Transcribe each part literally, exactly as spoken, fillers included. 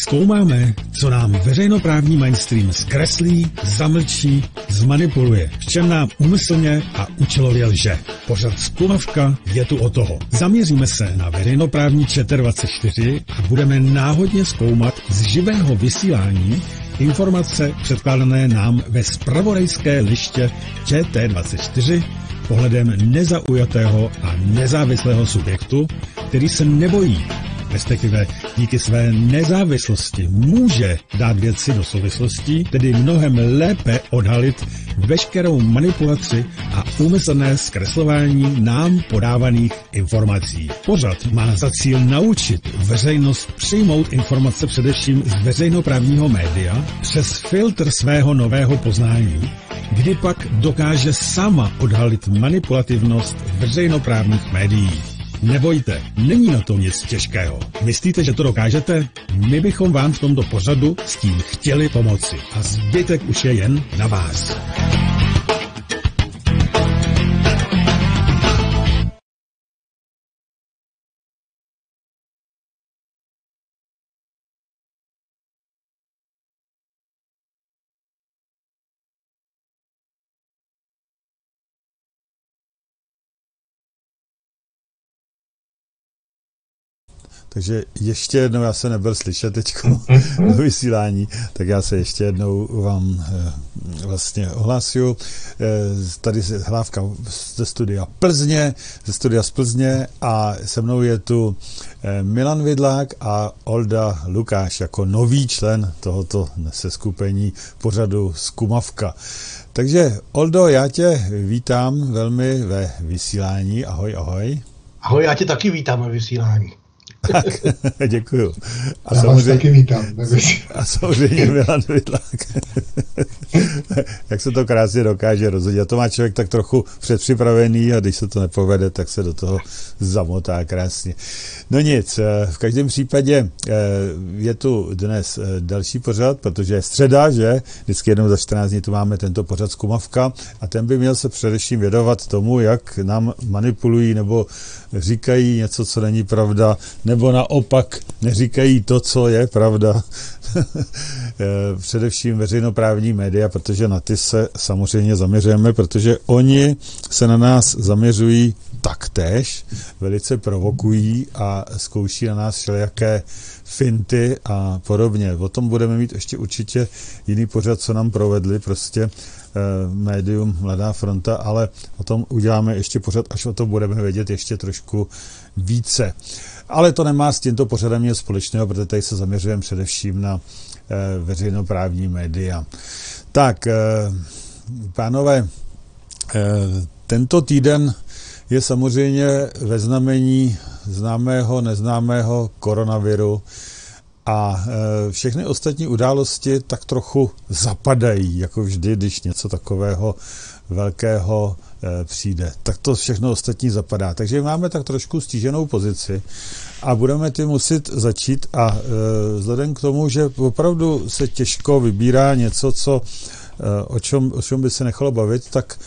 Zkoumáme, co nám veřejnoprávní mainstream zkreslí, zamlčí, zmanipuluje, v čem nám úmyslně a účelově lže. Pořad Zkumavka je tu o toho. Zaměříme se na veřejnoprávní ČT dvacet čtyři a budeme náhodně zkoumat z živého vysílání informace předkládané nám ve zpravodajské liště ČT dvacet čtyři pohledem nezaujatého a nezávislého subjektu, který se nebojí, respektive díky své nezávislosti může dát věci do souvislostí, tedy mnohem lépe odhalit veškerou manipulaci a úmyslné zkreslování nám podávaných informací. Pořad má za cíl naučit veřejnost přijmout informace především z veřejnoprávního média přes filtr svého nového poznání, kdy pak dokáže sama odhalit manipulativnost veřejnoprávních médií. Nebojte, není na tom nic těžkého. Myslíte, že to dokážete? My bychom vám v tomto pořadu s tím chtěli pomoci. A zbytek už je jen na vás. Takže ještě jednou, já se nebyl slyšet teďko do vysílání, tak já se ještě jednou vám e, vlastně ohlasuju. E, tady je Hlávka ze studia Plzně, ze studia z Plzně a se mnou je tu e, Milan Vidlák a Olda Lukáš jako nový člen tohoto seskupení pořadu Zkumavka. Takže Oldo, já tě vítám velmi ve vysílání. Ahoj, ahoj. Ahoj, já tě taky vítám ve vysílání. Tak, děkuju. A já samozřejmě, vás taky vítám. A samozřejmě Milan Vidlák. Jak se to krásně dokáže rozhodit. A to má člověk tak trochu předpřipravený a když se to nepovede, tak se do toho zamotá krásně. No nic, v každém případě je tu dnes další pořad, protože je středa, že? Vždycky jednou za čtrnáct dní tu máme tento pořad Zkumavka a ten by měl se především věnovat tomu, jak nám manipulují nebo říkají něco, co není pravda, nebo naopak neříkají to, co je pravda. Především veřejnoprávní média, protože na ty se samozřejmě zaměřujeme, protože oni se na nás zaměřují taktéž, velice provokují a zkouší na nás všelijaké finty a podobně. O tom budeme mít ještě určitě jiný pořad, co nám provedli prostě eh, médium Mladá fronta, ale o tom uděláme ještě pořad, až o tom budeme vědět ještě trošku více. Ale to nemá s tímto pořadem nic společného, protože tady se zaměřujeme především na eh, veřejnoprávní média. Tak, eh, pánové, eh, tento týden je samozřejmě ve znamení známého, neznámého koronaviru a e, všechny ostatní události tak trochu zapadají, jako vždy, když něco takového velkého e, přijde. Tak to všechno ostatní zapadá. Takže máme tak trošku stíženou pozici a budeme tím muset začít a e, vzhledem k tomu, že opravdu se těžko vybírá něco, co, e, o, čem, o čem by se nechalo bavit, tak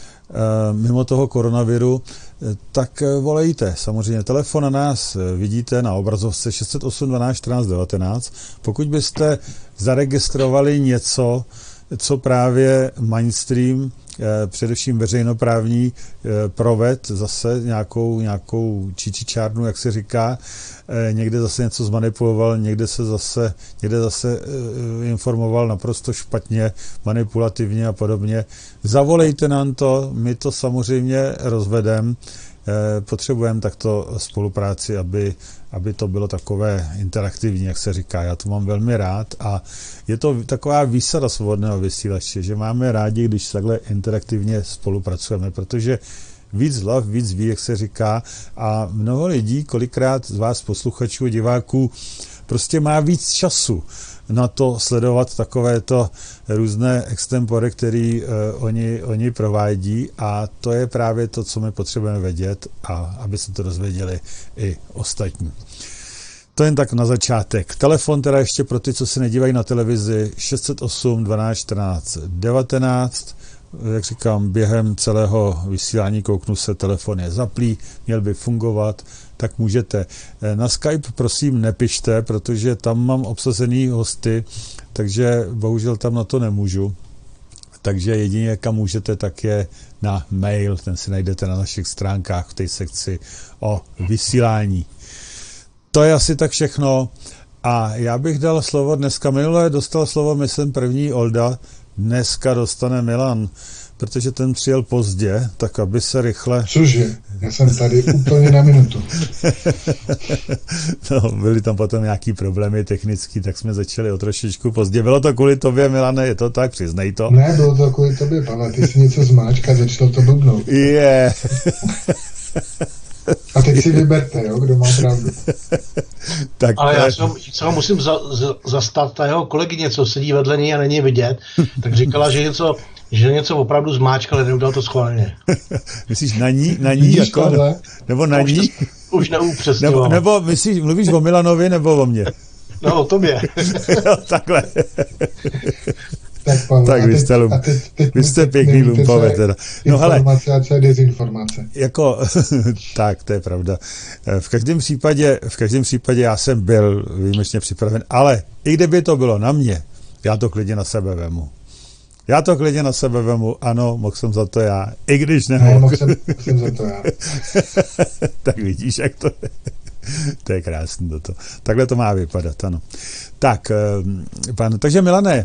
mimo toho koronaviru, tak volejte. Samozřejmě telefon na nás vidíte na obrazovce šest set osm dvanáct čtrnáct devatenáct. Pokud byste zaregistrovali něco, co právě mainstream, především veřejnoprávní, proved zase nějakou, nějakou čičičárnu, jak se říká, někde zase něco zmanipuloval, někde se zase, někde zase informoval naprosto špatně, manipulativně a podobně. Zavolejte nám to, my to samozřejmě rozvedeme. Potřebujeme takto spolupráci, aby, aby to bylo takové interaktivní, jak se říká. Já to mám velmi rád a je to taková výsada svobodného vysílače, že máme rádi, když takhle interaktivně spolupracujeme, protože víc hlav, víc ví, jak se říká, a mnoho lidí, kolikrát z vás posluchačů, diváků, prostě má víc času na to sledovat takovéto různé extempory, které uh, oni, oni provádí, a to je právě to, co my potřebujeme vědět, a aby se to dozvěděli i ostatní. To jen tak na začátek. Telefon teda ještě pro ty, co se nedívají na televizi, šest set osm dvanáct čtrnáct devatenáct. jak říkám, během celého vysílání kouknu se, telefon je zaplý, měl by fungovat, tak můžete. Na Skype prosím nepište, protože tam mám obsazený hosty, takže bohužel tam na to nemůžu. Takže jedině, kam můžete, tak je na mail, ten si najdete na našich stránkách v té sekci o vysílání. To je asi tak všechno. A já bych dal slovo dneska. Minule dostal slovo, myslím, první Olda. Dneska dostane Milan, protože ten přijel pozdě, tak aby se rychle... Cože? Já jsem tady úplně na minutu. No, byly tam potom nějaký problémy technický, tak jsme začali o trošičku pozdě. Bylo to kvůli tobě, Milane, je to tak? Přiznej to. Ne, bylo to kvůli tobě, Pavle, ty jsi něco zmáčka, začalo to blbnout. Je. Yeah. A teď si vyberte, jo, kdo má pravdu. Tak, ale já se ho, se ho musím za, za, zastat, ta jeho kolegyně, co sedí vedle ní a není vidět, tak říkala, že něco, že něco opravdu zmáčkal, ale neudělal to schválně. Myslíš na ní? Na ní jako? Tohle? Nebo na ní? Už, to, už neupřesňoval. Nebo, nebo myslíš, mluvíš o Milanovi nebo o mně? No, o tobě. No, takhle. Tak, Pavel, tak vy jste, teď, teď, teď, vy jste pěkný lumpové teda. No informace a co je dezinformace. Jako, tak, to je pravda. V každém případě, v každém případě já jsem byl výjimečně připraven, ale i kdyby to bylo na mě, já to klidně na sebe vemu. Já to klidně na sebe vemu, ano, mohl jsem za to já, i když nemohl. Ne, mohl jsem, jsem za to já. Tak vidíš, jak to je. To je krásný toto. Takhle to má vypadat, ano. Tak, pan, takže Milane,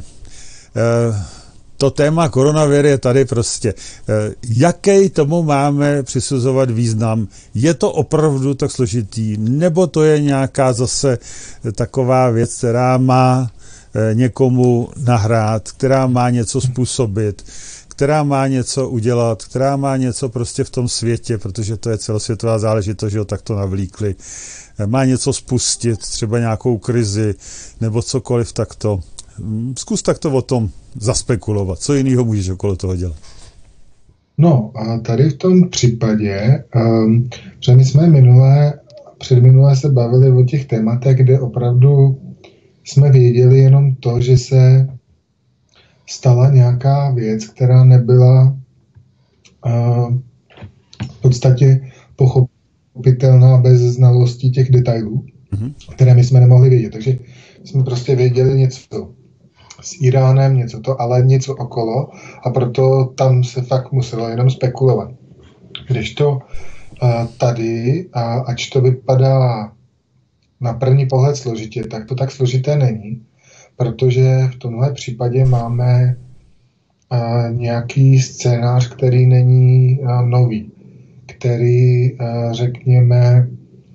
to téma koronavir je tady prostě. Jaký tomu máme přisuzovat význam? Je to opravdu tak složitý? Nebo to je nějaká zase taková věc, která má někomu nahrát, která má něco způsobit, která má něco udělat, která má něco prostě v tom světě, protože to je celosvětová záležitost, že ho takto navlíkli. Má něco spustit, třeba nějakou krizi, nebo cokoliv takto. Zkus takto o tom zaspekulovat. Co jiného můžeš okolo toho dělat? No, a tady v tom případě, um, že my jsme minulé, předminulé se bavili o těch tématech, kde opravdu jsme věděli jenom to, že se stala nějaká věc, která nebyla uh, v podstatě pochopitelná bez znalostí těch detailů, mm-hmm. které my jsme nemohli vědět. Takže jsme prostě věděli něco s Iránem, něco to, ale něco okolo a proto tam se fakt muselo jenom spekulovat. Když to uh, tady, a ač to vypadá na první pohled složitě, tak to tak složité není, protože v tomhle případě máme uh, nějaký scénář, který není uh, nový, který, uh, řekněme,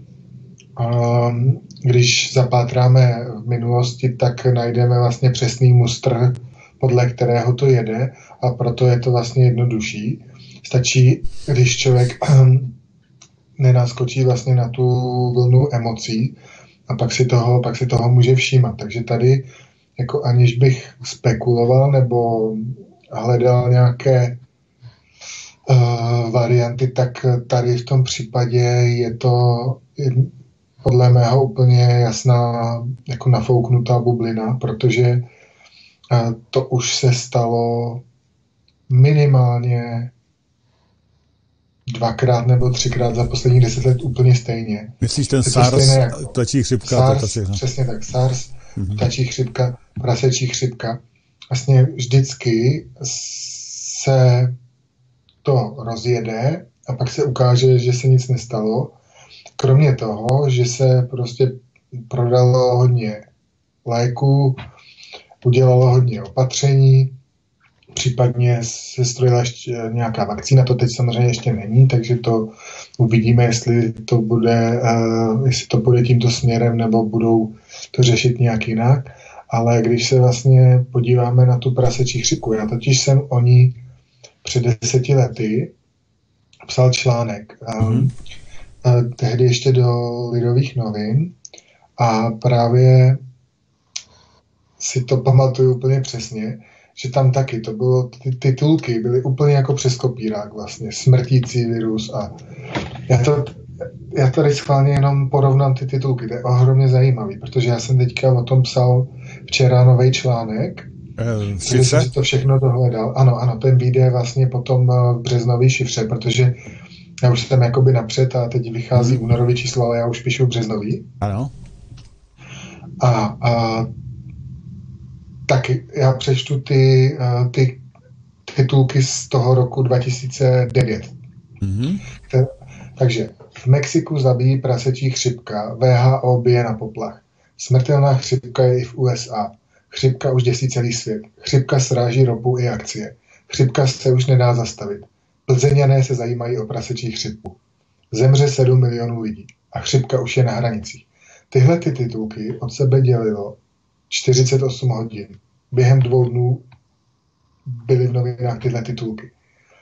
uh, když zapátráme v minulosti, tak najdeme vlastně přesný mustr, podle kterého to jede a proto je to vlastně jednodušší. Stačí, když člověk nenaskočí vlastně na tu vlnu emocí a pak si toho, pak si toho může všímat. Takže tady, jako aniž bych spekuloval nebo hledal nějaké uh, varianty, tak tady v tom případě je to podle mého úplně jasná jako nafouknutá bublina, protože uh, to už se stalo minimálně dvakrát nebo třikrát za posledních deset let úplně stejně. Myslíš ten SARS, ptačí chřipka? SARS, to přesně tak, SARS, mm-hmm. ptačí chřipka, prasečí chřipka. Vlastně vždycky se to rozjede a pak se ukáže, že se nic nestalo. Kromě toho, že se prostě prodalo hodně léků, udělalo hodně opatření, případně se strojila ještě nějaká vakcína, to teď samozřejmě ještě není, takže to uvidíme, jestli to bude, uh, jestli to bude tímto směrem, nebo budou to řešit nějak jinak. Ale když se vlastně podíváme na tu prasečí chřipku, já totiž jsem o ní před deseti lety psal článek. Um, mm. uh, tehdy ještě do Lidových novin a právě si to pamatuju úplně přesně, že tam taky to bylo, ty titulky byly úplně jako přes kopírák vlastně, smrtící virus a já to, já tady schválně jenom porovnám ty titulky, to je ohromně zajímavý, protože já jsem teďka o tom psal včera nový článek Uh, Když jsem si to všechno dohledal. Ano, ano, ten vyjde vlastně potom v březnový šifře, protože já už jsem jakoby napřed a teď vychází hmm. únorový číslo, ale já už píšu březnový. Ano. A, a tak já přečtu ty, ty titulky z toho roku dva tisíce devět. Mm-hmm. Te, takže v Mexiku zabíjí prasečí chřipka, W H O bije na poplach. Smrtelná chřipka je i v U S A. Chřipka už děsí celý svět. Chřipka sráží ropu i akcie. Chřipka se už nedá zastavit. Plzeňané se zajímají o prasečí chřipku. Zemře sedm milionů lidí a chřipka už je na hranicích. Tyhle ty titulky od sebe dělilo čtyřicet osm hodin. Během dvou dnů byly v novinách tyhle titulky.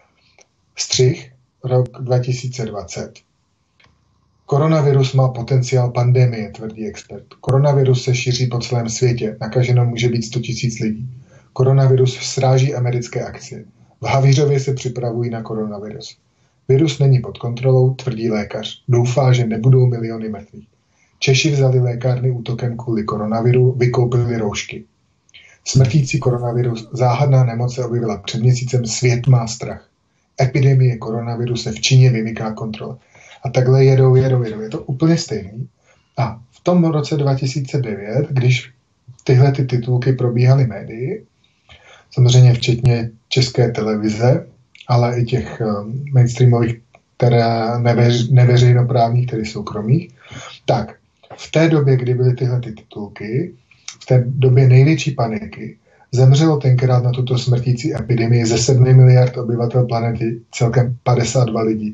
Střih, rok dva tisíce dvacet. Koronavirus má potenciál pandemie, tvrdí expert. Koronavirus se šíří po celém světě. Nakaženo může být sto tisíc lidí. Koronavirus sráží americké akcie. V Havířově se připravují na koronavirus. Virus není pod kontrolou, tvrdí lékař. Doufá, že nebudou miliony mrtvých. Češi vzali lékárny útokem kvůli koronaviru, vykoupili roušky. Smrtící koronavirus, záhadná nemoc se objevila před měsícem, svět má strach. Epidemie koronaviru se v Číně vymyká kontrole. A takhle jedou, jedou, jedou. Je to úplně stejný. A v tom roce dva tisíce devět, když tyhle ty titulky probíhaly médii, samozřejmě včetně České televize, ale i těch um, mainstreamových, které neveř, neveřejnoprávních, tedy soukromých, tak v té době, kdy byly tyhle ty titulky, v té době největší paniky, zemřelo tenkrát na tuto smrtící epidemii ze sedmi miliard obyvatel planety celkem padesát dva lidí.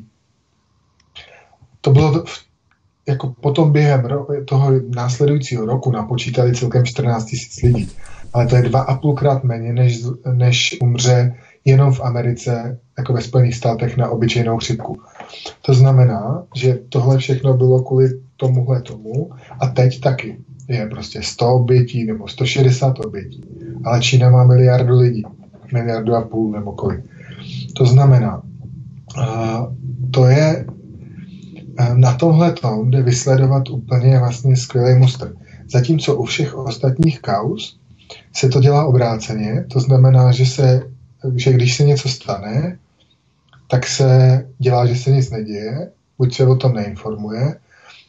To bylo jako potom během ro- toho následujícího roku napočítali celkem čtrnáct tisíc lidí. Ale to je dva a půlkrát méně, než, než umře jenom v Americe, jako ve Spojených státech, na obyčejnou chřipku. To znamená, že tohle všechno bylo kvůli tomuhle tomu a teď taky je prostě sto obětí nebo sto šedesát obětí. Ale Čína má miliardu lidí. Miliardu a půl nebo kolik. To znamená, uh, to je uh, na tomhle tom jde vysledovat úplně vlastně skvělý mustr. Zatímco u všech ostatních kauz se to dělá obráceně, to znamená, že, se, že když se něco stane, tak se dělá, že se nic neděje, buď se o tom neinformuje,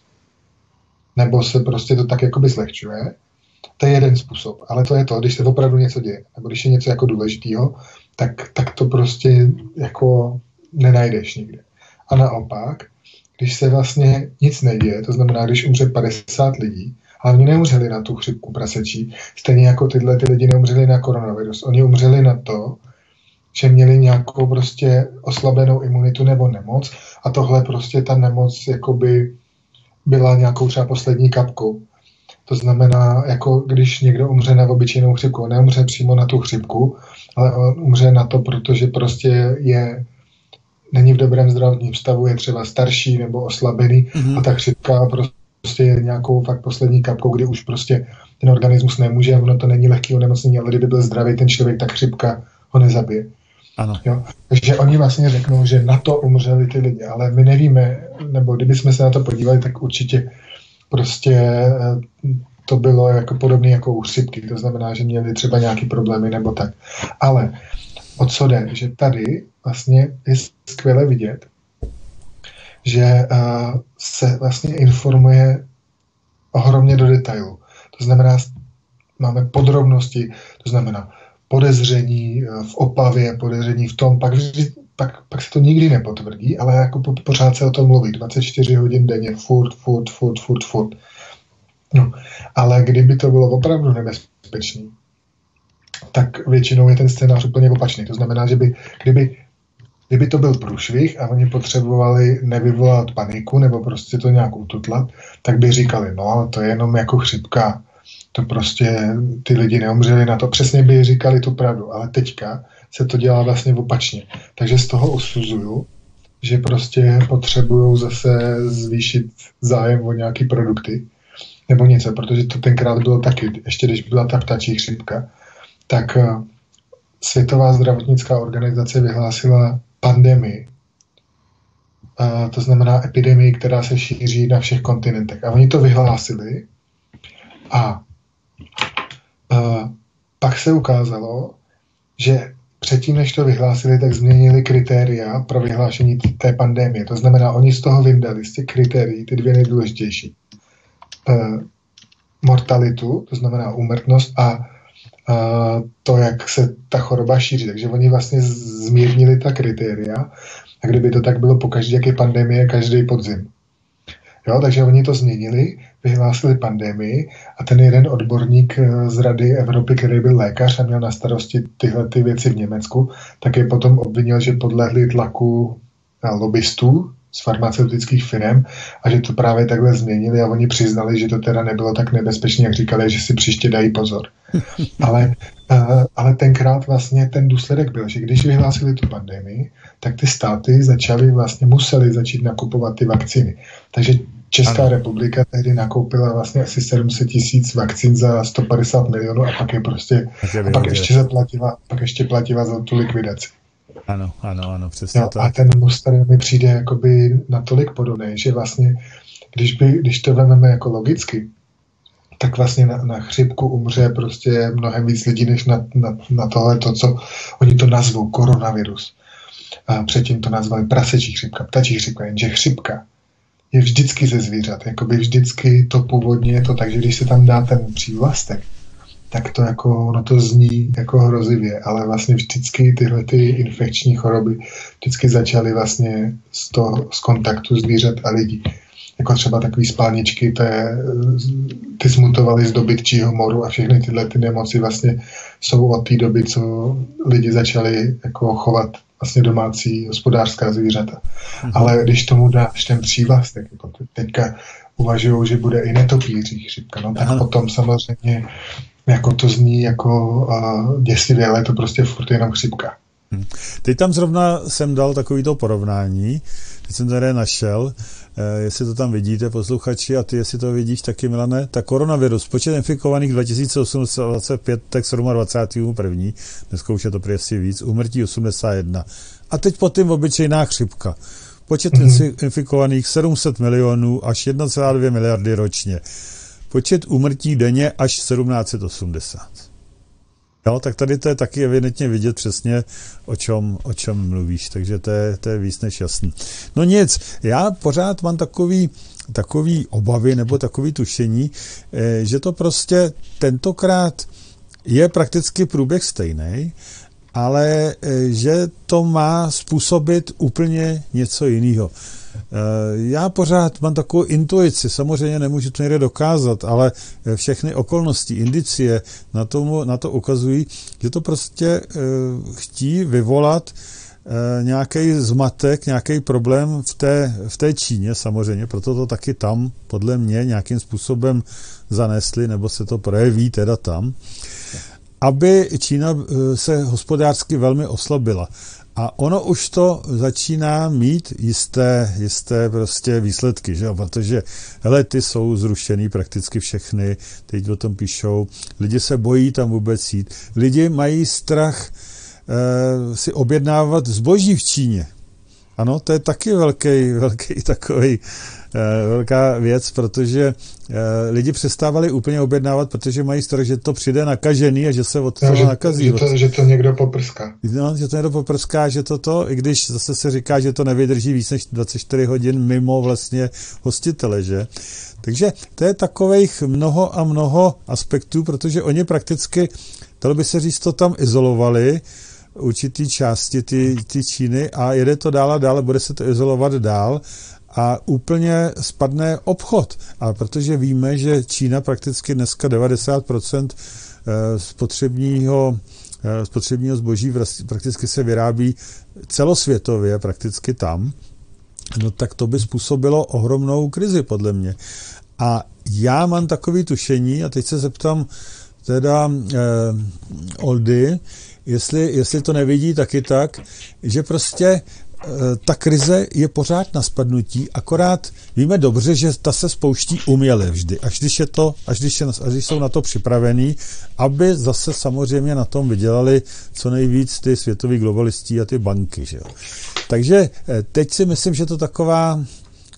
nebo se prostě to tak jakoby zlehčuje. To je jeden způsob, ale to je to, když se opravdu něco děje, nebo když je něco jako důležitýho, tak, tak to prostě jako nenajdeš nikde. A naopak, když se vlastně nic neděje, to znamená, když umře padesát lidí, ale oni neumřeli na tu chřipku prasečí, stejně jako tyhle ty lidi neumřeli na koronavirus. Oni umřeli na to, že měli nějakou prostě oslabenou imunitu nebo nemoc a tohle prostě ta nemoc jakoby byla nějakou třeba poslední kapkou. To znamená, jako když někdo umře na obyčejnou chřipku, on neumře přímo na tu chřipku, ale on umře na to, protože prostě je, není v dobrém zdravotním stavu, je třeba starší nebo oslabený mm-hmm. a ta chřipka prostě je nějakou fakt poslední kapkou, kdy už prostě ten organismus nemůže, a ono to není lehký onemocnění, ale kdyby byl zdravý ten člověk, tak chřipka ho nezabije. Ano. Jo? Takže oni vlastně řeknou, že na to umřeli ty lidi, ale my nevíme, nebo kdybychom se na to podívali, tak určitě prostě to bylo jako podobné jako u chřipky, to znamená, že měli třeba nějaké problémy nebo tak. Ale o co jde, že tady vlastně je skvěle vidět, že uh, se vlastně informuje ohromně do detailu. To znamená, máme podrobnosti, to znamená podezření v Opavě, podezření v tom, pak, pak, pak se to nikdy nepotvrdí, ale jako po, pořád se o tom mluví, dvacet čtyři hodin denně, furt, furt, furt, furt, furt. No, ale kdyby to bylo opravdu nebezpečný, tak většinou je ten scénář úplně opačný. To znamená, že by, kdyby, kdyby to byl průšvih a oni potřebovali nevyvolat paniku nebo prostě to nějak ututlat, tak by říkali, no ale to je jenom jako chřipka, to prostě ty lidi neumřeli na to. Přesně by říkali tu pravdu, ale teďka se to dělá vlastně opačně. Takže z toho usuzuju, že prostě potřebují zase zvýšit zájem o nějaký produkty nebo něco, protože to tenkrát bylo taky, ještě když byla ta ptačí chřipka, tak Světová zdravotnická organizace vyhlásila pandemii. A to znamená epidemii, která se šíří na všech kontinentech. A oni to vyhlásili a Uh, pak se ukázalo, že předtím, než to vyhlásili, tak změnili kritéria pro vyhlášení té pandemie. To znamená, oni z toho vyndali, z těch kritérií, ty dvě nejdůležitější. E, mortalitu, to znamená úmrtnost a, a to, jak se ta choroba šíří. Takže oni vlastně zmírnili ta kritéria a kdyby to tak bylo po každé, jak je pandemie, každý podzim. Jo, takže oni to změnili, vyhlásili pandemii a ten jeden odborník z Rady Evropy, který byl lékař a měl na starosti tyhle ty věci v Německu, tak je potom obvinil, že podlehli tlaku lobbystů z farmaceutických firm a že to právě takhle změnili a oni přiznali, že to teda nebylo tak nebezpečné, jak říkali, že si příště dají pozor. Ale, uh, ale tenkrát vlastně ten důsledek byl, že když vyhlásili tu pandemii, tak ty státy začaly vlastně, museli začít nakupovat ty vakcíny. Takže Česká ano. republika tehdy nakoupila vlastně asi sedm set tisíc vakcín za sto padesát milionů a pak je prostě, a pak ještě zaplatila, pak ještě platila za tu likvidaci. Ano, ano, ano, přesně no, tak. A ten Mustang mi přijde jakoby natolik podobný, že vlastně, když, by, když to vezmeme jako logicky, tak vlastně na, na chřipku umře prostě mnohem víc lidí, než na, na, na tohle to, co oni to nazvou koronavirus. A předtím to nazvali prasečí chřipka, ptačí chřipka, jenže chřipka je vždycky ze zvířat. Jakoby vždycky to původně je to tak, že když se tam dá ten přívlastek, tak to jako, ono to zní jako hrozivě, ale vlastně vždycky tyhle ty infekční choroby vždycky začaly vlastně z, toho, z kontaktu zvířat a lidí. Jako třeba takový spálničky, té, ty zmutovaly z dobytčího moru a všechny tyhle ty nemoci vlastně jsou od té doby, co lidi začali jako chovat vlastně domácí hospodářská zvířata. Mhm. Ale když tomu dáš ten přívlastek, jako teďka uvažujou, že bude i netopíří chřipka, no tak Aha. potom samozřejmě jako to zní jako uh, děsivě, ale je to prostě furt jenom chřipka. Hmm. Teď tam zrovna jsem dal takovýto porovnání, teď jsem tady našel, eh, jestli to tam vidíte, posluchači, a ty, jestli to vidíš taky, Milane, tak koronavirus, počet infikovaných dva tisíce osm set dvacet pět, tak dvacátého sedmého prvního dneska už je to přesně víc, úmrtí osmdesát jedna. A teď potom obyčejná chřipka. Počet mm-hmm. infikovaných sedm set milionů až jedna celá dvě miliardy ročně. Počet úmrtí denně až sedmnáct set osmdesát. Jo, tak tady to je taky evidentně vidět přesně, o čem, o čem mluvíš, takže to je, to je víc než jasný. No nic, já pořád mám takový, takový obavy nebo takový tušení, že to prostě tentokrát je prakticky průběh stejný, ale že to má způsobit úplně něco jiného. Já pořád mám takovou intuici, samozřejmě nemůžu to někde dokázat, ale všechny okolnosti, indicie na, tomu, na to ukazují, že to prostě chtí vyvolat nějaký zmatek, nějaký problém v té, v té Číně samozřejmě, proto to taky tam podle mě nějakým způsobem zanesli, nebo se to projeví teda tam, aby Čína se hospodářsky velmi oslabila. A ono už to začíná mít jisté, jisté prostě výsledky, že jo? Protože lety jsou zrušený prakticky všechny, teď o tom píšou, lidi se bojí tam vůbec jít, lidi mají strach eh, si objednávat zboží v Číně. Ano, to je taky velký, velký takový velká věc, protože lidi přestávali úplně objednávat, protože mají strach, že to přijde nakažený a že se od toho no, že, nakazí. Že to, že to někdo poprská. No, že to někdo poprská, že to to, i když zase se říká, že to nevydrží víc než dvacet čtyři hodin mimo vlastně hostitele, že? Takže to je takových mnoho a mnoho aspektů, protože oni prakticky, dalo by se říct, to tam izolovali, určitý části ty, ty Číny a jede to dál a dál, bude se to izolovat dál a úplně spadne obchod. A protože víme, že Čína prakticky dneska devadesát procent spotřebního, spotřebního zboží prakticky se vyrábí celosvětově, prakticky tam, no tak to by způsobilo ohromnou krizi, podle mě. A já mám takový tušení, a teď se zeptám teda eh, Oldy, jestli, jestli to nevidí taky tak, že prostě ta krize je pořád na spadnutí, akorát víme dobře, že ta se spouští uměle vždy, až když, je to, až když, je, až když jsou na to připravení, aby zase samozřejmě na tom vydělali co nejvíc ty světoví globalisti a ty banky. Že jo. Takže teď si myslím, že to taková,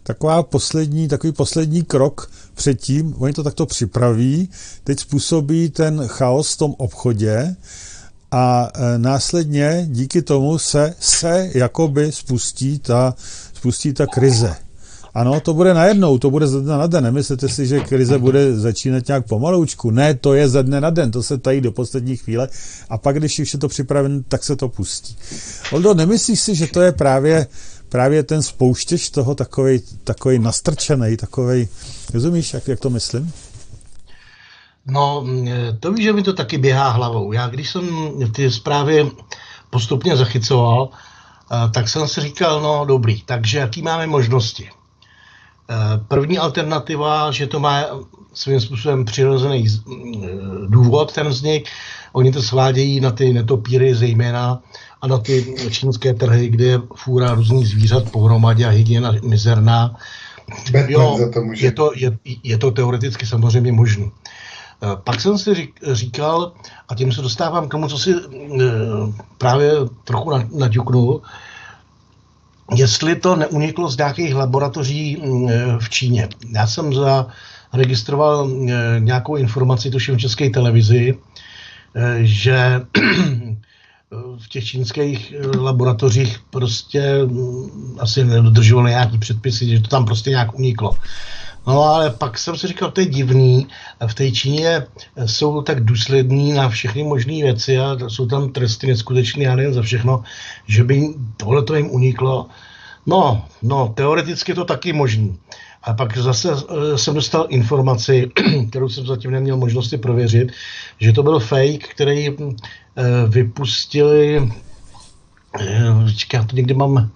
taková poslední, takový poslední krok předtím, oni to takto připraví, teď způsobí ten chaos v tom obchodě a e, následně díky tomu se, se jakoby spustí ta, spustí ta krize. Ano, to bude najednou, to bude ze dne na den. Nemyslíte si, že krize bude začínat nějak pomaloučku? Ne, to je ze dne na den, to se tají do poslední chvíle a pak, když už je to připraven, tak se to pustí. Oldo, nemyslíš si, že to je právě, právě ten spouštěč toho takovej, takovej nastrčenej, takovej, rozumíš, jak, jak to myslím? No, to víš, že mi to taky běhá hlavou. Já když jsem ty zprávy postupně zachycoval, tak jsem si říkal, no dobrý, takže jaký máme možnosti? První alternativa, že to má svým způsobem přirozený důvod, ten vznik. Oni to svádějí na ty netopíry zejména a na ty čínské trhy, kde je fůra různých zvířat pohromadě a hygiena mizerná. Jo, je to, je, je to teoreticky samozřejmě možné. Pak jsem si říkal, a tím se dostávám k tomu, co si právě trochu naťuknul, jestli to neuniklo z nějakých laboratoří v Číně. Já jsem zaregistroval nějakou informaci, tuším v České televizi, že v těch čínských laboratořích prostě asi nedodržovali nějaký předpisy, že to tam prostě nějak uniklo. No ale pak jsem si říkal, to je divný, v té Číně jsou tak důslední na všechny možné věci a jsou tam tresty neskutečné, já nevím za všechno, že by tohleto jim uniklo. No, no, teoreticky to taky možný. A pak zase jsem dostal informaci, kterou jsem zatím neměl možnosti prověřit, že to byl fake, který vypustili, já to někde mám,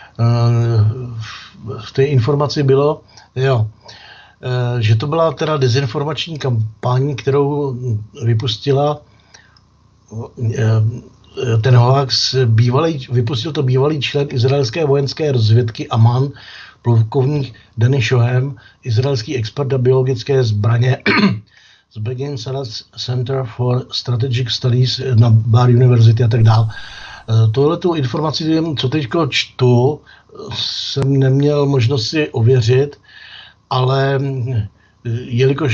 v té informaci bylo, jo, že to byla teda dezinformační kampaň, kterou vypustila ten hoax, bývalý, vypustil to bývalý člen izraelské vojenské rozvědky Aman, plukovník Danny Shohem, izraelský expert na biologické zbraně z Begin Center for Strategic Studies na Bar University a tak dále. Tohletu informaci, co teďko čtu, jsem neměl možnost si ověřit, ale jelikož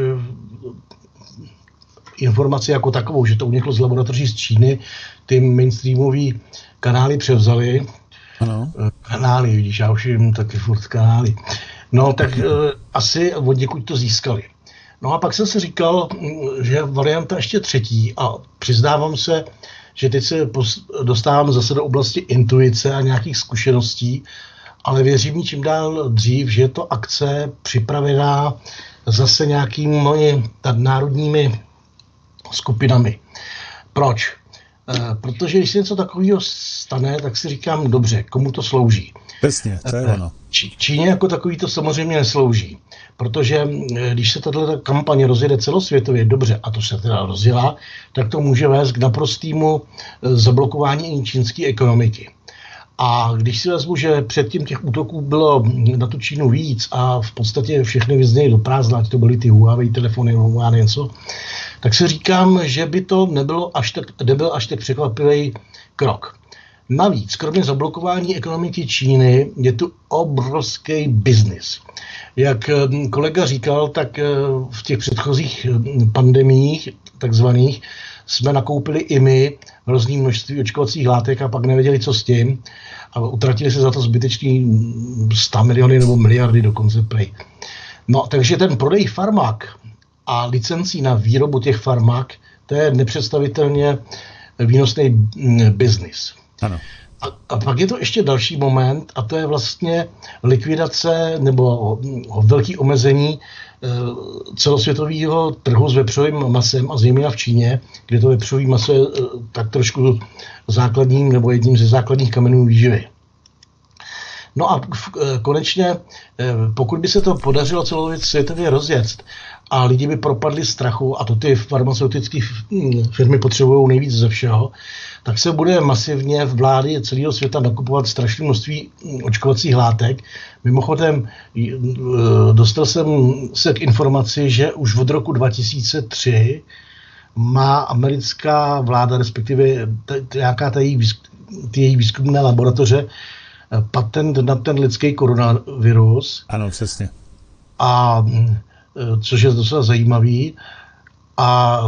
informaci jako takovou, že to uniklo z laboratoří z Číny, ty mainstreamové kanály převzaly. Ano. Kanály, vidíš, já už jim taky furt kanály. No, tak uh, asi od někud to získali. No a pak jsem si říkal, že varianta ještě třetí a přiznávám se, že teď se dostávám zase do oblasti intuice a nějakých zkušeností, ale věřím mi čím dál dřív, že je to akce připravená zase nějakými nadnárodními skupinami. Proč? E, protože když se něco takového stane, tak si říkám, dobře, komu to slouží? Přesně, to je ono. Č- Číně jako takový to samozřejmě neslouží, protože když se tato kampaně rozjede celosvětově dobře, a to se teda rozjela, tak to může vést k naprostému zablokování čínské ekonomiky. A když si vezmu, že předtím těch útoků bylo na tu Čínu víc a v podstatě všechny vyzněly do prázdna, ať to byly ty Huawei telefony nebo já něco, tak si říkám, že by to nebylo až tak, nebyl až tak překvapivý krok. Navíc, kromě zablokování ekonomiky Číny, je tu obrovský biznis. Jak kolega říkal, tak v těch předchozích pandemiích, takzvaných, jsme nakoupili i my hrozný množství očkovacích látek a pak nevěděli, co s tím. A utratili se za to zbytečný sto miliony nebo miliardy dokonce prej. No, takže ten prodej farmák a licencí na výrobu těch farmák, to je nepředstavitelně výnosný biznis. Ano. A, a pak je to ještě další moment, a to je vlastně likvidace nebo velké omezení e, celosvětového trhu s vepřovým masem a zejména v Číně, kde to vepřové maso je e, tak trošku základním nebo jedním ze základních kamenů výživy. No a e, konečně, e, pokud by se to podařilo celou věc světově rozjet a lidi by propadli strachu, a to ty farmaceutické firmy potřebují nejvíc ze všeho, tak se bude masivně v vládě celého světa nakupovat strašné množství očkovacích látek. Mimochodem, dostal jsem se k informaci, že už od roku dva tisíce tři má americká vláda, respektive nějaká ta její, ty její výzkumné laboratoře, patent na ten lidský koronavirus. Ano, přesně. A což je docela zajímavý. A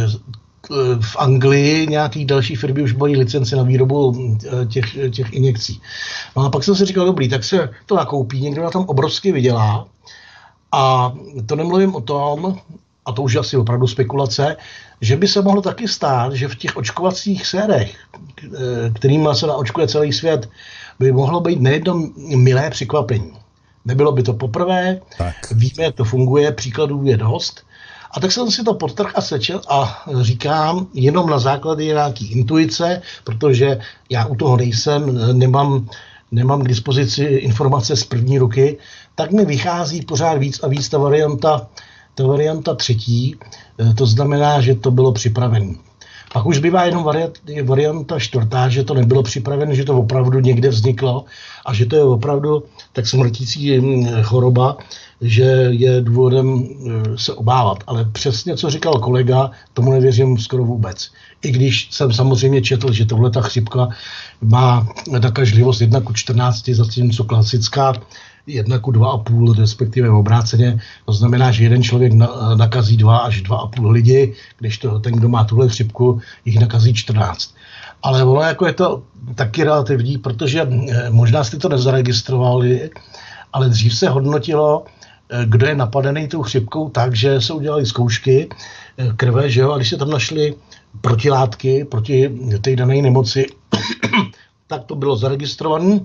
v Anglii nějaký další firmy už mají licenci na výrobu těch, těch injekcí. No a pak jsem si říkal, dobrý, tak se to nakoupí, někdo na tom obrovsky vydělá. A to nemluvím o tom, a to už je asi opravdu spekulace, že by se mohlo taky stát, že v těch očkovacích sérech, kterými se naočkuje celý svět, by mohlo být nejedno milé překvapení. Nebylo by to poprvé, tak. Víme, jak to funguje, příkladů je dost. A tak jsem si to podtrhl a sečel a říkám, jenom na základě nějaký intuice, protože já u toho nejsem, nemám, nemám k dispozici informace z první ruky, tak mi vychází pořád víc a víc ta varianta, ta varianta třetí, to znamená, že to bylo připravené. Pak už bývá jenom varianta čtvrtá, že to nebylo připravené, že to opravdu někde vzniklo a že to je opravdu tak smrtící choroba, že je důvodem se obávat. Ale přesně, co říkal kolega, tomu nevěřím skoro vůbec. I když jsem samozřejmě četl, že tohle ta chřipka má nakažlivost jedna ku čtrnácti, zatímco klasická jedna ku dva a půl, respektive obráceně. To znamená, že jeden člověk nakazí dva až dva a půl lidi, když to, ten, kdo má tuhle chřipku, jich nakazí čtrnáct. Ale ono jako je to taky relativní, protože možná jste to nezaregistrovali, ale dřív se hodnotilo, kdo je napadený tou chřipkou tak, že se udělali zkoušky krve, že jo, a když se tam našly protilátky proti té dané nemoci, tak to bylo zaregistrované,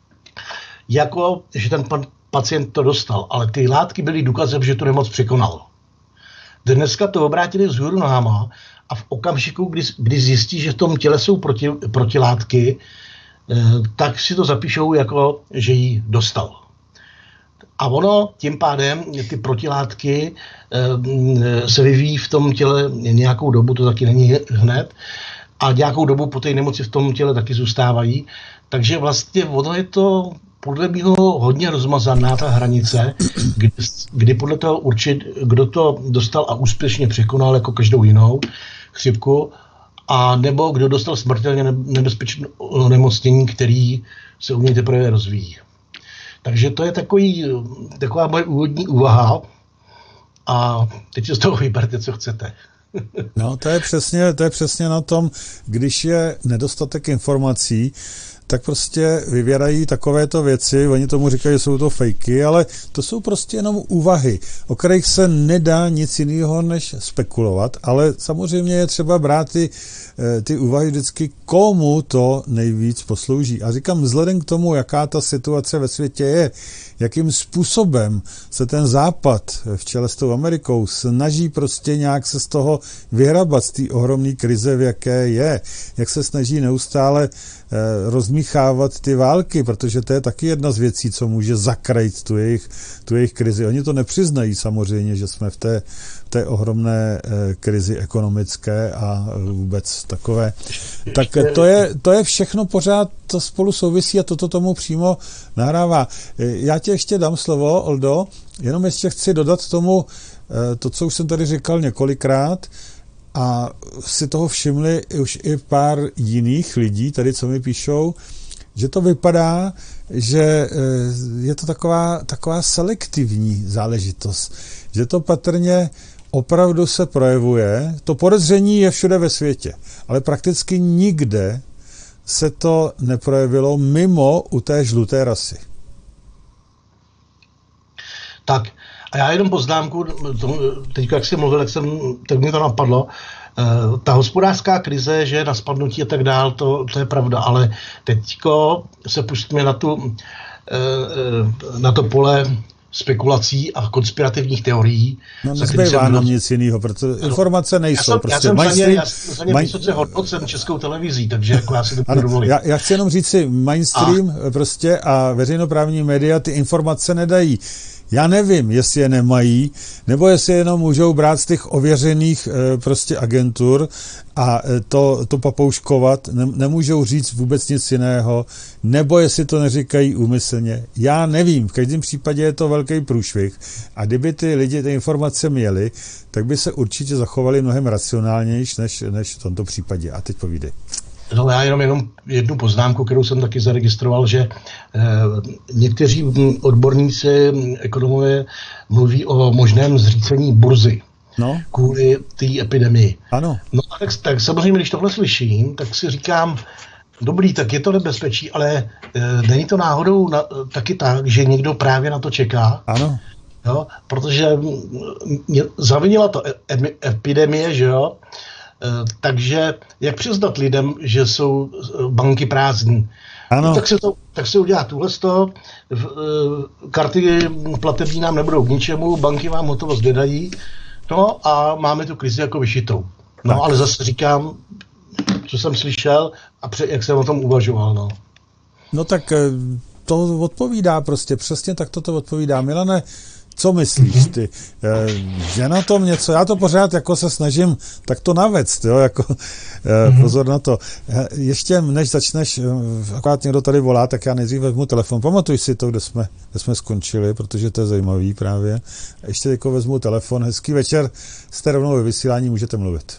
jako že ten pacient to dostal, ale ty látky byly důkazem, že tu nemoc překonal. Dneska to obrátili vzhůru nohama a v okamžiku, kdy, kdy zjistí, že v tom těle jsou proti, protilátky, tak si to zapíšou jako, že ji dostal. A ono tím pádem ty protilátky se vyvíjí v tom těle nějakou dobu, to taky není hned, a nějakou dobu po té nemoci v tom těle taky zůstávají. Takže vlastně ono je to podle mého hodně rozmazaná ta hranice, kdy, kdy podle toho určit, kdo to dostal a úspěšně překonal jako každou jinou chřipku, a nebo kdo dostal smrtelně nebezpečné onemocnění, který se u něj teprve rozvíjí. Takže to je takový, taková moje úvodní úvaha a teď si z toho vyberte, co chcete. No, to je přesně, to je přesně na tom, když je nedostatek informací, tak prostě vyvěrají takovéto věci, oni tomu říkají, že jsou to fejky, ale to jsou prostě jenom úvahy, o kterých se nedá nic jiného než spekulovat, ale samozřejmě je třeba brát ty, ty úvahy vždycky, komu to nejvíc poslouží. A říkám, vzhledem k tomu, jaká ta situace ve světě je, jakým způsobem se ten západ v čele s tou Amerikou snaží prostě nějak se z toho vyhrabat, z té ohromné krize, v jaké je, jak se snaží neustále rozmíchávat ty války, protože to je taky jedna z věcí, co může zakrýt tu jejich, tu jejich krizi. Oni to nepřiznají samozřejmě, že jsme v té, v té ohromné krizi ekonomické a vůbec takové. Tak to je, to je všechno pořád, to spolu souvisí a toto tomu přímo nahrává. Já ti ještě dám slovo, Oldo, jenom ještě chci dodat tomu to, co už jsem tady říkal několikrát, a si toho všimli už i pár jiných lidí, tady co mi píšou, že to vypadá, že je to taková, taková selektivní záležitost, že to patrně opravdu se projevuje. To podezření je všude ve světě, ale prakticky nikde se to neprojevilo mimo u té žluté rasy. Tak, a já jenom poznámku, teď jak jsi mluvil, jak jsem, tak mi to napadlo, ta hospodářská krize, že na spadnutí a tak dál, to, to je pravda, ale teďko se pustíme na, tu, na to pole spekulací a konspirativních teorií. No nezbývá nám nic jiného, protože no, informace nejsou. Já jsem, prostě. já jsem mainstream, za ně, za ně main... vysoce hodnocen Českou televizí, takže jako já si to dovolím. Já, já chci jenom říct si, mainstream a... prostě a veřejnoprávní média ty informace nedají. Já nevím, jestli je nemají, nebo jestli jenom můžou brát z těch ověřených e, prostě agentur a e, to, to papouškovat, ne, nemůžou říct vůbec nic jiného, nebo jestli to neříkají úmyslně. Já nevím, v každém případě je to velký průšvih a kdyby ty lidi ty informace měli, tak by se určitě zachovali mnohem racionálnější než, než v tomto případě. A teď povídej. No, já jenom, jenom jednu poznámku, kterou jsem taky zaregistroval, že eh, někteří odborníci, ekonomové mluví o možném zřícení burzy no. kvůli té epidemii. Ano. No a tak, tak samozřejmě, když tohle slyším, tak si říkám, dobrý, tak je to nebezpečí, ale e, není to náhodou na, taky tak, že někdo právě na to čeká? Ano. Jo, protože mě zavinila to e- epidemie, že jo? E, takže jak přiznat lidem, že jsou banky prázdní? Ano. No, tak, se to, tak se udělá tuhle z toho, e, karty platební nám nebudou k ničemu, banky vám hotovost nedají, no a máme tu krizi jako vyšitou. No tak. Ale zase říkám, co jsem slyšel a pře- jak jsem o tom uvažoval. No, no tak to odpovídá prostě, přesně tak to odpovídá. Milane, co myslíš ty? Že na tom něco, já to pořád jako se snažím tak to navést, jo, jako mm-hmm. pozor na to. Ještě než začneš, akorát někdo tady volá, tak já nejdřív vezmu telefon. Pamatuj si to, kde jsme, kde jsme skončili, protože to je zajímavý právě. Ještě jako vezmu telefon. Hezký večer, jste rovnou ve vysílání, můžete mluvit.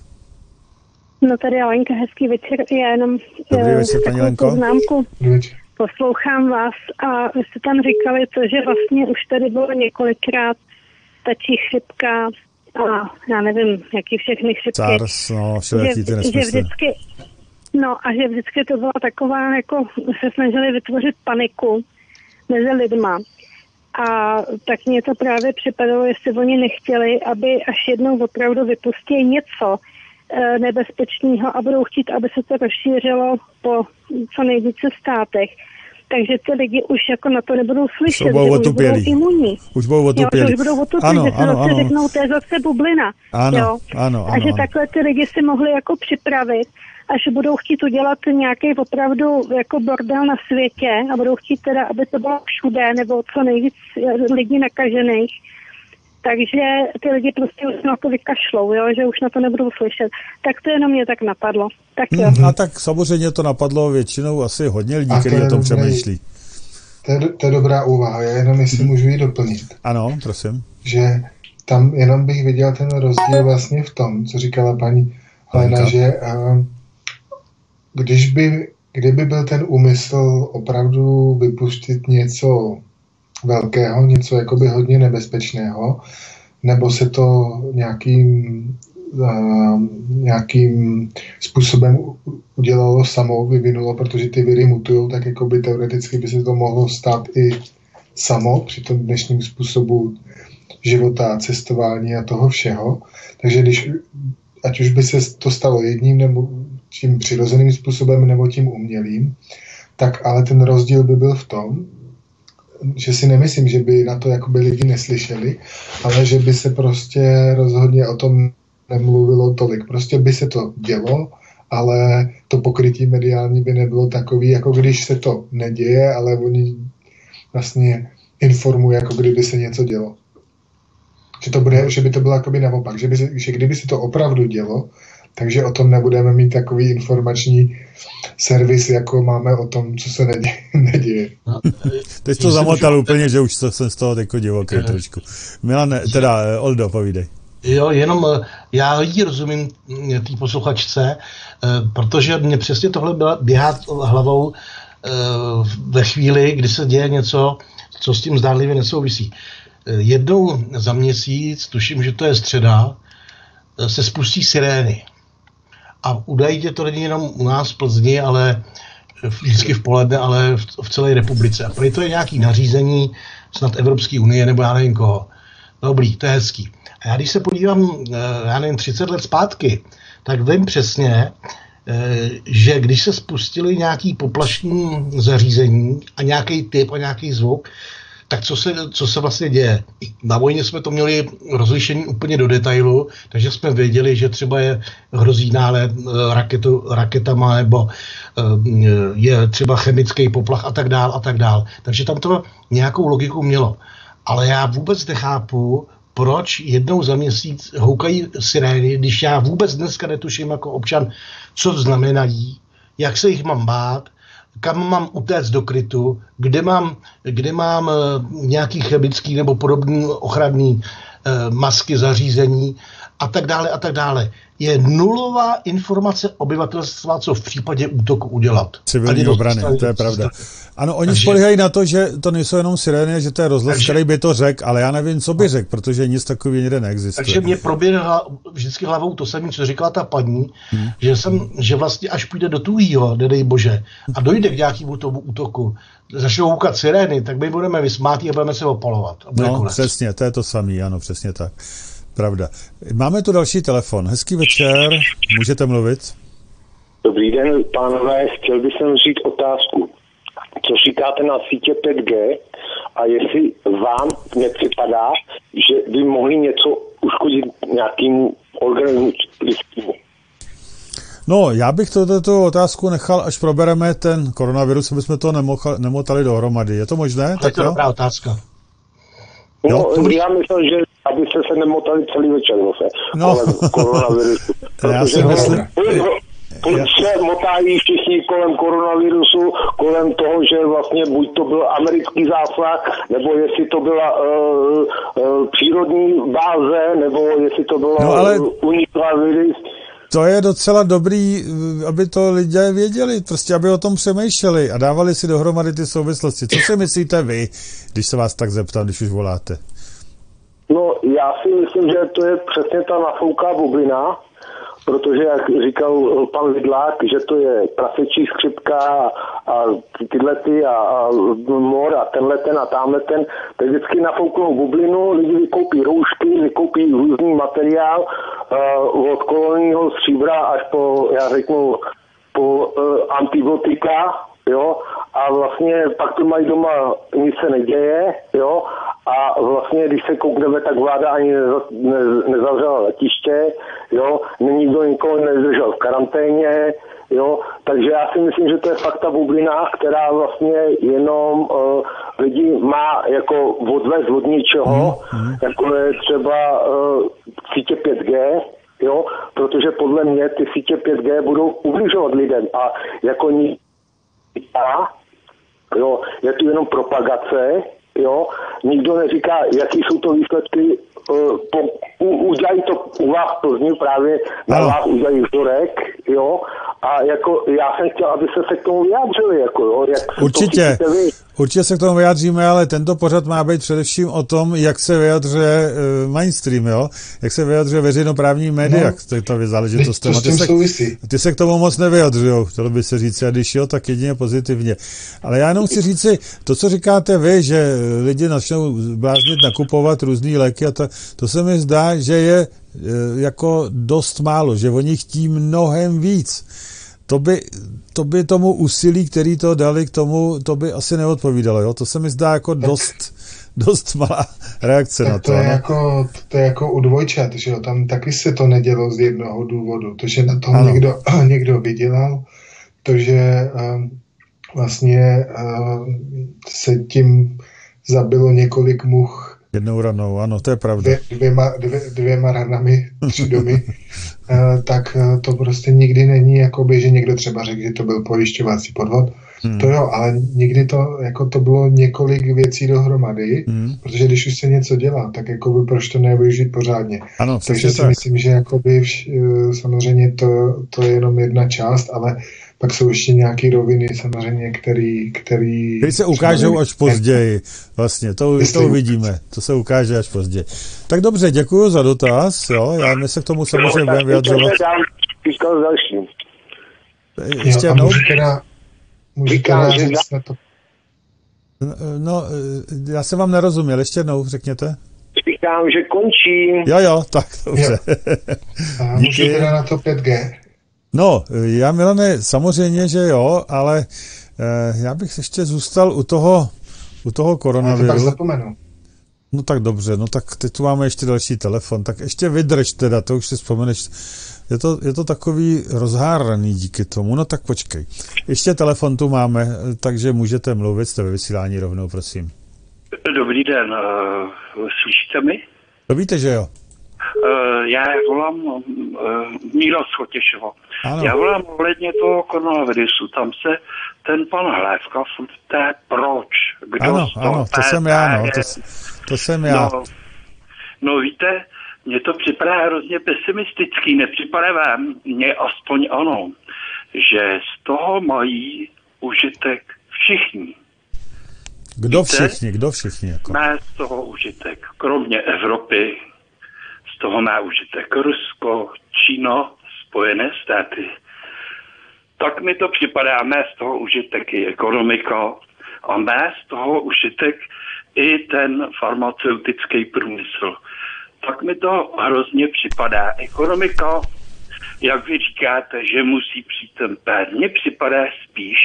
No tady Alenka, hezký večer, já jenom Dobrý večer, paní Lenko. Poznámku. Poslouchám vás a vy jste tam říkali to, že vlastně už tady bylo několikrát tačí chřipka a já nevím, jaký všechny chřipky. SARS, no, všelijaký ty nesmysly. Že vždycky, no a že vždycky to byla taková, jako se snažili vytvořit paniku mezi lidma. A tak mě to právě připadalo, jestli oni nechtěli, aby až jednou opravdu vypustí něco nebezpečného a budou chtít, aby se to rozšířilo po co nejvíce státech. Takže ty lidi už jako na to nebudou slyšet, budou že otupělí. už budou imunní. Už budou otupělí. Jo, už budou otupělí, ano, že se ano, zase ano. řeknou, to je zase bublina. Ano, jo. ano, ano. A že ano. takhle ty lidi si mohli jako připravit, až budou chtít udělat nějaký opravdu jako bordel na světě a budou chtít teda, aby to bylo všude nebo co nejvíc lidí nakažených. Takže ty lidi prostě už na to vykašlou, jo, že už na to nebudou slyšet. Tak to jenom mě tak napadlo. Tak jo. Hmm, a tak samozřejmě to napadlo většinou asi hodně lidí, kteří o tom přemýšlí. To je, to je dobrá úvaha, já jenom jestli hmm. můžu ji doplnit. Ano, prosím. Že tam jenom bych viděl ten rozdíl vlastně v tom, co říkala paní Helena, že uh, když by, kdyby byl ten úmysl opravdu vypustit něco velkého, něco jakoby hodně nebezpečného, nebo se to nějakým, uh, nějakým způsobem udělalo samo, vyvinulo, protože ty viry mutujou, tak jakoby teoreticky by se to mohlo stát i samo při tom dnešním způsobu života, cestování a toho všeho. Takže když, ať už by se to stalo jedním nebo tím přirozeným způsobem nebo tím umělým, tak ale ten rozdíl by byl v tom, že si nemyslím, že by na to jakoby lidi neslyšeli, ale že by se prostě rozhodně o tom nemluvilo tolik. Prostě by se to dělo, ale to pokrytí mediální by nebylo takový, jako když se to neděje, ale oni vlastně informují, jako kdyby se něco dělo. Že, to bude, že by to bylo jakoby naopak, že, by se, že kdyby se to opravdu dělo, takže o tom nebudeme mít takový informační servis, jako máme o tom, co se neděje. neděje. No, teď to zamotal úplně, že už to, jsem z toho jako divoký trošku. Milan, teda Oldo, povídej. Jo, jenom já jí rozumím té posluchačce, protože mě přesně tohle byla, běhá hlavou ve chvíli, kdy se děje něco, co s tím zdánlivě nesouvisí. Jednou za měsíc, tuším, že to je středa, se spustí sirény. A údajně to není jenom u nás v Plzni, ale vždycky v poledne, ale v, v celé republice. A prý to je nějaký nařízení snad Evropské unie, nebo já nevím koho. Dobrý, to je hezký. A já když se podívám, já nevím, třicet let zpátky, tak vím přesně, že když se spustili nějaký poplašní zařízení a nějaký typ a nějaký zvuk, tak co se, co se vlastně děje? Na vojně jsme to měli rozlišení úplně do detailu, takže jsme věděli, že třeba je hrozí nálet raketu, raketama nebo je třeba chemický poplach a tak dál a tak dál. Takže tam to nějakou logiku mělo. Ale já vůbec nechápu, proč jednou za měsíc houkají sirény, když já vůbec dneska netuším jako občan, co znamenají, jak se jich mám bát, kam mám utéct do krytu, kde mám, kde mám nějaký chemický nebo podobný ochranný eh, masky, zařízení a tak dále a tak dále. Je nulová informace obyvatelstva, co v případě útoku udělat. Civilní obrany, to je pravda. Ano, oni spoléhají na to, že to nejsou jenom sirény, že to je rozhlas, takže, který by to řekl, ale já nevím, co by řekl, protože nic takového někde neexistuje. Takže mě proběhla vždycky hlavou to samé, co říkala ta paní, hmm. že jsem, že vlastně až půjde do tuhýho, nedej bože, a dojde k nějakému tomu útoku, začnou houkat sirény, tak my budeme vysmátí a budeme se opalovat. No, konec. Přesně, to je to samé, ano, přesně tak. Pravda. Máme tu další telefon. Hezký večer, můžete mluvit? Dobrý den, pánové, chtěl bych sem říct otázku. Co říkáte na sítě pět G a jestli vám nepřipadá, že by mohli něco uškodit nějakým organismu lidskému? No, já bych tuto otázku nechal, až probereme ten koronavirus, aby jsme to nemohali, nemotali dohromady. Je to možné? To je to dobrá otázka. No, jo? Já myslím, že abyste se nemotali celý večer zase no. kolem koronavirusu. Já si myslím... Proč se motají všichni kolem koronavirusu, kolem toho, že vlastně buď to byl americký zásah, nebo jestli to byla uh, uh, přírodní báze, nebo jestli to byla no, ale... uniklá virus. To je docela dobrý, aby to lidé věděli, prostě aby o tom přemýšleli a dávali si dohromady ty souvislosti. Co si myslíte vy, když se vás tak zeptám, když už voláte? No, já si myslím, že to je přesně ta nafouká bublina, protože, jak říkal pan Vidlák, že to je prasečí skřipka a, a tyhle ty a, a mor a tenhle ten a tamhle ten, tak vždycky nafouknou bublinu, lidi vykoupí roušky, vykoupí různý materiál uh, od kolonního stříbra až po, já řeknu, po uh, antibiotika, jo, a vlastně pak to mají doma, nic se neděje, jo, a vlastně, když se koukneme, tak vláda ani neza, ne, nezavřela letiště, jo, nikdo nikoho nezdržel v karanténě, jo, takže já si myslím, že to je fakt ta bublina, která vlastně jenom uh, lidi má jako odvést od ničeho, mm. jako je třeba uh, sítě pět G, jo, protože podle mě ty sítě pět G budou ubližovat lidem a jako ní jo, je tu jenom propagace, jo, nikdo neříká, jaký jsou to výsledky, uh, po, u, udělají to u vás v Plzni, právě na no. vás udělají vzorek, jo, a jako já jsem chtěl, aby se se k tomu vyjádřili, jako jo, jak určitě, určitě se k tomu vyjádříme, ale tento pořad má být především o tom, jak se vyjadřuje uh, mainstream, jo, jak se vyjadřuje veřejnoprávní média, no. to je ta záležitost. To ty, se, ty se k tomu moc nevyjadřujou, chtělo by se říct, a když jo, tak jedině pozitivně. Ale já jenom chci říci, to, co říkáte vy, že lidi začnou bláznit nakupovat různý léky a to, to se mi zdá, že je jako dost málo, že oni chtí mnohem víc. To by, to by tomu úsilí, který to dali k tomu, to by asi neodpovídalo, jo? To se mi zdá jako dost, dost malá reakce tak na to. To je, no? jako, to je jako u dvojčat, že jo? Tam taky se to nedělo z jednoho důvodu. To, že na tom někdo, někdo vydělal, to, že um, vlastně um, se tím zabilo několik much jednou ranou, ano, to je pravda. Dvě, dvěma, dvě, dvěma ranami, tři domy, uh, tak uh, to prostě nikdy není, jakoby, že někdo třeba řekl, že to byl pojišťovací podvod. Hmm. To jo, ale nikdy to, jako to bylo několik věcí dohromady, hmm. protože když už se něco dělá, tak jakoby proč to nevyužít pořádně. Ano, takže si tak. myslím, že jakoby vš, uh, samozřejmě to, to je jenom jedna část, ale pak jsou ještě nějaké roviny samozřejmě, který... Který, který se ukážou až později. Vlastně, to, to uvidíme. To se ukáže až později. Tak dobře, děkuji za dotaz. Jo, já my se k tomu samozřejmě budeme vyjadřovat. Ještě jednou? Můžete dát říct na to. No, já jsem vám nerozuměl. Ještě jednou, řekněte. Říkám, že končím. Jo, jo, tak dobře. A můžete dát na to pět G? No, já, Milane, samozřejmě, že jo, ale eh, já bych ještě zůstal u toho, u toho koronaviru. Ale to tak zapomenu. No tak dobře, no tak teď tu máme ještě další telefon, tak ještě vydrž teda, to už si vzpomeneš. Je to, je to takový rozháraný díky tomu, no tak počkej. Ještě telefon tu máme, takže můžete mluvit, jste ve vysílání rovnou, prosím. Dobrý den, uh, slyšíte mi? To víte, že jo? Uh, já volám uh, Míra Schotěšova. Já volám ohledně toho koronavirusu. Tam se ten pan Hlévka furt ptá proč. Kdo ano, ano, to jsem já, no, to, to jsem já. No, no víte, mně to připadá hrozně pesimistický, nepřipadá vám, mně aspoň ano, že z toho mají užitek všichni. Kdo všichni, kdo všichni? Jako? Má z toho užitek, kromě Evropy, z toho má užitek Rusko, Čína, Spojené státy. Tak mi to připadá, má z toho užitek i ekonomika a má z toho užitek i ten farmaceutický průmysl. Tak mi to hrozně připadá. Ekonomika, jak vy říkáte, že musí přijít ten pér, mně připadá spíš,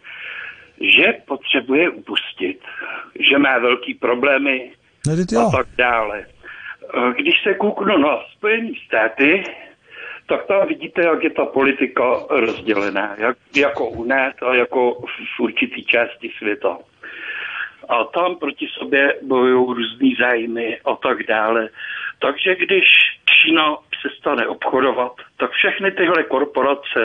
že potřebuje upustit, že má velký problémy a tak dále. Když se kouknu na Spojené státy, tak tam vidíte, jak je ta politika rozdělená, jak, jako u nás a jako v určitý části světa. A tam proti sobě bojují různý zájmy a tak dále. Takže když Čína přestane obchodovat, tak všechny tyhle korporace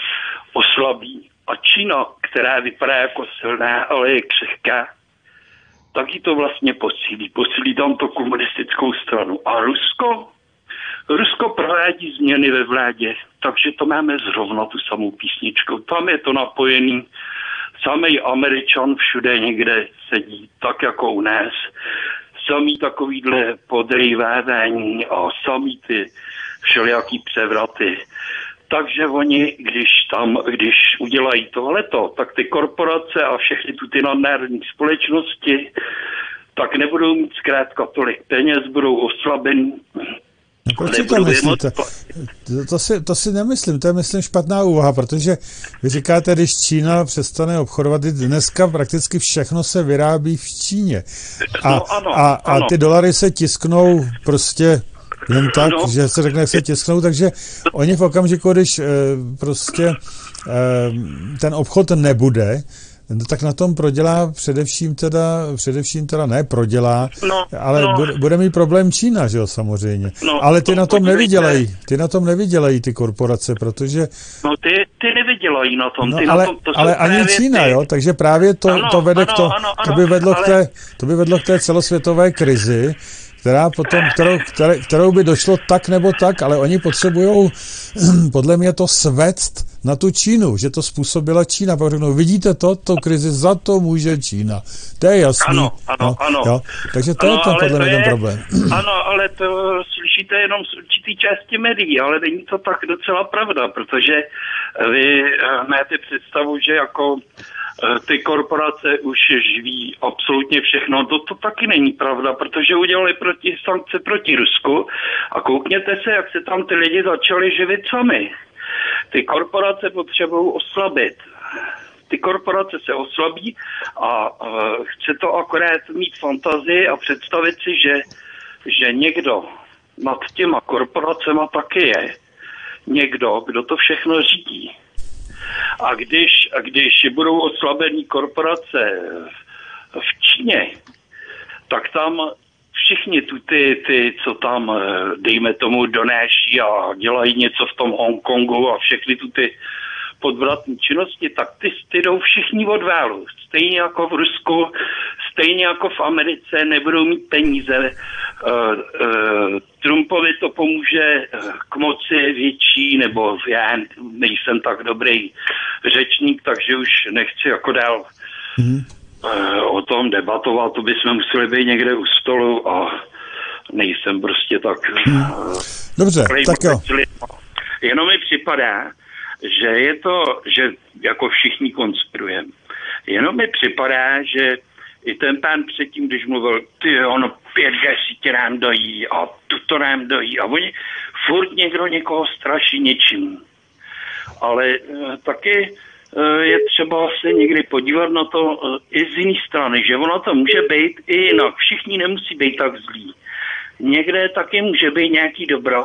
oslabí. A Čína, která vypadá jako silná, ale je křehká, tak ji to vlastně posílí. Posílí tam to komunistickou stranu. A Rusko? Rusko provádí změny ve vládě, takže to máme zrovna tu samou písničku. Tam je to napojený. Samej Američan všude někde sedí, tak jako u nás. Samý takovýhle podrývávání a samý ty všelijaký převraty. Takže oni, když tam, když udělají tohleto, tak ty korporace a všechny tu ty nadnárodní společnosti, tak nebudou mít zkrátka tolik peněz, budou oslabení. No proč si to myslíte? To, to, si, to si nemyslím, to je myslím špatná úvaha, protože vy říkáte, když Čína přestane obchodovat, dneska prakticky všechno se vyrábí v Číně. A, no, ano, a, a ano. ty dolary se tisknou prostě jen tak, no. Že se řekne, jak se tisknou, takže oni v okamžiku, když e, prostě e, ten obchod nebude, no, tak na tom prodělá především teda, především teda ne prodělá, no, ale no. Bude, bude mít problém Čína, že jo, samozřejmě. No, ale ty no, na tom podívejte. nevydělají, ty na tom nevydělají ty korporace, protože... No ty, ty nevydělají na tom. No, ty ale na tom to ale ani Čína, ty. jo, takže právě to, ano, to vede ano, k to, ano, ano, to by vedlo ale... k té, to by vedlo k té celosvětové krizi, která potom, kterou, které, kterou by došlo tak nebo tak, ale oni potřebují podle mě to svést na tu Čínu, že to způsobila Čína. Pak řeknou, vidíte to, to krizi, za to může Čína. To je jasný. Ano, ano, no, ano. Jo? Takže to ano, je ten, podle mě to ten je, problém. Ano, ale to slyšíte jenom z určitý části médií, ale není to tak docela pravda, protože vy máte představu, že jako ty korporace už živí absolutně všechno. To, to taky není pravda, protože udělali proti sankce proti Rusku a koukněte se, jak se tam ty lidi začali živit sami. Ty korporace potřebují oslabit. Ty korporace se oslabí a uh, chce to akorát mít fantazii a představit si, že, že někdo nad těma korporacema taky je. Někdo, kdo to všechno řídí. A když, a když budou oslabený korporace v Číně, tak tam všichni tu ty, ty, co tam, dejme tomu, donáší a dělají něco v tom Hongkongu a všechny tu ty podvratné činnosti, tak ty, ty jdou všichni od válu. Stejně jako v Rusku, stejně jako v Americe, nebudou mít peníze. Uh, uh, Trumpovi to pomůže k moci větší, nebo já nejsem tak dobrý řečník, takže už nechci jako dál mm. uh, o tom debatovat, to bychom museli být někde u stolu a nejsem prostě tak... Uh, Dobře, tak jo. Jenom mi připadá, že je to, že jako všichni konspirujeme. Jenom mi připadá, že i ten pán předtím, když mluvil, ty ono pět G sítě nám dají a tuto nám dají a oni furt někdo někoho straší něčím. Ale e, taky e, je třeba se někdy podívat na to e, i z jiné strany, že ono to může být i jinak. Všichni nemusí být tak zlí. Někde taky může být nějaký dobro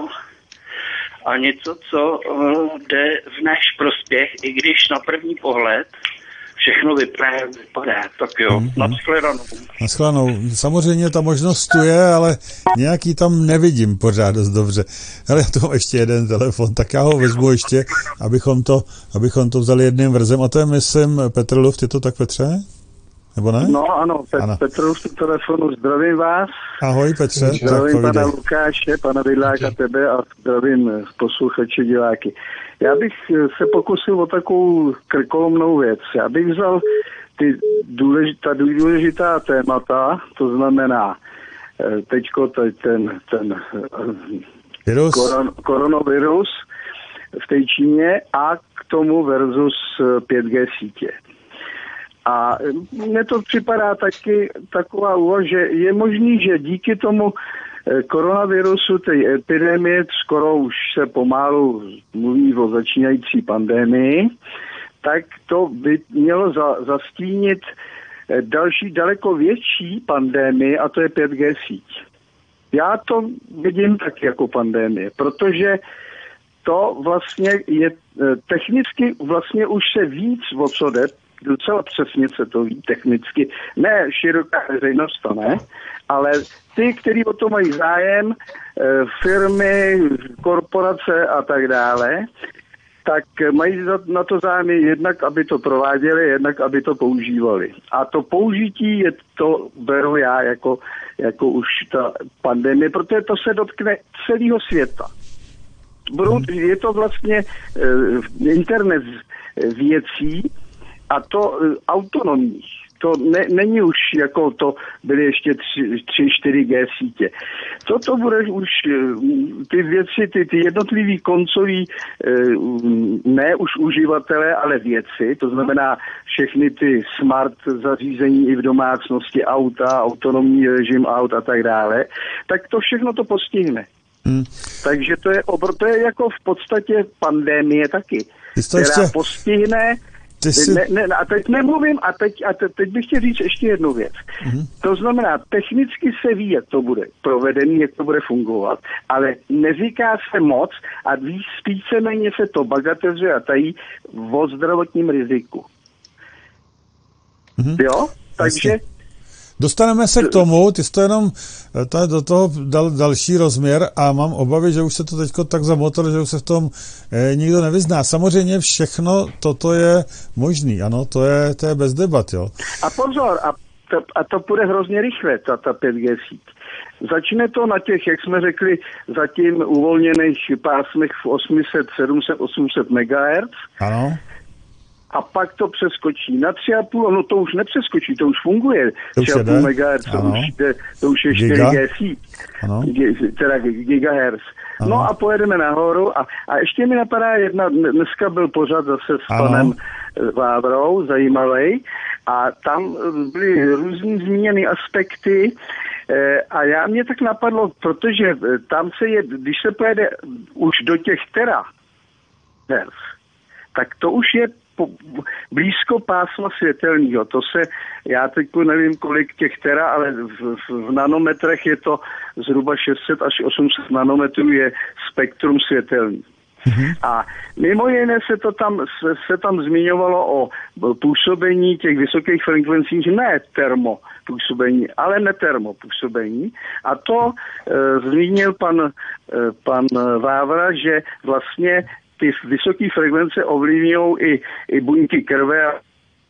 a něco, co uh, jde v náš prospěch, i když na první pohled všechno vypadá, vypadá. Tak jo, mm-hmm. nashledanou. Nashledanou. Samozřejmě ta možnost tu je, ale nějaký tam nevidím pořád dost dobře. Ale já tu mám ještě jeden telefon, tak já ho vezmu ještě, abychom to, abychom to vzali jedným vrzem. A to je, myslím, Petr Luft, je to tak, Petře? nebo ne? No ano, Pet, ano. Petr z telefonu, zdravím vás. Ahoj Petře. Zdravím pana Lukáše, pana Vidláka, tebe a zdravím posluchače diváky. Já bych se pokusil o takovou krkolomnou věc. Já bych vzal ty důležitá, důležitá témata, to znamená teďko ten, ten virus. Koron, koronavirus v té Číně a k tomu versus pět G sítě. A mně to připadá taky taková úvaha, že je možný, že díky tomu koronavirusu, té epidemie, skoro už se pomalu mluví o začínající pandemii, tak to by mělo za, zastínit další, daleko větší pandemii, a to je pět G síť. Já to vidím tak jako pandemie, protože to vlastně je technicky, vlastně už se víc o co jde, docela přesně se to ví technicky, ne široká veřejnost, to ne, ale ty, kteří o to mají zájem, firmy, korporace a tak dále, tak mají na to zájem jednak, aby to prováděli, jednak, aby to používali. A to použití je to, beru já jako, jako už ta pandemie, protože to se dotkne celého světa. Budou, je to vlastně uh, internet věcí a to uh, autonomních. To ne, není už jako to byly ještě tři čtyři G sítě. Toto bude už ty věci, ty, ty jednotlivý koncový, ne už uživatelé, ale věci, to znamená všechny ty smart zařízení i v domácnosti, auta, autonomní režim aut a tak dále, tak to všechno to postihne. Hmm. Takže to je, obr, to je jako v podstatě pandemie taky, která ještě... postihne. Jsi... Ne, ne, a teď nemluvím, a teď, a te, teď bych chtěl říct ještě jednu věc. Mm-hmm. To znamená, technicky se ví, jak to bude provedený, jak to bude fungovat, ale neříká se moc a víc víceméně se to bagatelizuje a tají o zdravotním riziku. Mm-hmm. Jo? Takže... Jasně. Dostaneme se k tomu, ty jsi to jenom ta, do toho dal další rozměr a mám obavy, že už se to teďko tak zamotalo, že už se v tom eh, nikdo nevyzná. Samozřejmě všechno toto je možný, ano, to je, to je bez debat, jo. A pozor, a to, a to půjde hrozně rychle, ta, ta pět G síť. Začne to na těch, jak jsme řekli, zatím uvolněných pásmech v osm set, sedm set, osm set megahertzů. Ano. A pak to přeskočí na tři a půl, no to už nepřeskočí, to už funguje. tři a půl megahertz, to už, to už je čtyři G síť, teda gigahertz. Ano. No a pojedeme nahoru a, a ještě mi napadá jedna, dneska byl pořad zase s ano. panem Vávrou, zajímavý, a tam byly různý zmíněné aspekty a já mě tak napadlo, protože tam se je, když se pojede už do těch terahertz, tak to už je blízko pásma světelného. To se, já teď nevím, kolik těch tera, ale v, v, v nanometrech je to zhruba šest set až osm set nanometrů je spektrum světelný. Mm-hmm. A mimo jiné se to tam, se, se tam zmiňovalo o působení těch vysokých frekvencí, ne termo působení, ale netermopůsobení. A to e, zmínil pan, e, pan Vávra, že vlastně ty vysoké frekvence ovlivňují i, i buňky krve a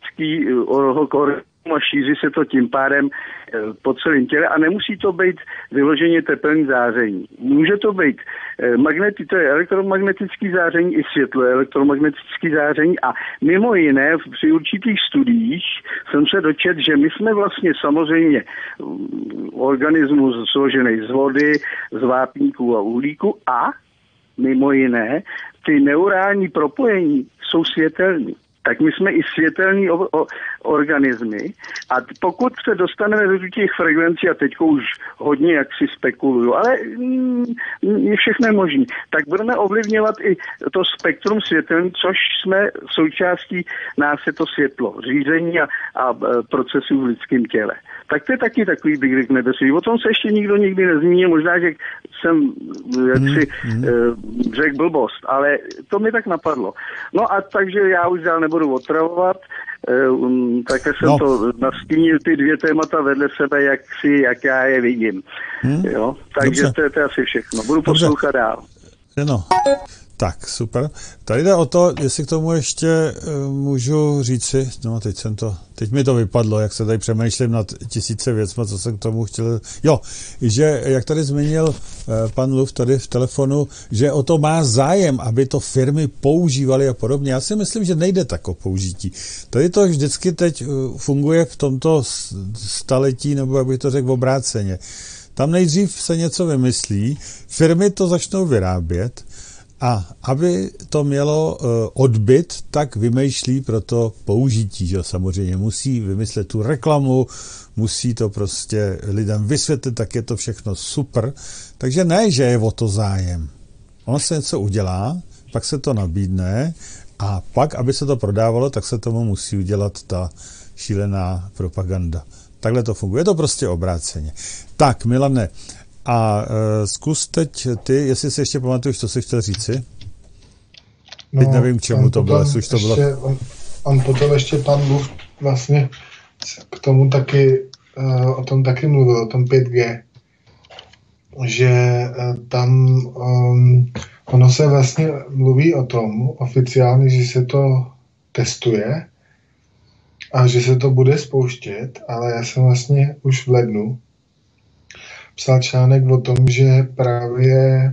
a šíří se to tím pádem po celém těle a nemusí to být vyloženě tepelné záření. Může to být magneti, to je elektromagnetické záření i světlo je elektromagnetické záření a mimo jiné při určitých studiích jsem se dočetl, že my jsme vlastně samozřejmě organismus složený z vody, z vápníků a uhlíku a mimo jiné ty neurální propojení jsou světelný. Tak my jsme i světelní o, o, organismy a pokud se dostaneme do těch frekvencí, a teď už hodně jak si spekuluju, ale mm, je všechno možné, tak budeme ovlivňovat i to spektrum světelný, což jsme součástí nás je to světlo, řízení a, a procesů v lidském těle. Tak to je taky takový bych řekl nebesí. O tom se ještě nikdo nikdy nezmínil, možná, že jsem jaksi mm, mm. řekl blbost, ale to mi tak napadlo. No a takže já už dál nebudu otravovat, um, také jsem no. to nastínil ty dvě témata vedle sebe, jak si, jak já je vidím. Hmm. Jo? Takže to je, to je asi všechno. Budu poslouchat dál. No. Tak, super. Tady jde o to, jestli k tomu ještě uh, můžu říci, no teď jsem to, teď mi to vypadlo, jak se tady přemýšlím nad tisíce věcma, co jsem k tomu chtěl, jo, že jak tady zmínil uh, pan Luft tady v telefonu, že o to má zájem, aby to firmy používaly a podobně. Já si myslím, že nejde tak o použití. Tady to vždycky teď uh, funguje v tomto staletí, nebo jak bych to řekl, obráceně. Tam nejdřív se něco vymyslí, firmy to začnou vyrábět, a aby to mělo uh, odbyt, tak vymýšlí pro to použití, že samozřejmě musí vymyslet tu reklamu, musí to prostě lidem vysvětlit, tak je to všechno super. Takže ne, že je o to zájem. Ono se něco udělá, pak se to nabídne a pak, aby se to prodávalo, tak se tomu musí udělat ta šílená propaganda. Takhle to funguje, je to prostě obráceně. Tak, Milane, a uh, zkus teď ty, jestli si ještě pamatuješ, co jsi chtěl říci? No, teď nevím, k čemu to bylo, už to bylo. Ještě, on, on potom ještě pan Luft vlastně k tomu taky, uh, o tom taky mluvil, o tom pět G, že uh, tam um, ono se vlastně mluví o tom oficiálně, že se to testuje a že se to bude spouštět, ale já jsem vlastně už v lednu psal článek o tom, že právě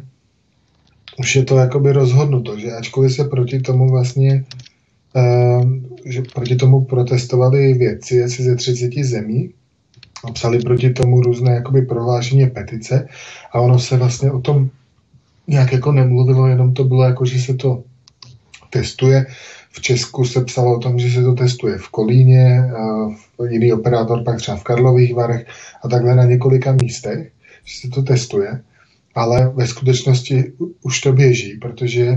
už je to jakoby rozhodnuto, že ačkoliv se proti tomu vlastně, uh, že proti tomu protestovali vědci asi ze třiceti zemí, a psali proti tomu různé jakoby prohlášení, petice a ono se vlastně o tom nějak jako nemluvilo, jenom to bylo jako, že se to testuje. V Česku se psalo o tom, že se to testuje v Kolíně, uh, jiný operátor pak třeba v Karlových Varech a takhle na několika místech, že se to testuje, ale ve skutečnosti už to běží, protože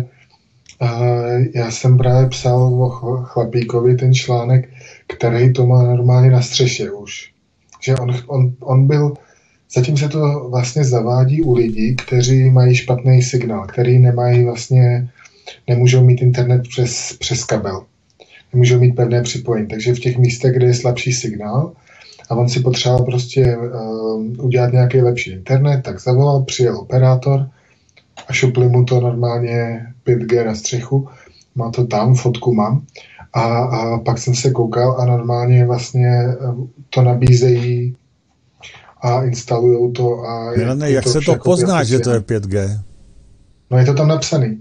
uh, já jsem právě psal o chlapíkovi ten článek, který to má normálně na střeše už. Že on, on, on byl, zatím se to vlastně zavádí u lidí, kteří mají špatný signál, který nemají vlastně, nemůžou mít internet přes, přes kabel, nemůžou mít pevné připojení, takže v těch místech, kde je slabší signál, a on si potřeboval prostě uh, udělat nějaký lepší internet, tak zavolal, přijel operátor a šupli mu to normálně pět G na střechu. Má to tam, fotku mám. A, a pak jsem se koukal a normálně vlastně to nabízejí a instalujou to. A Milane, je jak to se to pozná, že to je pět G? No je to tam napsaný.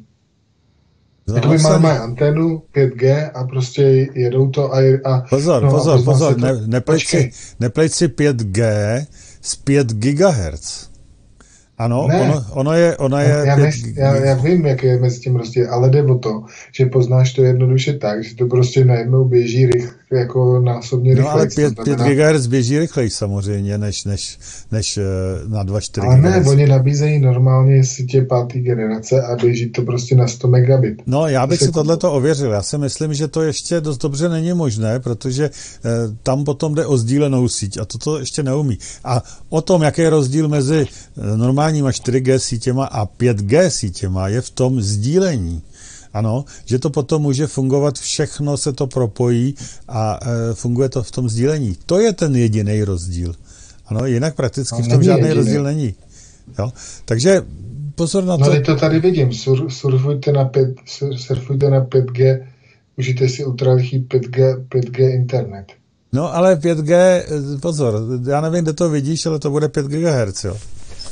Jakoby máme anténu pět G a prostě jedou to a... a pozor, no, pozor, a pozor, to, ne, nepleť, si, nepleť si pět G z pět gigahertz. Ano, ne. ono, ono je, ono je já, pět... než, já, já vím, jak je mezi tím rozdíl, ale jde o to, že poznáš to jednoduše tak, že to prostě najednou běží rychle, jako násobně rychle. No ale pět, pět gigahertz běží rychleji samozřejmě, než, než, než na dva čtyři ale gigahertz. ne, oni nabízejí normálně sítě páté generace a běží to prostě na sto megabit. No, já bych si tohleto ověřil. Já si myslím, že to ještě dost dobře není možné, protože eh, tam potom jde o sdílenou síť a toto ještě neumí. A o tom, jaký je rozdíl mezi normálníma čtyři G sítěma a pět G sítěma, je v tom sdílení. Ano, že to potom může fungovat, všechno se to propojí a e, funguje to v tom sdílení. To je ten jediný rozdíl. Ano, jinak prakticky v tom žádný jediný rozdíl není. Jo? Takže pozor na to. No, to tady vidím. Sur, surfujte, na pět, sur, surfujte na pět G, užijte si ultrarychlý pět G, pět G internet. No, ale pět G, pozor, já nevím, kde to vidíš, ale to bude pět gigahertz, jo.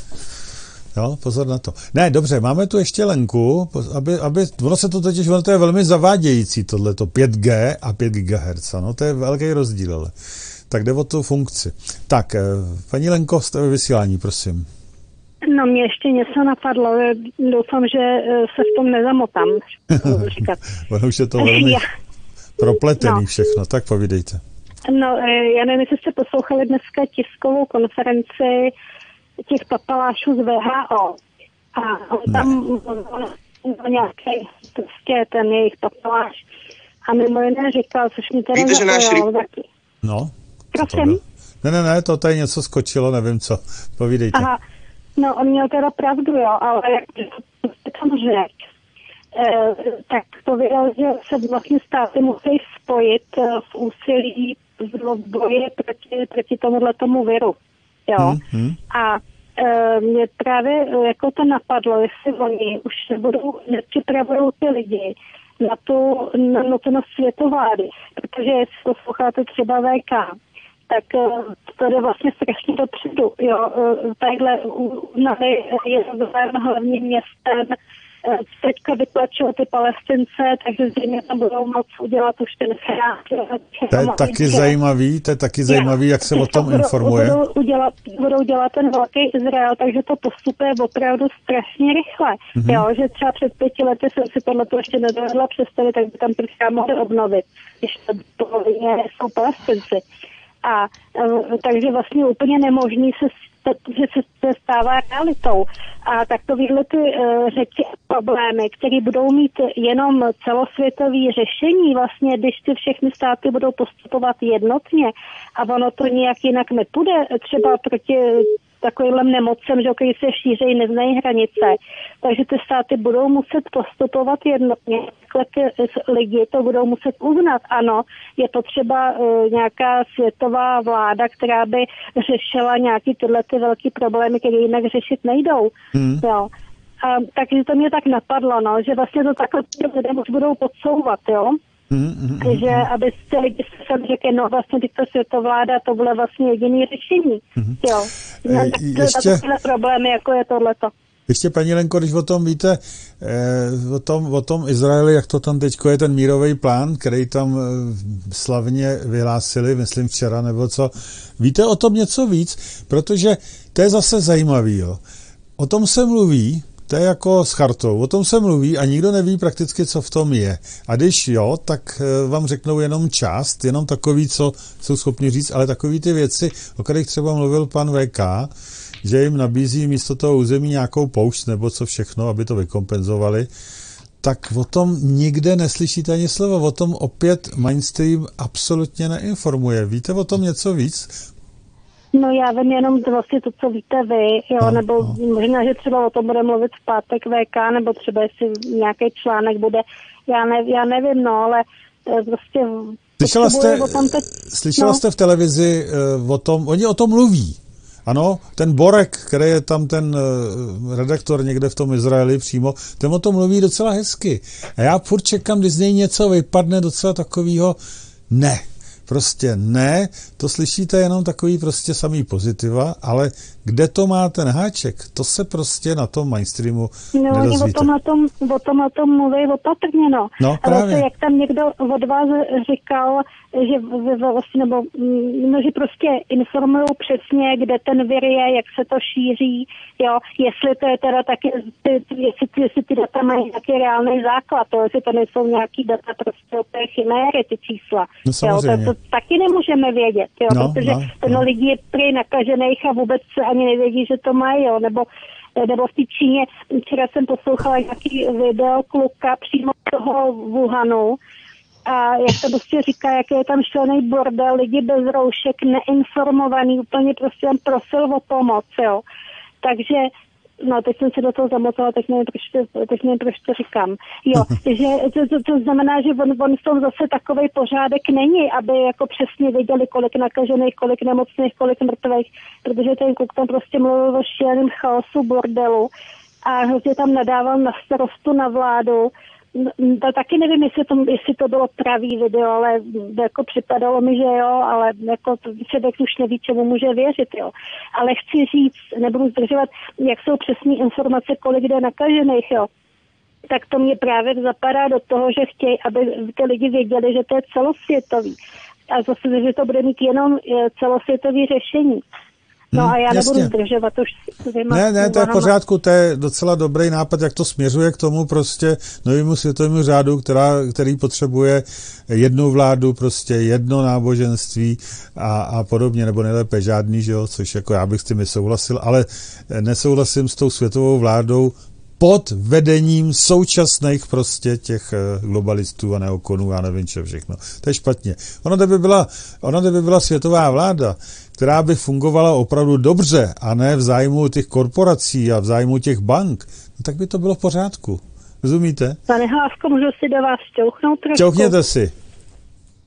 Jo, pozor na to. Ne, dobře, máme tu ještě Lenku, aby, aby, ono se to totiž, ono to je velmi zavádějící, tohleto pět G a pět gigahertz, no, to je velký rozdíl, ale. Tak jde o tu funkci. Tak, paní Lenko, jste ve vysílání, prosím. No, mě ještě něco napadlo, doufám, že se v tom nezamotám. Ono už je to velmi já... propletený no. všechno, tak povídejte. No, já nevím, jestli jste poslouchali dneska tiskovou konferenci těch papalášů z V H O. A on tam byl nějaký prostě ten jejich papaláš. A mimo jiné říkal, což mi teda zaujalo taky. No. Prosím? Ne, ne, ne, to tady něco skočilo, nevím co. Povídejte. Aha, no on měl teda pravdu, jo, ale jak to tam řekl, eh, tak pověděl, že se vlastně státy musí spojit eh, v úsilí v boji proti, proti tomuhle tomu viru. Jo. Hmm, hmm. A e, mě právě jako to napadlo, jestli oni už nebudou, nepřipravují ty lidi na tu na nutnost světovlády, protože jestli posloucháte třeba V K, tak to jde vlastně strašně dopředu. Jo, takhle je hlavním městem teďka vytlačují ty Palestince, takže zřejmě tam budou moc udělat už ten chrám. To je taky zajímavý, to je taky zajímavý, jak se o tom informuje. Budou, udělat, budou dělat ten velký Izrael, takže to postupuje opravdu strašně rychle. Mm-hmm. Jo, že třeba před pěti lety jsem si tohle to ještě nedovedla představit, tak by tam prostě mohli obnovit, když to polovině jsou Palestinci. A takže vlastně úplně nemožný se že se stává realitou. A takovýhle ty uh, řeči a problémy, které budou mít jenom celosvětové řešení, vlastně, když ty všechny státy budou postupovat jednotně a ono to nějak jinak nepůjde, třeba proti takovým nemocem, že který se šířejí, neznají hranice. Takže ty státy budou muset postupovat jednotně. Ty lidi to budou muset uznat. Ano, je potřeba uh, nějaká světová vláda, která by řešila nějaký tyhle ty velký problémy, které jinak řešit nejdou. Hmm. Jo. A, takže to mě tak napadlo, no, že vlastně to takhle lidem už budou podsouvat, jo. Mm, mm, mm, že aby se lidi se řekli, no vlastně tyto světovláda, to bylo vlastně jediný řešení. Mm. Jo. No, tak ještě, takové problémy, jako je tohleto. Ještě, paní Lenko, když o tom víte, eh, o, tom, o tom Izraeli, jak to tam teďko je ten mírový plán, který tam eh, slavně vyhlásili, myslím včera nebo co, víte o tom něco víc? Protože to je zase zajímavý, jo. O tom se mluví, to je jako s chartou, o tom se mluví a nikdo neví prakticky, co v tom je. A když jo, tak vám řeknou jenom část, jenom takový, co jsou schopni říct, ale takový ty věci, o kterých třeba mluvil pan V K, že jim nabízí místo toho území nějakou poušť nebo co všechno, aby to vykompenzovali, tak o tom nikde neslyšíte ani slovo. O tom opět mainstream absolutně neinformuje. Víte o tom něco víc? No já vím jenom vlastně to, co víte vy, jo, no, nebo no. Možná, že třeba o tom bude mluvit v pátek V K, nebo třeba jestli nějaký článek bude, já, ne, já nevím, no, ale prostě... Slyšela jste, teď, slyšela no. jste v televizi uh, o tom, oni o tom mluví, ano, ten Borek, který je tam ten uh, redaktor někde v tom Izraeli přímo, ten o tom mluví docela hezky. A já furt čekám, když z něj něco vypadne docela takového, ne. Prostě ne, to slyšíte jenom takový prostě samý pozitiva, ale kde to má ten háček, to se prostě na tom mainstreamu no, nedozvíte. No, o tom, o tom, o tom, o tom mluví opatrně, no. No, právě. Ale to, jak tam někdo od vás říkal, že vlastně, nebo, no, že prostě informují přesně, kde ten vir je, jak se to šíří, jo, jestli to je teda taky, jestli, jestli ty data mají nějaký reálný základ, to, jestli to nejsou nějaký data prostě o té chiméry, ty čísla. No, samozřejmě. Jo, to, to taky nemůžeme vědět, jo, no, protože no, ten no. lidi je prý nakažených a vůbec ani nevědí, že to mají, jo, nebo nebo v té Číně, včera jsem poslouchala nějaký video kluka přímo toho Wuhanu a jak to prostě říká, jaký je tam šílený bordel, lidi bez roušek, neinformovaný, úplně prostě tam prosil o pomoc, jo. Takže, no teď jsem se do toho zamotala, teď nevím, proč to, teď nevím, proč to říkám. Jo, že to, to, to znamená, že on, on v tom zase takovej pořádek není, aby jako přesně věděli, kolik nakažených, kolik nemocných, kolik mrtvých, protože ten kluk tam prostě mluvil o šíleném chaosu, bordelu a hrozně tam nadával na starostu, na vládu. To taky nevím, jestli to, jestli to bylo pravý video, ale jako připadalo mi, že jo, ale jako člověk už neví, čemu může věřit, jo. Ale chci říct, nebudu zdržovat, jak jsou přesné informace, kolik jde nakažených, jo. Tak to mě právě zapadá do toho, že chtějí, aby ty lidi věděli, že to je celosvětový. A zase, že to bude mít jenom celosvětový řešení. No a já Jasně. nebudu zdržovat už. Ne, ne, to je v pořádku, to je docela dobrý nápad, jak to směřuje k tomu prostě novému světovému řádu, která, který potřebuje jednu vládu, prostě jedno náboženství a, a podobně, nebo nejlépe žádný, že jo, což jako já bych s tím nesouhlasil, ale nesouhlasím s tou světovou vládou pod vedením současných prostě těch globalistů a neokonů, já nevím, čo všechno. To je špatně. Ono, kdyby byla, ono, kdyby byla světová vláda, která by fungovala opravdu dobře a ne v zájmu těch korporací a v zájmu těch bank, no tak by to bylo v pořádku. Rozumíte? Pane Hlávko, můžu si do vás šťouchnout trošku? Šťouchněte si.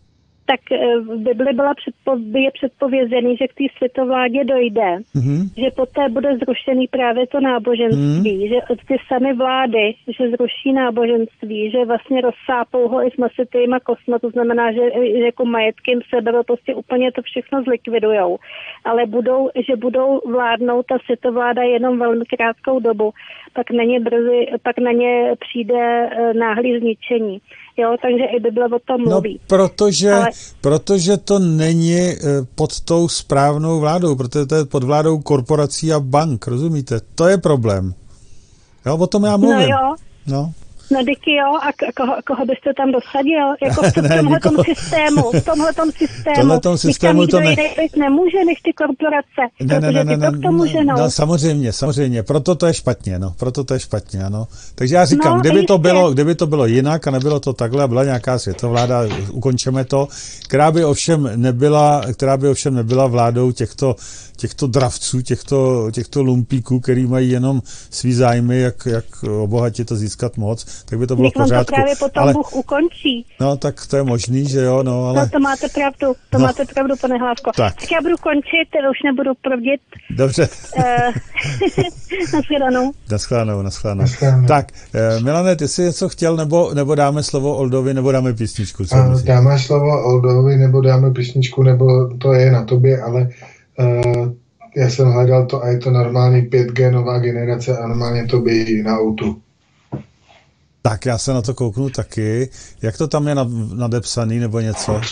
tak v Bibli byla předpo, je předpovězený, že k té světovládě dojde, mm-hmm. že poté bude zrušený právě to náboženství, mm-hmm. že ty samy vlády, že zruší náboženství, že vlastně rozsápou ho i s masitýma kosma, to znamená, že, že jako majetky jim seberou, prostě úplně to všechno zlikvidujou. Ale budou, že budou vládnout ta světovláda jenom velmi krátkou dobu, pak na ně brzy, pak na ně přijde náhlý zničení. Jo, takže i Bible o tom mluví. No, protože, Ale... protože to není pod tou správnou vládou, protože to je pod vládou korporací a bank, rozumíte? To je problém. Jo, o tom já mluvím. No jo. No. No díky jo, a koho, koho byste tam dosadil? Jako v, v tomhletom systému, v tomhletom systému. Tomhletom systému to ne... nemůže, než ty korporace, ne, ne, protože ne, ne, ty to k tomu ženou. No samozřejmě, samozřejmě, proto to je špatně, no, proto to je špatně, ano. Takže já říkám, no, kdyby to bylo, kdyby to bylo jinak a nebylo to takhle a byla nějaká světovláda, ukončeme to, která by ovšem nebyla, která by ovšem nebyla vládou těchto těchto dravců, těchto, těchto lumpíků, který mají jenom svý zájmy, jak, jak obohatit a získat moc, tak by to bylo v pořádku. To právě potom ale, Bůh ukončí. No, tak to je možný, že jo, no, ale... No, to máte pravdu, to no. máte pravdu, pane Hlávko. Tak. tak já budu končit, už nebudu prodit. Dobře. Naschledanou. Naschledanou, naschledanou. Tak, eh, Milane, ty jsi něco chtěl, nebo, nebo dáme slovo Oldovi, nebo dáme písničku? Co uh, dáme slovo Oldovi, nebo dáme písničku, nebo to je na tobě, ale Uh, já jsem hledal to a je to normální pět G nová generace a normálně to běží na autu. Tak já se na to kouknu taky. Jak to tam je nadepsaný nebo něco?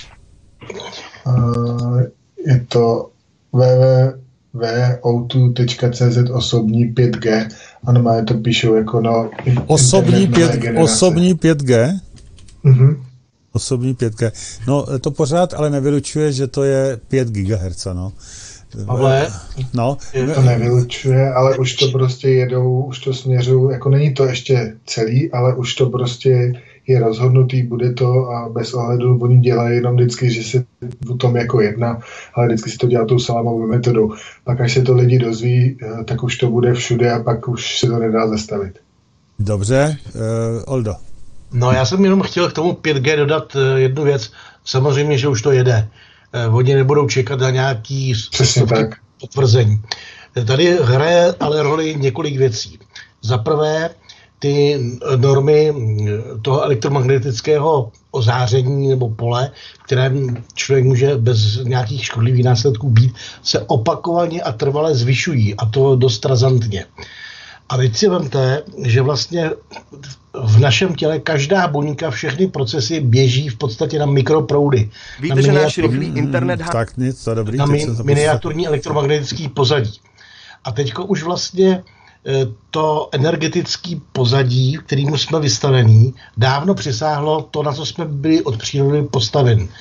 Uh, je to w w w tečka o dva tečka c z osobní pět G a normálně to píšou jako no... Osobní, pět, osobní pět G? Mhm. Osobní pět G. No, to pořád ale nevylučuje, že to je pět gigahertzů, no. Ale no. To nevylučuje, ale už to prostě jedou, už to směřují, jako není to ještě celý, ale už to prostě je rozhodnutý, bude to a bez ohledu oni dělají jenom vždycky, že se o tom jako jedna, ale vždycky si to dělá tou salámovou metodou. Pak až se to lidi dozví, tak už to bude všude a pak už se to nedá zastavit. Dobře, uh, Oldo. No já jsem jenom chtěl k tomu pět G dodat jednu věc. Samozřejmě, že už to jede. Oni nebudou čekat na nějaký potvrzení. Tady hraje ale roli několik věcí. Za prvé, ty normy toho elektromagnetického ozáření nebo pole, které člověk může bez nějakých škodlivých následků být, se opakovaně a trvale zvyšují, a to dost razantně. A teď si vemte, že vlastně v našem těle každá buňka, všechny procesy běží v podstatě na mikroproudy. Víte, na že náš rychlý internet... Ha- tak nic, to dobrý. Na mi- miniaturní elektromagnetický pozadí. A teďko už vlastně to energetické pozadí, kterému jsme vystavení, dávno přesáhlo to, na co jsme byli od přírody postaveni.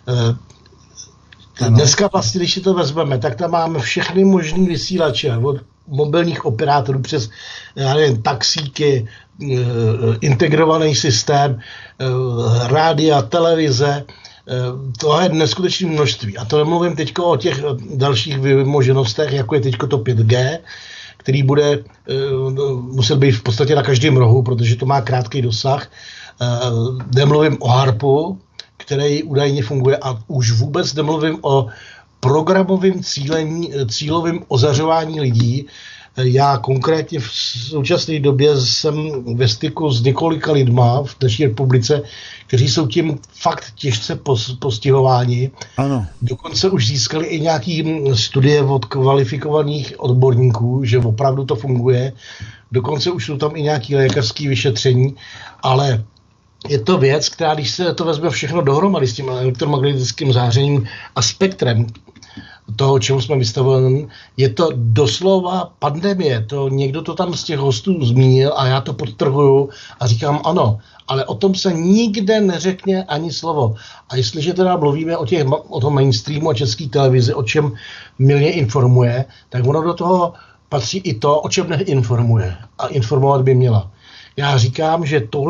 Dneska vlastně, když si to vezmeme, tak tam máme všechny možný vysílače, od mobilních operátorů přes, já nevím, taxíky, integrovaný systém, rádia, televize, to je neskutečné množství. A to nemluvím teď o těch dalších vymoženostech, jako je teď to pět G, který bude muset být v podstatě na každém rohu, protože to má krátký dosah. Nemluvím o harpu, který údajně funguje, a už vůbec nemluvím o programovým cílení, cílovým ozařování lidí. Já konkrétně v současné době jsem ve styku s několika lidma v naší republice, kteří jsou tím fakt těžce postihováni. Ano. Dokonce už získali i nějaké studie od kvalifikovaných odborníků, že opravdu to funguje. Dokonce už jsou tam i nějaké lékařské vyšetření, ale je to věc, která, když se to vezme všechno dohromady s tím elektromagnetickým zářením a spektrem toho, čemu jsme vystaveni, je to doslova pandemie. To, někdo to tam z těch hostů zmínil a já to podtrhuju a říkám ano, ale o tom se nikde neřekne ani slovo. A jestliže teda mluvíme o, těch, o tom mainstreamu a české televizi, o čem mylně informuje, tak ono do toho patří i to, o čem neinformuje. A informovat by měla. Já říkám, že tohle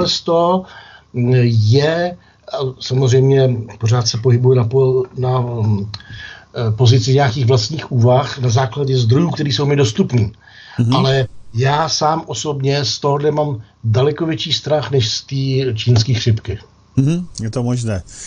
je, samozřejmě pořád se pohybuje na, na pozici nějakých vlastních úvah na základě zdrojů, které jsou mi dostupný. Mm-hmm. Ale já sám osobně z tohohle mám daleko větší strach než z té čínské chřipky. Mm-hmm. Je to možné.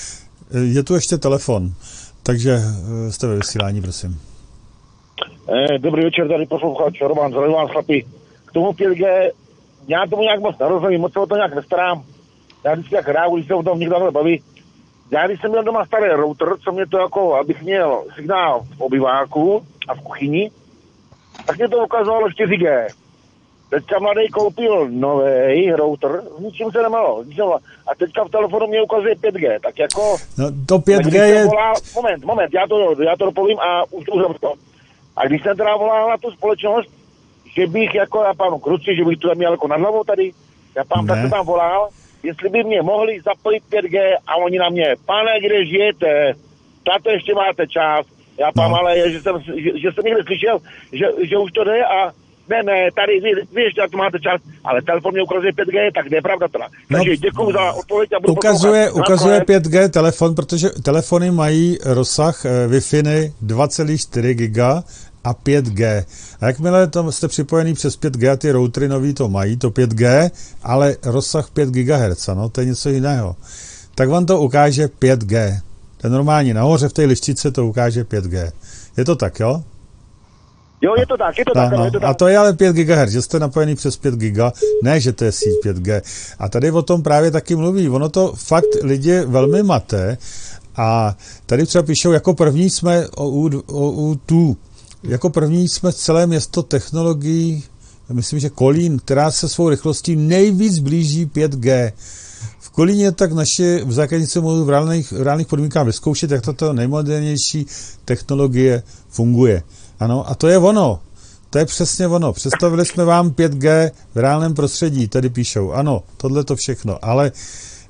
Je tu ještě telefon, takže jste ve vysílání, prosím. Dobrý večer, tady posluchač Roman, zdravím vás chlapi. K tomu pět G, já tomu nějak moc nerozumím, moc se o to nějak nestarám. Já vždycky jak rádu, když se o tom někdo baví. Já když jsem měl doma starý router, co mě to jako, abych měl signál v obyváku a v kuchyni, tak mě to ukazovalo čtyři G. Teďka mladý koupil nový router, s ničím se nemalo. A teďka v telefonu mě ukazuje pět G, tak jako... No to pět G je... Volá, moment, moment, já to, já to dopovím a už to to. A když jsem teda volal na tu společnost, že bych jako, já pán kruci, že bych to tam měl jako nad hlavou tady, já pán tak se tam volal, jestli by mě mohli zapojit pět G a oni na mě, pane, kde žijete, tato ještě máte čas. Já pán, no. ale že jsem, že, že jsem někde slyšel, že, že už to jde a ne, ne, tady vy, vy ještě to máte čas, ale telefon mě ukazuje pět G, tak je pravda teda. Takže no, děkuju za odpověď a budu ukazuje, poslouchat. Ukazuje pět G telefon, protože telefony mají rozsah Wi-Fi dva celá čtyři giga a pět G. A jakmile tam jste připojený přes pět G, ty routery nový to mají, to pět G, ale rozsah pět gigahertzů, no, to je něco jiného. Tak vám to ukáže pět G. To je normálně, nahoře v té lištice to ukáže pět G. Je to tak, jo? Jo, je to tak, je to tak, no, je to tak. A to je ale pět gigahertzů, že jste napojený přes pět giga, ne, že to je síť pět G. A tady o tom právě taky mluví. Ono to fakt lidi velmi mate a tady třeba píšou, jako první jsme o, o, o, o tu, jako první jsme celé město technologií, myslím, že Kolín, která se svou rychlostí nejvíc blíží pět G. V Kolíně tak naše v základnici mohou v reálných, v reálných podmínkách vyzkoušet, jak tato nejmodernější technologie funguje. Ano, a to je ono. To je přesně ono. Představili jsme vám pět G v reálném prostředí, tady píšou. Ano, tohle to všechno, ale e,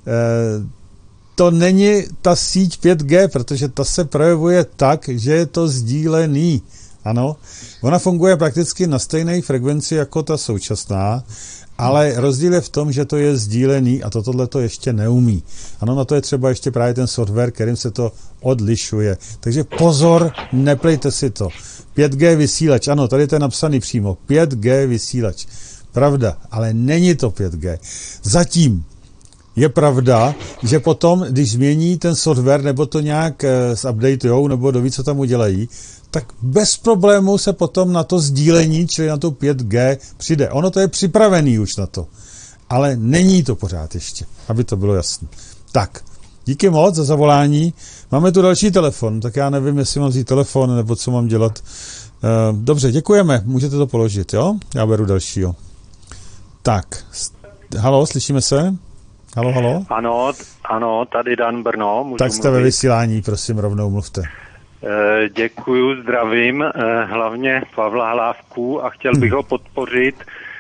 to není ta síť pět G, protože ta se projevuje tak, že je to sdílený. Ano, ona funguje prakticky na stejné frekvenci jako ta současná, ale rozdíl je v tom, že to je sdílený a to tohle to ještě neumí. Ano, na to je třeba ještě právě ten software, kterým se to odlišuje. Takže pozor, neplejte si to. pět G vysílač, ano, tady to je napsaný přímo. pět G vysílač. Pravda, ale není to pět G. Zatím je pravda, že potom, když změní ten software, nebo to nějak uh, zupdatujou, nebo doví, co tam udělají, tak bez problémů se potom na to sdílení, čili na to pět G přijde. Ono to je připravený už na to, ale není to pořád ještě, aby to bylo jasné. Tak, díky moc za zavolání. Máme tu další telefon, tak já nevím, jestli mám vzít telefon, nebo co mám dělat. Dobře, děkujeme, můžete to položit, jo? Já beru dalšího. Tak, halo, slyšíme se? Halo, halo? Ano, ano, tady Dan Brno. Můžu tak jste mluvit? Ve vysílání, prosím, rovnou mluvte. Děkuju, zdravím, hlavně Pavla Hlávku a chtěl bych ho podpořit